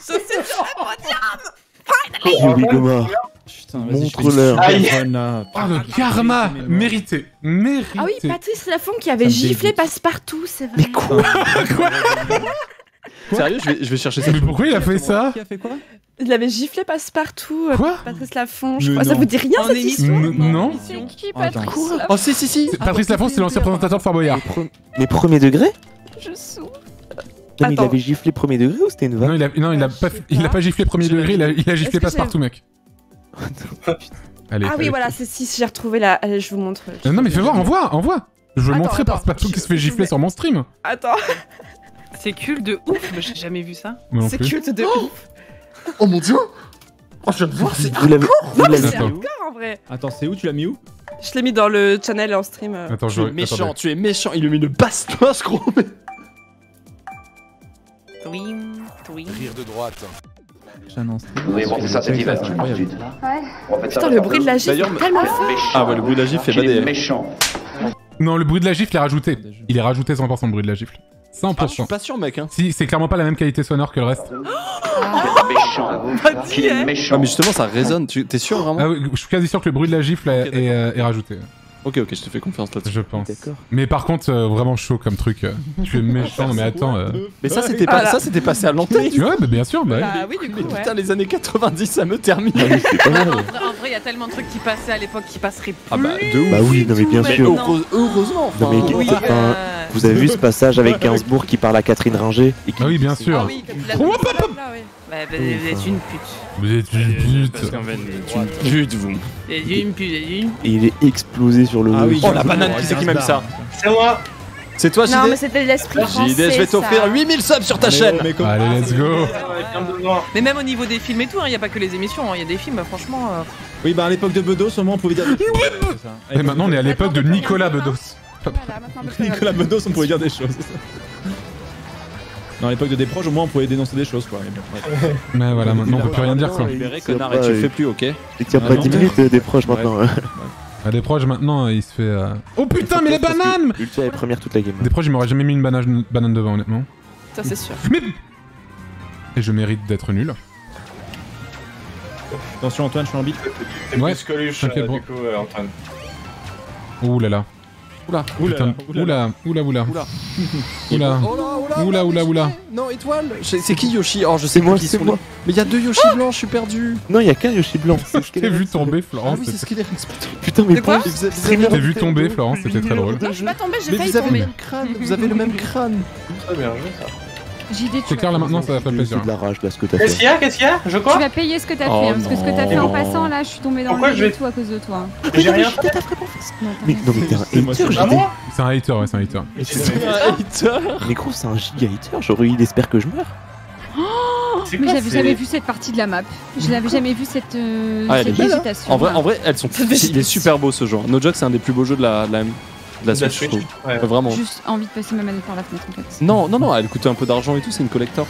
Oh oui, Gomard. Putain, vas-y, Montre-leur. je fais Aïe. du fun, là. Oh, le karma. Mérité. Mérité. Ah oui, Patrice Lafont qui avait Ça me giflé dégoûte. Passepartout, c'est vrai. Mais quoi? Sérieux, je vais, je vais chercher ça. Mais pourquoi il a fait ça? Qui a fait quoi? Il avait giflé Passepartout, euh, Quoi? Patrice Lafont, je Mais crois. Ça non. vous dit rien En cette émission histoire N- Non. C'est qui, Attends. Patrice là Oh si si si. Patrice Lafont, c'est l'ancien présentateur de Fort Boyard. Mais, pre- mais premier degré? Je souffre. Non, mais il Attends. avait giflé premier degré ou c'était une Non, vanne? il a, non, il a pas, il a pas giflé premier degré, il a, il a giflé que passe-partout, mec. Allez. Ah oui, allez. voilà, c'est si, j'ai retrouvé la. Allez, je vous montre. Euh, Non, mais fais voir, envoie, envoie. Je veux Attends, montrer attends. passe-partout qui se fait Je- je gifler vais- sur mon stream. Attends, C'est cul de ouf, mais j'ai jamais vu ça. Moi non c'est plus. culte de ouf. Oh mon dieu. Oh je viens de voir, c'est. Vous l'avez vous l'avez C'est Attends. hardcore en vrai. Attends, c'est où? Tu l'as mis où? Je l'ai mis dans le channel en stream. euh. Attends, Tu je es méchant, attendez. tu es méchant. Il lui met une bastos gros. mais- Twing, twing. Rire de droite. J'annonce. Oui, bon, c'est ça, c'est Ivan, d'habitude. En fait, ça Putain, va le faire bruit de la gifle D'ailleurs, est tellement fort. Ah ouais, le bruit de la gifle fait Il est bader. méchant. Non, le bruit de la gifle est rajouté. Il est rajouté cent pour cent le bruit de la gifle. cent Ah, pour je suis cent. pas sûr mec hein. Si, c'est clairement pas la même qualité sonore que le reste. Quel méchant. Qu'il est Ah méchant. mais justement ça résonne. Tu t'es sûr vraiment? Ah oui, je suis quasi sûr que le bruit de la gifle est, Ok, est, euh, est rajouté. Ok ok, je te fais confiance là-dessus. Je pense. D'accord. Mais par contre, euh, vraiment chaud comme truc. euh. Tu es méchant, mais attends. euh. Mais ça c'était pas Voilà. ça c'était passé à l'antenne. Tu vois, bah, bien sûr, bah. Bah oui, du Mais coup, ouais. putain les années quatre-vingt-dix ça me termine. Ah oui, c'est pas mal. En vrai, en vrai, il y a tellement de trucs qui passaient à l'époque qui passeraient plus. Ah bah de ouf. Bah oui, non mais bien Mais sûr. heureuse- heureusement. Non mais enfin, Oui, enfin, euh, vous avez vu ce passage avec Gainsbourg qui parle à Catherine Ringer et qui... Ah oui, bien sûr. Ah oui, que tu l'as Oh, vu, hop, hop, là, oui. Bah, bah, vous êtes une pute. Vous êtes une Parce pute. qu'en fait, vous êtes une pute vous. Vous êtes une pute, vous êtes une Et il est explosé sur le Ah dos. oui, Oh la banane, qui c'est qui m'aime ça? C'est moi. C'est toi Non, mais J D? c'était l'esprit français. J D, je vais t'offrir ça. huit mille subs sur ta chaîne. Allez, let's go. Mais même au niveau des films et tout, il n'y a pas que les émissions, il y a des films, franchement. euh, Oui, bah à l'époque de Bedos, au moins on pouvait dire des choses. C'est ça. Et maintenant, on est à l'époque de Nicolas Bedos. Voilà, maintenant, on peut faire- Nicolas Bedos, on pouvait dire des choses. Dans l'époque de Desproges, au moins on pouvait dénoncer des choses quoi. Mais bon, ouais. Mais voilà, maintenant, on peut plus rien dire, quoi. Libéré connard et tu le fais plus, ok? Il tient Ah pas non. dix minutes euh, des proches maintenant. hein. À des proches, maintenant, il se fait. euh, Oh putain, mais les Parce que bananes! Ultia est première toute la game. Des proches, il m'aurait jamais mis une banane, banane devant, honnêtement. Ça, c'est sûr. Mais. Et je mérite d'être nul. Attention Antoine, je suis en bite. T'es Ouais, plus Coluche, t'inquiète, euh, bro. du coup, euh, Antoine. Ouh là là. Oula. Putain, Oula, oula, oula, oula. Oula. Oula. Oula, oula, oula. Non, étoile. C'est c'est qui Yoshi? Oh, je sais C'est moi, plus qui c'est sont moi. les- Mais il y a deux Yoshi blancs, je suis perdu. Non, il y a qu'un Yoshi blanc. c'est Je t'ai vu tomber, Ah Florence. oui, c'est c'était- ce qu'il est. Putain, mais De quoi pas- Vous avez- Streamer- Je t'ai vu tomber, Florence, c'était très drôle. Non, je suis pas tombée, j'ai Mais failli vous avez le tomber. même crâne. Vous avez le même crâne. Très bien joué ça. J D, tu C'est vas- clair, là maintenant, ça va faire C'est plaisir. de la rage là ce que t'as Qu'est-ce fait. qu'il y a? Qu'est-ce qu'il y a? Je Tu quoi? vas payer ce que t'as Oh fait, hein, parce que ce que t'as fait non. en passant, là, je suis tombée dans Pourquoi le je vide vais- et tout à cause de toi. J'ai rien fait. Non, t'as Mais rien non, mais fait. t'es un C'est moi, hater, c'est J Ah D. moi? C'est un hater, ouais, c'est un hater. Mais c'est- Mais gros, c'est un giga hater. Genre, il espère que je meure. c'est Mais quoi, j'avais c'est- jamais vu cette partie de la map. Je n'avais jamais vu cette, euh, Ah, elle est cette belle, hein. végétation. En vrai, en vrai, elles sont. Il est super beau ce jeu. No joke, c'est un des plus beaux jeux de la, de la, de la De la Switch, je Switch, trouve. ouais. Euh, Vraiment. Juste envie de passer ma manette par la fenêtre en fait. Non, non, non, elle coûtait un peu d'argent et tout, c'est une collector.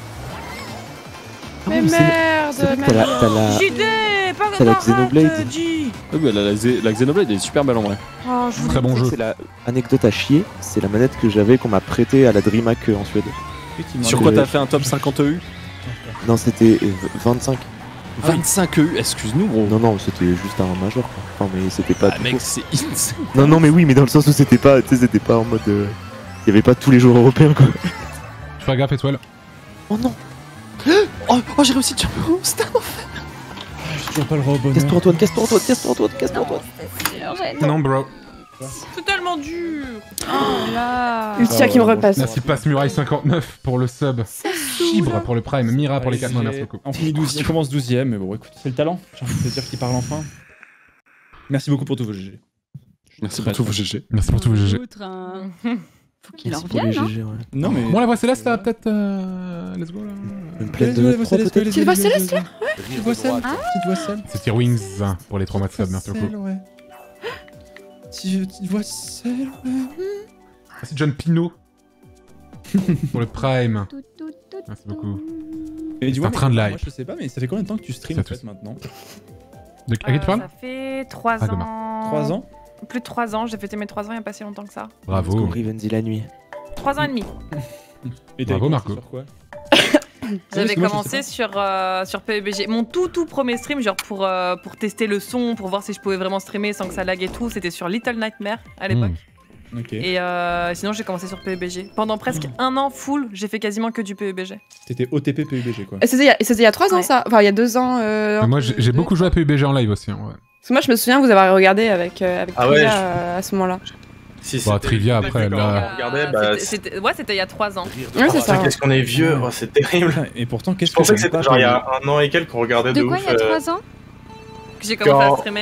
Ah Mais oui, c'est- merde, C'est vrai que t'as la, t'as la, J D, pas t'as la pas Xenoblade. rate, J. Ah oui, la, la, Xe- la Xenoblade elle est super belle en vrai. Oh, je vous Très bon jeu. C'est la anecdote à chier. C'est la manette que j'avais qu'on m'a prêtée à la DreamHack euh, en Suède. Sur que- quoi t'as fait un top cinquante E U? Non, c'était euh, vingt-cinq. vingt-cinq E U, excuse-nous gros. Non, non, c'était juste un major quoi. Enfin, mais c'était pas. Ah tout mec, court. c'est insane. Non, non, mais oui, mais dans le sens où c'était pas. Tu sais, c'était pas en mode. euh, Il y avait pas tous les jours européens quoi. Je fais gaffe, étoile. Oh non! Oh, oh j'ai réussi, tiens. Oh, c'était un enfer. Je suis toujours pas le roi au bonheur. Casse-toi, Antoine, casse-toi, Antoine, casse-toi, Antoine, casse-toi, Antoine. Non, bro. C'est tellement dur. Oh là. Ultia qui me repasse. Merci Passe Muraille cinquante-neuf pour le sub. Chibre pour le prime. Mira pour les quatre mois, merci beaucoup. On finit douzième, on commence douzième, mais bon, écoute, c'est le talent. J'ai envie de te dire qu'il parle enfin. Merci beaucoup pour tous vos G G. Merci pour tous vos G G. Merci pour tous vos G G. Faut qu'il en revienne, hein. Non, mais. Bon, la voix céleste, là, peut-être. euh, Let's go là. Une plaide de trois peut-être. Petite voix céleste là? Petite voix seule. Petite voix seule. C'est Tier Wings pour les trois mois de sub, merci beaucoup. Petite voix seule, ouais. Merci John Pino pour le prime. Merci beaucoup. C'est un train de live. Moi, je sais pas, mais ça fait combien de temps que tu streams en fait maintenant? De à qui tu parles? Ça fait trois Ah, ans. Goma. trois ans? Plus de trois ans, j'ai fêté mes trois ans il n'y a pas si longtemps que ça. Bravo. Rivenzi la nuit. trois ans et demi. Et t'as Bravo, commencé Marco. sur quoi? J'avais parce que moi, je commencé sais sur, euh, sur P U B G. Mon tout tout premier stream, genre pour, euh, pour tester le son, pour voir si je pouvais vraiment streamer sans que ça lag et tout, c'était sur Little Nightmare à l'époque. Ok. Et euh, sinon j'ai commencé sur P U B G. Pendant presque un an full, j'ai fait quasiment que du P U B G. C'était O T P P U B G quoi. Et C'était il y a- et c'était il y a trois ans Ouais. ça? Enfin il y a deux ans. euh, Mais moi, j'ai j'ai beaucoup joué à P U B G en live aussi. Hein, ouais. Parce que moi je me souviens vous avoir regardé avec, euh, avec Ah Trivia ouais, je- euh, à ce moment-là. Si, Bah, c'était- Trivia après, quand là. on regardait, Euh, bah, c'était- c'était- ouais, c'était il y a trois ans. Ouais, c'est ça. Qu'est-ce qu'on est vieux, oh, c'est terrible. Et pourtant, qu'est-ce Je que pensais que j'aime c'était pas genre il y a P U B G. un an et quelques qu'on regardait de, De quoi ouf. il y a euh, trois ans? Que j'ai commencé Quand- à streamer.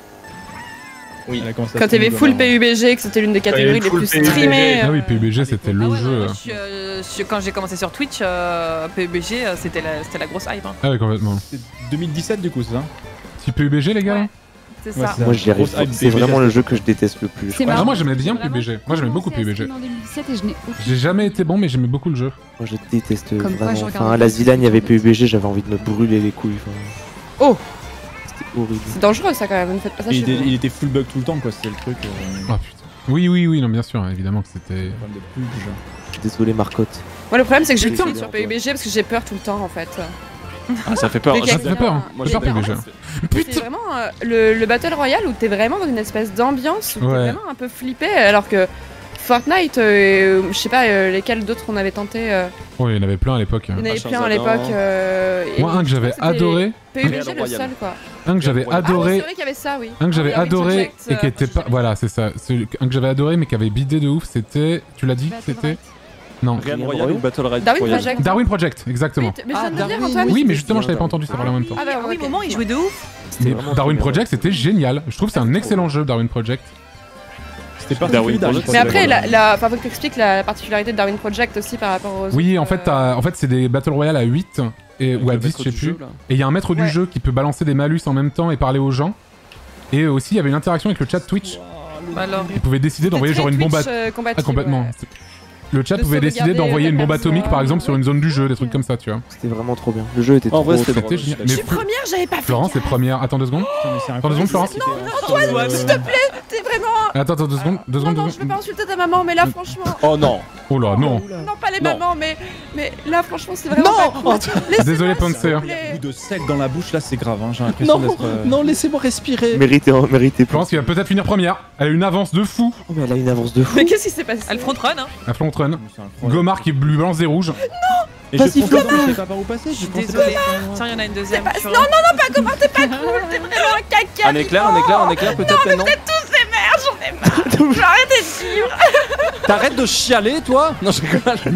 Oui. Elle a commencé à Quand t'avais streamer full Goma. P U B G, que c'était l'une des il y avait catégories les full plus P U B G. streamées. Ah oui, euh, P U B G c'était le Ah ouais, jeu. non, euh. je suis, euh, je- quand j'ai commencé sur Twitch, euh, P U B G euh, c'était la, c'était la grosse hype. Hein. Ah ouais, complètement. C'est deux mille dix-sept du coup, c'est ça? Si P U B G, les gars Ouais, c'est Ouais, ça. c'est Moi j'y arrive. Grosse hype C'est P U B G. vraiment le jeu que je déteste le plus. je C'est crois. Ah, marrant. moi j'aimais bien J'ai P U B G. Moi j'aimais beaucoup P U B G. commencé à streamer en deux mille dix-sept et je n'ai aucun- J'ai jamais été bon, mais j'aimais beaucoup le jeu. Moi je déteste Comme quoi, vraiment. je regarde Enfin, pas la ce Zilan, il y avait que P U B G, j'avais envie de me brûler les couilles. enfin, Oh, C'était horrible. c'est dangereux ça quand même, ne faites pas ça Et chez il, était, vous. il était full bug tout le temps quoi, c'était le truc. Euh, Oh putain. Oui, oui, oui, non, bien sûr, évidemment que c'était. problème de pub, genre. Désolé Marcotte. Moi le problème c'est que j'ai Putain. plus sur P U B G parce que j'ai peur tout le temps en fait. Ah, ça fait peur. Mais Ah, ça fait peur, hein. Moi, J'ai peur P U B G. C'est vraiment euh, le, le Battle Royale où t'es vraiment dans une espèce d'ambiance, où t'es Ouais. vraiment un peu flippé, alors que Fortnite, euh, je sais pas euh, lesquels d'autres on avait tenté, euh, Oh, il y en avait plein à l'époque. il y en avait Machin plein à Zadan. l'époque. euh, et Moi, un que je j'avais crois que c'était adoré. P U B G Battle le Royale. seul quoi. Un que j'avais Ah oui, adoré. c'est vrai qu'il y avait ça, oui. Un que j'avais Ah oui, avec adoré Project, et qui euh, était pas. Voilà, c'est ça. Celui- Un que j'avais adoré mais qui avait bidé de ouf, c'était. Tu l'as dit Battle C'était. Right. Non. Real Royale ou Battle Royale Darwin Royale Project. Darwin Project, exactement. Oui, t- mais je Ah, viens de le dire, Darwin, Antoine. Oui, mais justement, je l'avais pas entendu, ça parlait en même temps. Ah bah Ah oui, ok. moment, il jouait de ouf. Mais vraiment Darwin trop bien. Project, c'était génial. Je trouve que c'est un excellent jeu, Darwin Project. C'était pas Darwin Darwin Project. Mais après, la, la, enfin, faut que t'expliques la, la particularité de Darwin Project aussi par rapport aux. Oui, autres, en fait, euh, t'as- en fait c'est des Battle Royale à huit et, ou à dix, je sais plus. Et il y a un maître du Ouais. jeu qui peut balancer des malus en même temps et parler aux gens. Et aussi, il y avait une interaction avec le chat Twitch. Alors, Il pouvait décider c'était d'envoyer très genre une bombe Twitch, à... euh, compatible, Ah, complètement. ouais. Le chat De pouvait décider sauvegarder d'envoyer ta une bombe personne, atomique, par exemple, sur une zone du jeu, des trucs ouais. comme ça, tu vois. C'était vraiment trop bien. Le jeu était En trop vrai, c'était C'était drôle. génial. Je Mais suis Fl- première, j'avais pas fait. Florence est première. Attends deux secondes. Attends deux secondes, Florence. Antoine, s'il te plaît, t'es vraiment. Attends, attends deux secondes. Deux Non, secondes, non, deux je veux secondes. pas insulter ta maman, mais là, franchement. Oh non. Oh là, non. Non, pas les Non. mamans, mais, mais là, franchement, c'est vraiment pas cool. Laissez-moi, Désolé, s'il vous Panzer. Un plaît. coup de sel dans la bouche là, c'est grave. Hein. J'ai l'impression Non, d'être. euh, non, laissez-moi respirer. Mérité, mérité. Florence qui va peut-être finir première. Elle a une avance de fou. Oh, mais elle a une avance de fou. Mais qu'est-ce qui s'est passé? elle front run, hein. À front run. c'est incroyable. Gomard qui lui balance des rouges. Et je Vas-y, fonce dedans, Flo. je sais pas par où passer. Je suis je pense- désolée. Tiens, il y en a une deuxième. Pas- je suis Non, non, non, pas comment, t'es pas cool, t'es vraiment un caca. Un éclair, un éclair, un éclair, peut-être maintenant. Tous ces merdes, j'en ai marre. Je vais arrêter de vivre. T'arrêtes de chialer, toi. Non, je rigole.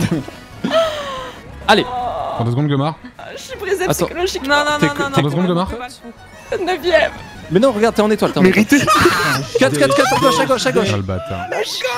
Allez. Attends deux secondes, Gomard. Je suis brisée Attends. psychologiquement. Non, non, T'es non, que- non, t'es non. deux secondes, Gomard Neuvième. Mais non, regarde, t'es en étoile. T'es en étoile. Mérité. quatre, quatre, quatre, à gauche, à gauche, à gauche. Ah, le bâtard.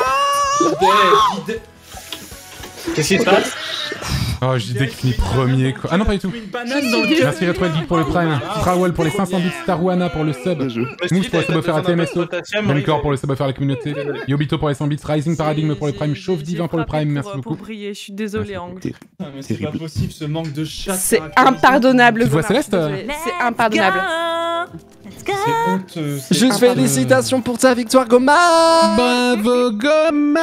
Qu'est-ce qui se passe? Oh, J D qui finit premier, quoi. Ah non, pas du tout. Merci Retro Geek pour le prime. Trawell pour les cinq cents bits. Starouana pour le sub. Mousse pour le sub offert à T M S O. Mencor pour le sub offert à la communauté. Yobito pour les cent bits. Rising Paradigm pour le prime. Chauve Divin pour le prime. Merci Pour, beaucoup. pour briller, je suis désolée, Angle. Putain, mais c'est pas possible ce manque de chat. C'est impardonnable. Tu vois Gomard, Céleste, je suis désolée. C'est impardonnable. C'est honteux. c'est Juste honteux. félicitations pour ta victoire, Goma. Bravo, Gomard.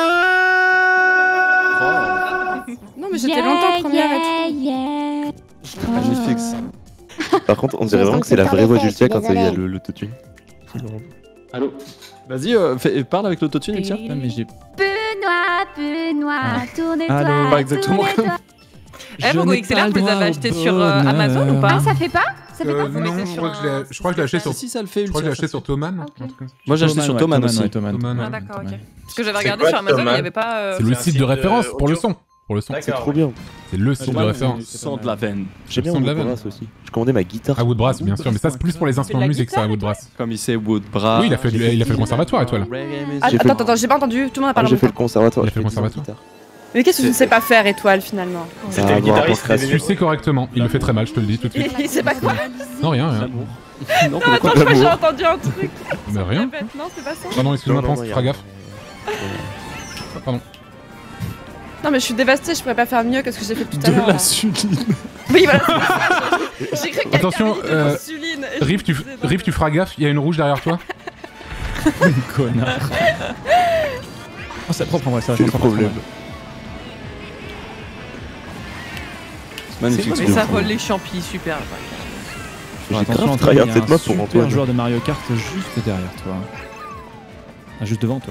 Non, mais j'étais longtemps première et tout. Magnifique. Par contre, on dirait vraiment que c'est la vraie voix d'Ultia quand il y a le- l'autotune. Allô. Vas-y, euh, fais- parle avec l'autotune, tiens. Putain, mais j'ai. Benoît, Benoît, Ah. tournez-toi. Allô. Pas exactement tournez-toi. comme- Eh, vos X L R, vous les avez achetés sur euh, Amazon ou pas? Ah, ça fait pas Ça fait Euh, pas non, je crois que je l'ai- je crois que je l'ai acheté sur. Si, ça le fait. Je crois que je l'ai Ultia, acheté sur Thomann. un truc comme ça. Moi j'ai acheté sur Thomann aussi. ouais, Thomann. Thomann, Ah ouais. d'accord, ok. Parce que j'avais C'est regardé quoi, sur Amazon, il Thomann n'y avait pas... euh, C'est le C'est un site site de référence de pour le audio. son. Pour le son. D'accord. C'est trop bien. C'est le site de Thomann, référence. c'est Sans de la veine. J'aime bien Son de la Woodbrass veine. aussi. Je commandais ma guitare. À Woodbrass, bien sûr, mais ça c'est plus pour les instruments de la musique, ça, à guitare, Woodbrass. Comme il sait Woodbrass. Oui, il a fait, il a fait le conservatoire, Étoile. Ah, J'ai fait attends, le- attends, j'ai pas entendu, tout le monde a Ah, parlé en j'ai même fait le temps. conservatoire. Il a fait je le fais dix ans de conservatoire. guitare. Mais qu'est-ce que tu ne sais pas faire, Étoile, finalement? Ça C'était a à le voir pour guitariste, création. Tu sais correctement, il le fait très mal, je te le dis tout de suite. Il sait pas quoi? Non, rien, rien. Non, Non, attends, je crois que j'ai entendu un truc. Mais rien. Répète, non, c'est pas ça? Pardon, excuse-moi, Non, non, pense, non, y a feras rien. gaffe. Pardon. Non, mais je suis dévastée, je pourrais pas faire mieux que ce que j'ai fait tout à de l'heure. la là. suline. Oui, voilà. J'ai cru que Attention, quelqu'un euh, avait dit de l'insuline, et je Riff, tu, me disais, non, Riff, tu feras gaffe, il y a une rouge derrière toi. Connard. Oh, c'est propre en vrai, ça. C'est le problème. C'est magnifique. Mais ça vole les champis, super. J'ai Attention, grave Antoine, tryhard il y a cette un map pour super Antoine. joueur de Mario Kart juste derrière toi. Ah, juste devant toi.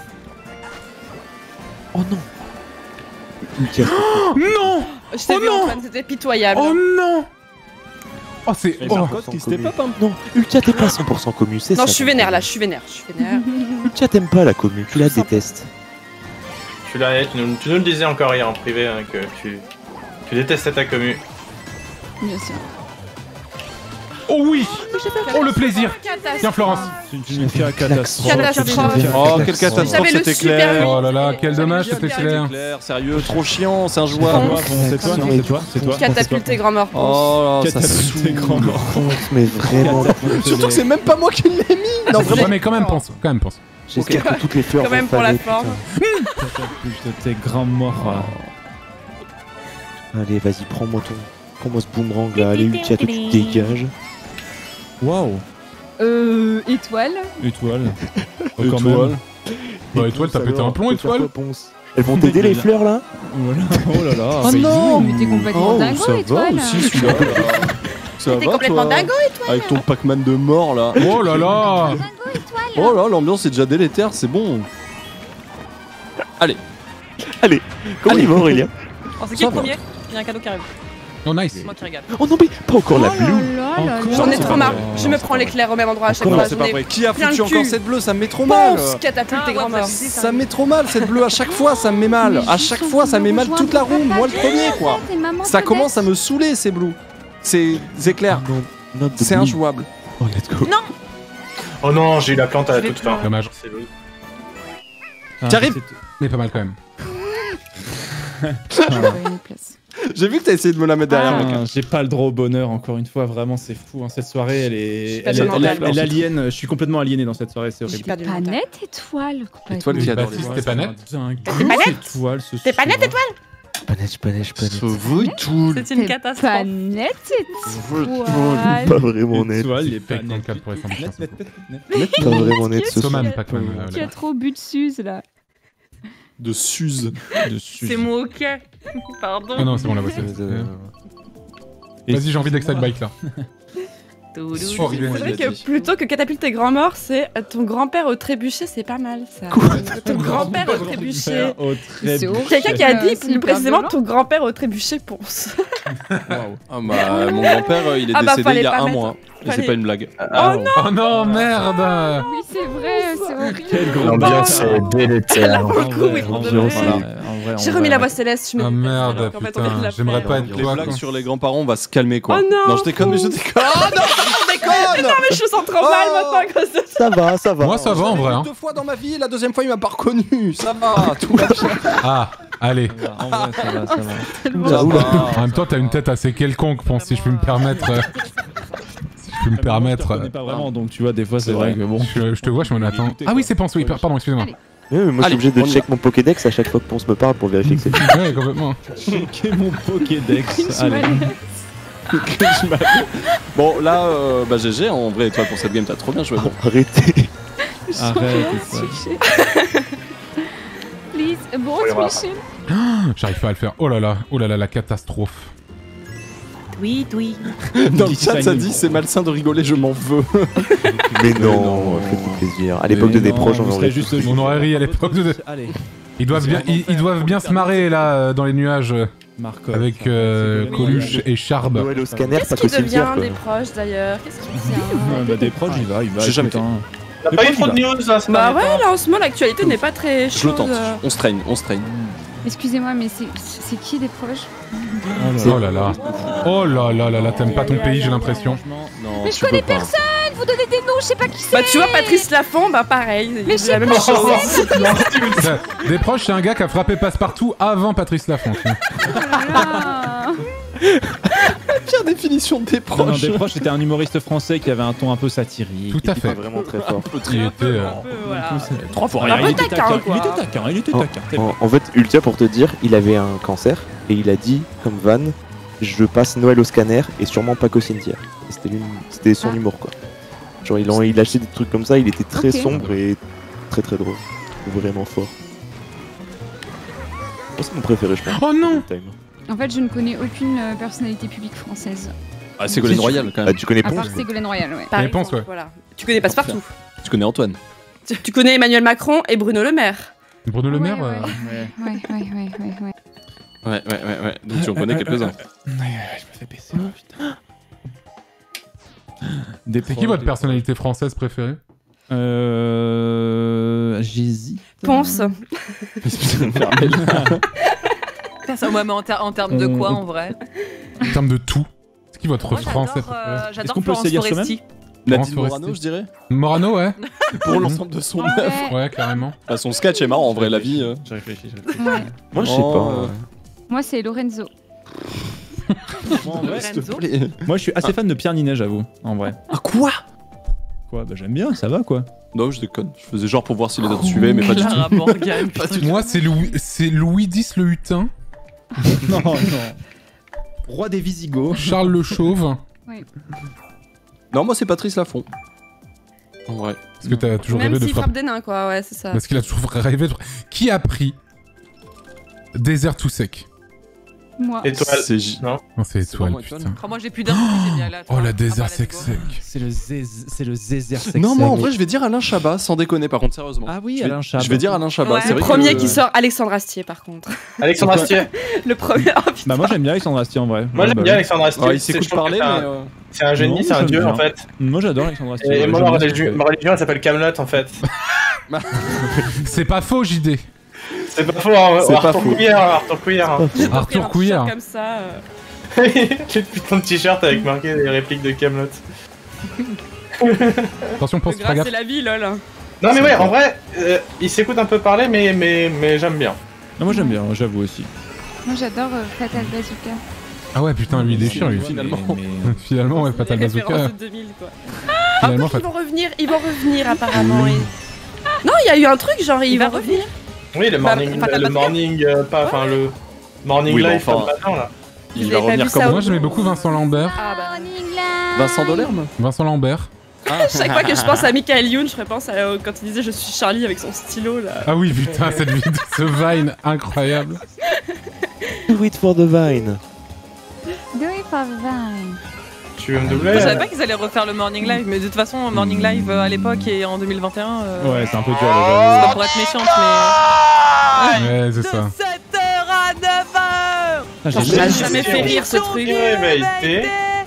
Oh non. Ultia. Non. Je t'ai Oh vu, non. Antoine, c'était pitoyable. Oh non. Oh, c'est. Et Oh. Marcotte qui step up, hein. Non, Ultia t'es pas cent pour cent commu, c'est ça. Non, je suis vénère là, je suis vénère, je suis vénère. Ultia t'aimes pas la commu, tu la détestes. Tu, l'as- tu, nous, tu nous le disais encore hier en privé hein, que tu, tu détestais ta commu. Bien sûr. Oh oui. Oh le plaisir. Catastrophe. Tiens Florence. C'est une catastrophe. Catastrophe. Oh, quelle catastrophe, J'avais le c'était super clair. Oh là là, quel dommage, J'avais c'était le clair. Clair, sérieux, trop chiant, c'est un C'est joueur. toi, c'est toi, non, c'est toi, c'est toi. Catapulté grand mort. Oh là, ça Catapulté saoule. grand mort. Mais vraiment. Surtout que c'est même pas moi qui l'ai mis. Non, Ouais, vraiment. mais quand même pense, quand même pense. J'espère que toutes les fleurs Quand vont même pour la faner, forme. putain. Catapulté, t'es grand mort. Allez, vas-y, prends-moi ton. Prends-moi ce boomerang là. Allez, Ultia, toi tu te dégages. Waouh. Euh. Étoile. Étoile. Étoile. Même. Bah Étoile, t'as pété un plomb, Étoile. Elles vont t'aider les fleurs là? Voilà. Oh là là. Oh non. Mais t'es complètement Oh, dingo, ça va Étoile. aussi celui-là. Ça T'es va complètement toi dingo, Avec ton Pac-Man de mort là. Oh là là. Oh là, l'ambiance est déjà délétère, c'est bon. Allez. Allez, comment Allez. il va Aurélien? Oh, c'est qui Ça le va. premier? Il y a un cadeau qui arrive. Oh nice. C'est moi qui regarde. Oh non, mais pas encore la bleue. Oh là là. J'en ai C'est trop pas marre. vrai. Je me prends l'éclair au même endroit à chaque Non, fois. c'est J'en pas ai vrai. Qui a plein le foutu cul. encore cette bleue? Ça me met trop mal. Ponce, catapulté Ah, grand ouais, mort. ça- Ça me met trop mal cette bleue. À chaque fois, ça me met mal. À chaque fois, ça me met mal toute la roue. Moi le premier quoi. Ça commence à me saouler ces blues. C'est éclair. Non, not the C'est blue. injouable. Oh, let's go. Non. Oh non, j'ai eu la plante à la Je vais toute fin. Dommage. C'est Louis. Ah, Qui arrive. c'est- Mais pas mal quand même. J'ai vu que t'as essayé de me la mettre derrière. Ah, mec. j'ai pas le droit au bonheur, encore une fois, vraiment c'est fou. Hein. Cette soirée, elle est. suis pas Elle, tellement elle, elle, d'accord. elle aliène, je suis complètement aliéné dans cette soirée, c'est J'ai horrible. perdu le Pas mental. net, Étoile. complètement. Étoile qui adore les Baptiste, voix. t'es pas net. T'es pas net étoile ce T'es pas net, soir. Étoile? Pas net, pas net, pas net. Sauve tout. C'est une T'es catastrophe. Pas net, Étoile. Pas vraiment net. Étoile, il est pas Fake net. trente-quatre pour les cent pour cent. Net, net, net, net, net. Pas vraiment net ce soir. Thomann, Pac-Man. euh, Qui là. a trop bu de Suze là. De Suze. De Suze. C'est mon ok. Pardon. Ah non, c'est bon, la voix c'est. Euh, Et Vas-y, j'ai envie d'Excite Bike là. Toulou. Oh, il C'est est- vrai il a que dit. plutôt que catapulté grand mort, c'est euh, ton grand-père au trébuchet, c'est pas mal ça. Ton grand-père au trébuchet. Au C'est trébuchet. horrible. Quelqu'un qui a Euh, dit c'est plus hyper précisément violent. ton grand-père au trébuchet ponce. Waouh. Ah bah mon grand-père euh, il est Ah bah, décédé fallait il y a pas un mettre. mois. Et c'est Fallait- pas une blague. Ah, Oh non. Oh non, merde. Oui, c'est vrai, c'est horrible. Quel gros L'ambiance bâtard. est délétère. Pour le coup, oui, En pour de vrai, vrai. voilà, en vrai, en J'ai vrai, remis la ouais. voix céleste, je me Ah déteste, merde, alors qu'en fait, on vient de putain, la j'aimerais faire. pas être Les toi. blagues quoi. sur les grands-parents on va se calmer quoi. Oh non, Non je déconne mais je déconne. Oh non je déconne. Non mais je me sens trop mal maintenant à cause de ça. Ça va, ça va. Moi ça va en vrai. Hein. Deux fois dans ma vie, la deuxième fois il m'a pas reconnu. Ça va, tout va bien. Ah, allez. En vrai, ça va, ça va. Ça va. En même temps, t'as une tête assez quelconque, pense, si je peux me permettre. euh, Si je peux me Je permettre. te connais pas vraiment, donc tu vois, des fois c'est C'est vrai vrai. que bon. Je, je te vois, je me attends. Ah oui, c'est Ponce, oui, pardon, excusez-moi. Ouais, mais moi je Allez, suis obligé de on y check mon Pokédex à chaque fois que Ponce me parle pour vérifier que c'est lui. Ouais, complètement. Checker mon Pokédex. Allez. Bon là euh, bah G G en vrai toi pour cette game t'as trop bien joué. Bon. Arrêtez. Arrête. Please, bon, Faut les voir. Michel. J'arrive pas à le faire. Oh là là, oh là là, la catastrophe. Oui, oui. Dans le chat ça dit c'est malsain de rigoler je m'en veux. Mais non, non, faites-vous plaisir. À l'époque de des proches, on aurait On aurait ri à l'époque de. Allez. Ils doivent bien, ils, ils doivent bien se marrer là euh, dans les nuages. euh. Markov. Avec euh, Coluche et Charb. Noël au scanner, Qu'est-ce pas qui qu'au cimetière, devient quoi. des proches d'ailleurs? Qu'est-ce qui devient? Ouais, bah, des proches, j'y va, il va. J'ai jamais écoute, fait. hein. T'as Des pas eu proches, trop de il va. news là, c'est Bah pas ouais, là en ce moment l'actualité n'est pas très Je le chaude. tente. euh. On se traîne, on se traîne. Excusez-moi, mais c'est c'est qui des proches? Oh là là. Oh là là là là, t'aimes pas ton pays, j'ai l'impression. Non, Mais je connais personne. Vous donnez des noms, je sais pas qui c'est. Bah tu vois Patrice Lafont, bah pareil. Mais c'est la je même sais chose. Des proches, c'est un gars qui a frappé Passepartout avant Patrice Lafont. Ah. Pire définition des Non, non, proches. des proches, c'était un humoriste français qui avait un ton un peu satirique. Tout à qui fait. était vraiment très fort. Il était. euh, Voilà. Trois fois Un rien. peu Il était taquin, taquin, quoi. il était taquin, il était En, taquin. c'est bon. en- en fait, Ultia, pour te dire, il avait un cancer et il a dit, comme Van, je passe Noël au scanner et sûrement pas qu'au cimetière. Et C'était l'une- c'était son Ah. humour, quoi. Genre, il, en, il lâchait des trucs comme ça, il était très Ok. sombre et très très drôle. Vraiment fort. Moi, c'est mon préféré, je pense. Oh non. Time. En fait, je ne connais aucune euh, personnalité publique française. Ah, Ségolène Royal quand Ah, même. tu connais À part Ponce Ségolène Royal, ouais. Par Réponse, exemple, ouais. Voilà. Tu connais Passepartout. Tu connais Antoine. Tu, tu connais Emmanuel Macron et Bruno Le Maire. Bruno Le Maire. Ouais, euh, ouais. Ouais, ouais, ouais, ouais, ouais. Ouais, ouais, ouais, ouais. Donc tu en connais quelques-uns. Je me fais baisser. Putain. Des C'est qui proches, votre des- personnalité française préférée? Euh. J'hésite. Ponce. Personne, ouais, mais en, ter- en termes de quoi On- en vrai? En termes de tout. C'est qui votre Moi, français j'adore, préféré? euh, Est-ce J'adore qu'on peut le Florence saisir Foresti. Nadine Florence Morano, Foresti. je dirais. Morano, ouais. Pour l'ensemble de son œuvre. Ouais, carrément. Bah, son sketch est marrant en vrai, la vie. euh. Je réfléchis, je réfléchis. Ouais. Moi, je sais Oh, pas. euh, euh, Moi, c'est Lorenzo. Moi, en vrai, Lorenzo. moi, je suis assez fan de Pierre Ninet, j'avoue. En vrai. Ah quoi? Quoi? Bah, j'aime bien, ça va quoi. Non, je déconne. Je faisais genre pour voir si les autres suivaient, mais pas du tout. Clara Morgan. Pas du tout. Moi, c'est Louis, c'est Louis X le Hutin, Non, non. Roi des Visigoths. Charles le Chauve. Non, moi c'est Patrice Lafont. En vrai. Parce que t'as toujours Même rêvé de s'il frappe frapper. des nains, quoi, ouais, c'est ça. Parce qu'il a toujours rêvé de. Qui a pris Désert tout sec? Moi. Étoile. C'est J. Non. Non, c'est C'est Étoile, vraiment Étoile. putain. Oh, moi j'ai plus d'infos, j'ai bien là. Oh, la Désert Ah, bah, sec let's go. sec. C'est le zéz- c'est le zézer sec. Non, moi en sec. vrai, je vais dire Alain Chabat, sans déconner, par contre, sérieusement. Ah oui, je vais, Alain Chabat. Je vais dire Alain Chabat. Ouais. C'est Le vrai premier que- qui sort, Alexandre Astier, par contre. Alexandre Astier. Le premier. Oh, putain. Bah, moi j'aime bien Alexandre Astier en vrai. Moi Ouais, j'aime bah, bien oui. Alexandre Astier. Ouais, il C'est- s'écoute je trouve parler, que mais. c'est un- euh, C'est un génie, Non, c'est un j'aime dieu bien. en fait. Moi j'adore Alexandre Astier. Et ouais, moi j'aime ma bien ce qu'il religion, fait. ma religion elle s'appelle Camelot en fait. C'est pas faux, J D. C'est pas faux, hein, C'est pas Arthur faux. Couillard, Arthur Couillard. hein. J'ai pas pris Arthur un t-shirt Couillard. comme ça. euh. J'ai putain de t-shirt avec marqué les répliques de Camelot. Attention, pense Le pas gras, gaffe. c'est la vie, lol. Non mais ouais, en vrai, euh, il s'écoute un peu parler, mais, mais, mais j'aime bien. Non, moi j'aime bien, j'avoue aussi. Moi, j'adore euh, Fatal Bazooka. Ah ouais, putain, lui, il déchire, lui. Finalement. Mais- mais- Finalement, ouais, Fatal Les références Bazooka. de deux mille, quoi. Ah, Finalement, ils Fatal. vont revenir, ils vont revenir apparemment. et- Non, il y a eu un truc, genre, ils Il va vont revenir. Oui, le Bah, morning, Fatal le Bazooka. morning, euh, pas, enfin le morning Oui, bon, live enfin, comme matin là. Il Vous va avez pas revenir vu comme ça Moi, j'aimais beaucoup Vincent Lambert. Ah bah. Vincent Delerme. Vincent Lambert. Chaque fois que je pense à Michael Youn, je repense à euh, quand il disait je suis Charlie avec son stylo là. Ah oui, putain, cette vidéo, ce Vine incroyable. Do it for the vine. Do it for the vine. Tu veux me doubler Moi, je euh, savais pas qu'ils allaient refaire le Morning Live, mais de toute façon, Morning Live euh, à l'époque et en deux mille vingt et un. euh, Ouais, c'est un peu dur C'est là, pas pour être méchante, mais. Ouais, c'est ça. sept heures à neuf heures j'avoue. Ah, Ça j'ai m'a jamais- jamais fait rire ce truc. Réveillé.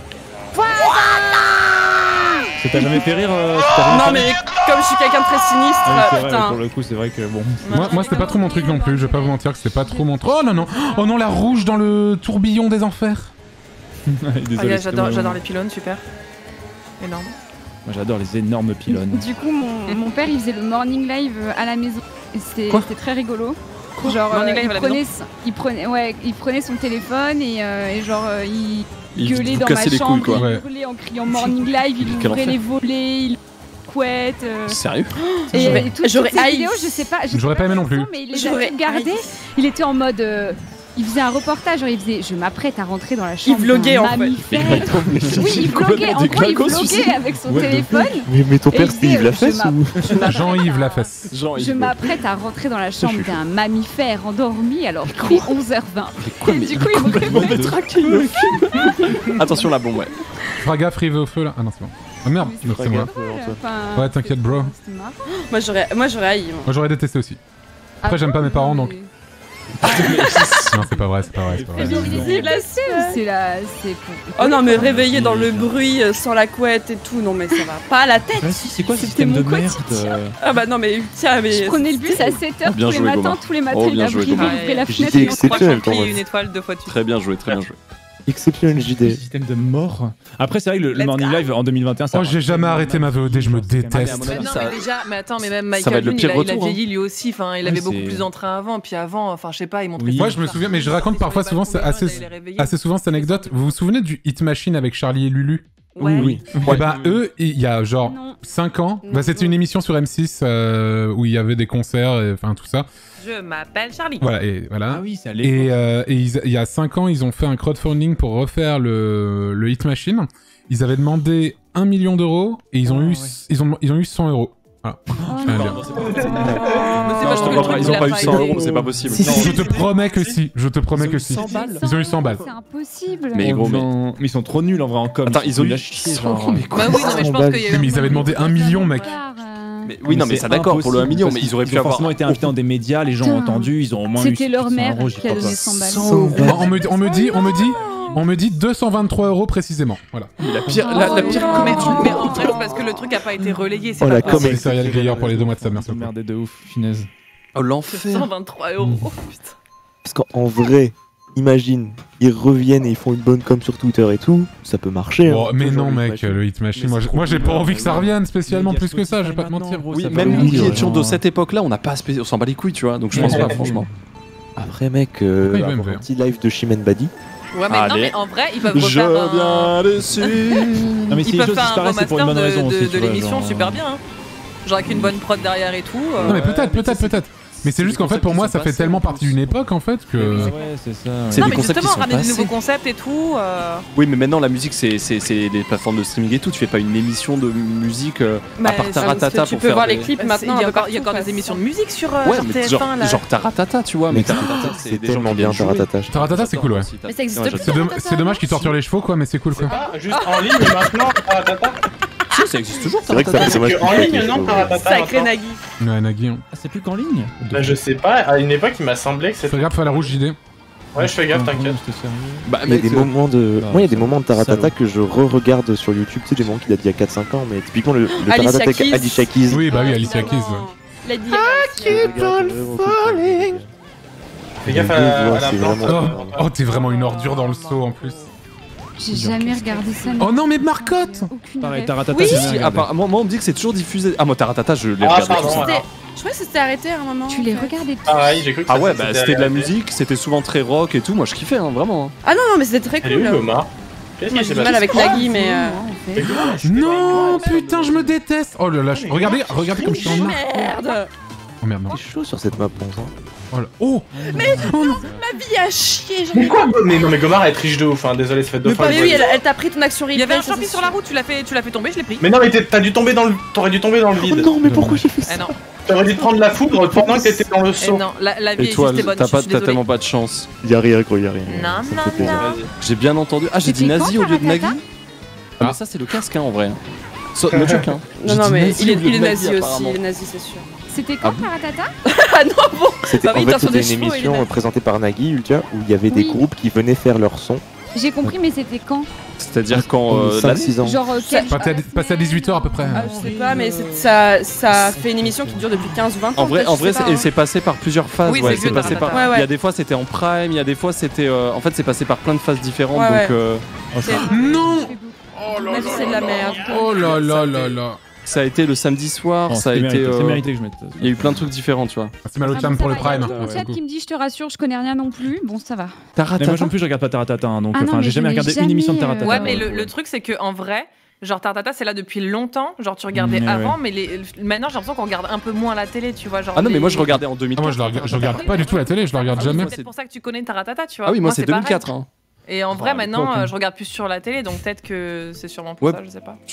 Ça t'a jamais fait rire euh, ça t'a jamais Non fait mais rire comme je suis quelqu'un de très sinistre, Ah oui, c'est vrai, putain. pour le coup, c'est vrai que bon. Moi, moi c'était pas trop mon truc non plus, je vais pas vous mentir que c'était pas trop mon truc. Oh non, non. Oh non, la rouge dans le tourbillon des enfers. Ah, Désolé, yeah, c'était j'adore, mon- j'adore les pylônes, super. Énorme. Moi j'adore les énormes pylônes. Du coup, mon, mon père, il faisait le morning live euh, à la maison. Et c'était Quoi c'était très rigolo. Genre, Morning euh, live il, à la prenait, maison s- il, prenait, ouais, il prenait son téléphone et, euh, et genre, euh, il Il gueulait vous dans ma cassait les couilles, chambre, quoi. il Ouais. hurlait en criant morning live, il Quel ouvrait enfer. les volets, il couette. euh, Sérieux? Et, J'aurais- et toutes j'aurais toutes ces haï. vidéos, je sais pas. je sais J'aurais pas aimé non plus. Mais il les a J'aurais toutes gardées. haï. Il était en mode. euh, il faisait un reportage, genre il faisait je m'apprête à rentrer dans la chambre. vloguait, d'un en fait. mammifère. Oui, il complètement vloguait. En gros, il déclaqué, vloguait celui-ci. avec son What the téléphone. Mais, mais ton Et père, il c'était disait, Yves la je fesse m'app- ou je m'apprête Jean-Yves à- Lafesse. Jean, Je m'apprête à rentrer dans la chambre d'un mammifère endormi alors qu'il est onze heures vingt. Quoi, Et mais du coup, il me complètement réveille. détraqué, le film. Attention la bombe, ouais. Feras gaffe, rive au feu là. Ah non, c'est bon. Ah merde, Mais non, c'est moi. Enfin, Ouais, t'inquiète, bro. c'était marrant. Moi j'aurais moi j'aurais haï. moi. Moi j'aurais détesté aussi. Après, j'aime pas mes parents donc. mais- Non, c'est pas vrai, c'est pas vrai, c'est pas vrai. C'est la c'est la c'est pour. Oh non, mais réveillé dans le bruit, euh, sans la couette et tout, non mais ça va pas à la tête. Ouais, si, c'est quoi ce système de merde euh Ah bah non mais tiens mais... Je prenais le bus à sept heures Bien tous les joué, matins, Goma. tous les matins Oh, il bien a joué, brillé, Goma. ouvrait la J'étais fenêtre. et- exceptionnel ton Pris vote. une étoile deux fois de suite. Très bien joué, très bien joué. Exceptionnel J D. Système de mort. Après, c'est vrai que le, le Let's Morning go. Live en deux mille vingt et un, ça Oh, j'ai jamais arrêté ma V O D, je me Ah, mais à déteste. mon Mais avis, non, ça- mais déjà, mais attends, mais même va Michael être le Youn, pire il, a- il a retour, hein. vieilli lui aussi, enfin, il Ouais, avait beaucoup c'est- plus d'entrain avant, puis avant, enfin, je sais pas, il montrait Oui. ses Moi, je me enfants, souviens, mais je il raconte sortait parfois sur les souvent, c'est balcons, assez, il les réveillait. assez souvent cette anecdote. Vous vous souvenez du Hit Machine avec Charlie et Lulu? Ouais. Oui. Eh bah, eux, il y a genre Non. cinq ans, Non, bah, c'était non. une émission sur M six euh, où il y avait des concerts, et, enfin tout ça. Je m'appelle Charlie. Voilà, et voilà. Ah oui, c'est à l'époque. Et, euh, et ils- il y a cinq ans, ils ont fait un crowdfunding pour refaire le, le Hit Machine. Ils avaient demandé un million d'euros et ils ont, Ah, eu, ouais. ils ont, ils ont eu cent euros. Voilà. Oh, Je tiens à le non. dire. Mais c'est Non, pas je le te truc, crois pas, il ils ont a pas eu pas cent été- euros, c'est pas possible. Si, Non, je te promets que si. Je te promets Ils ont que eu si. cent balles. Ils ont eu cent balles. C'est impossible. Mais gros, mais- Non, mais ils sont trop nuls en vrai en com. Attends, ils ont eu la chier, cent, genre. mais Bah oui, non, mais je pense qu'il y a eu. Mais ils avaient demandé un million, mec. Mais oui, non, mais ça d'accord pour le un million, mais ils auraient pu ont avoir. forcément été invités dans des médias, les gens ont Putain. entendu, ils ont au moins eu C'était leur cent mère euros, j'y qui a crois donné pas. cent balles. On me, on me dit, on me dit, on me dit deux cent vingt-trois euros précisément. Voilà. La pire, la, la pire Oh, Mais, com. mais en vrai, c'est parce que le truc a pas été relayé, c'est Oh, pas la possible. com C'est Serial Gaillard pour les deux mois de sa merci beaucoup. Merde de ouf, finesse. Oh, l'enfer. cent vingt-trois euros, oh, putain. Parce qu'en en vrai, imagine, ils reviennent et ils font une bonne com sur Twitter et tout, ça peut marcher. Bon, hein. mais Toujours non, le Hit mec, Machine. le Hit Machine. Mais Moi, c'est j'ai- trop moi, j'ai cool, pas là, envie que ça oui. revienne spécialement Mais plus que ça. Je vais pas te maintenant, mentir. gros, Oui, ça même va nous oui, qui ouais. étions de genre. cette époque-là, on n'a pas spé- on s'en bat les couilles, tu vois. Donc je pense Ouais, pas, ouais. franchement. Après, mec, euh, Oui, même avoir vrai. un petit live de Chimène Badi. Ouais, mais non, Allez. mais en vrai, ils peuvent Je refaire un... viens dessus. Non, mais si Ils les peuvent choses faire un disparaissent, c'est pour une bonne remaster raison de, aussi. de, tu de vois, l'émission genre, super bien. Hein. Genre avec une bonne prod derrière et tout. euh, Non, mais peut-être, mais peut-être, c'est- peut-être. Mais c'est juste qu'en fait, pour moi, ça fait tellement partie d'une époque en fait que. Ouais, c'est ça. C'est Non, des mais concepts qui justement, sont ramener des passés. nouveaux concepts et tout. euh, Oui, mais maintenant la musique, c'est c'est- c'est les plateformes de streaming et tout. Tu fais pas une émission de musique euh, bah, à part ça- Taratata Tu pour peux faire voir des- les clips Il maintenant. y a un peu encore, il y a partout, encore des quoi. émissions de musique sur, euh, Ouais, sur mais T F un genre, là. genre Taratata, tu vois. Mais Mais Taratata, c'est des gens tellement qui bien, viennent jouer. Taratata. Taratata, c'est cool, ouais. Mais ça existe Ouais, plus. C'est domm- c'est dommage qu'ils torturent les chevaux, quoi, mais c'est cool, quoi. Ah, juste en ligne maintenant, Taratata. Si, ça existe toujours, C'est vrai que ça Taratata. fait dommage En qu'ils ligne, fassent non, les Taratata. Sacré maintenant. Nagui. Ouais, Nagui. hein. Ah, c'est plus qu'en ligne Bah, je sais pas, à une époque, il m'a semblé que c'était. Fais gaffe à la rouge J D. Ouais, je fais gaffe, t'inquiète. C'était sérieux. Bah, Il y a mec, des euh, moments de. Ah, Moi, il y a des ça- moments de Taratata salaud. que je re-regarde sur YouTube. Tu sais, des moments qui datent d'il y a quatre cinq ans, mais typiquement le, le Alicia Taratata avec Keys. Alicia Keys. Oui, bah oui, Alicia Keys. Lady Keep on falling. Fais gaffe à la, à la C'est plante. vraiment. Oh, oh, t'es vraiment une ordure dans le seau en plus. J'ai jamais regardé ça. Oh non, mais Marcotte Aucune Pareil, ref. Taratata, Oui. c'est Si, bien si, regardé. apparemment, moi on me dit que c'est toujours diffusé. Ah, moi Taratata, je l'ai Ah, regardé. pardon, tout ça. alors. Je crois que c'était arrêté à un moment. Tu les en fait. regardais tous. Pareil, j'ai cru que Ah ça, ouais, bah c'était de la arrêté. musique, c'était souvent très rock et tout. Moi je kiffais, hein, vraiment. hein. Ah non, non, mais c'était très Elle est où, cool. Goma Qu'est-ce Moi qui j'ai s'est du mal passé avec Nagui, mais. euh, En fait. Non, putain, je me déteste. Oh là là, je- regardez, regardez comme je suis en marre. Merde. Oh merde, non. C'est chaud sur cette map, on sent. Oh là. Oh Mais oh non. ma vie a chier, j'en Mais ai quoi Mais non, mais Gomar, elle est triche de ouf, hein. Désolé, ça fait deux Mais fois. pas que oui, je- elle, elle t'a pris ton action replay. Il y avait un ça, champi c'est sur sûr. la route, tu l'as fait, tu l'as fait tomber, je l'ai pris. Mais non, mais t'es- t'as dû tomber dans le. T'aurais dû tomber dans le Oh vide. non, mais pourquoi j'ai fait Eh ça? non, T'aurais dû te prendre la foudre pendant que t'étais dans le eh saut. non, la, la vie Et est toi, juste et bonne, t'as je pas- suis t'as désolée. tellement pas de chance. Y'a rien, gros, y'a rien. Non, Ça me non, fait plaisir. non. J'ai bien entendu. Ah, j'ai dit C'était nazi quand, au lieu de Taratata Nagui. Ah, mais ça c'est le casque, hein, en vrai. So, no joke, hein. J'ai Non, non, dit mais nazi il est, au lieu il de est nazi aussi, apparemment. il est nazi, c'est sûr. C'était Ah quand Taratata Ah non, bon. C'était Bah oui, en il fait, tire sur c'était des une chevaux, il est émission nazi. présentée par Nagui, Ultia, où il y avait des Oui. groupes qui venaient faire leur son. J'ai compris, mais c'était quand C'est-à-dire quand. euh, cinq l'année- six ans. Genre euh, quel Passé à, passé à dix-huit heures à peu près. Ah, je sais pas, mais c'est- ça, ça fait une émission qui dure depuis quinze ou vingt ans. En vrai, peut-être, en je vrai, sais pas, c'est- et hein. c'est passé par plusieurs phases. Oui, ouais, c'est c'est vieux, passé par. Taratata. Ouais, Il y a ouais. des fois c'était en prime, il y a des fois c'était. euh, En fait, c'est passé par plein de phases différentes. Ouais, donc. ouais. euh, Non. Ma vie, c'est de la merde. Oh là là là là. Ça a été le samedi soir, Bon, ça a c'était été. mérité, c'est euh, mérité que je mette. Il y a eu plein de trucs différents, tu vois. C'est mal au Ah cham bon, pour ça le va, il y a prime. le chat qui me dit je te rassure, je connais rien non plus. Bon, ça va. Mais Taratata. moi non plus, je regarde pas Taratata, hein, donc Ah non, enfin, mais j'ai je jamais n'ai regardé jamais, une émission de euh, Taratata. Ouais, mais le, donc, le truc, c'est que en vrai, genre Taratata, c'est là depuis longtemps. Genre, tu regardais Mm, ouais, avant, mais les... maintenant, j'ai l'impression qu'on regarde un peu moins la télé, tu vois. Genre Ah non, mais les- moi je regardais en Ah, deux mille quatre. moi je, la regarde- je regarde pas du tout la télé, je la regarde Ah oui, jamais. C'est peut-être pour ça que tu connais Taratata, tu vois. Ah oui, moi c'est deux mille pareil. quatre. hein. Et en vrai, à maintenant, l'époque, hein. euh, je regarde plus sur la télé, donc peut-être que c'est sûrement pour Ouais. ça, je sais pas.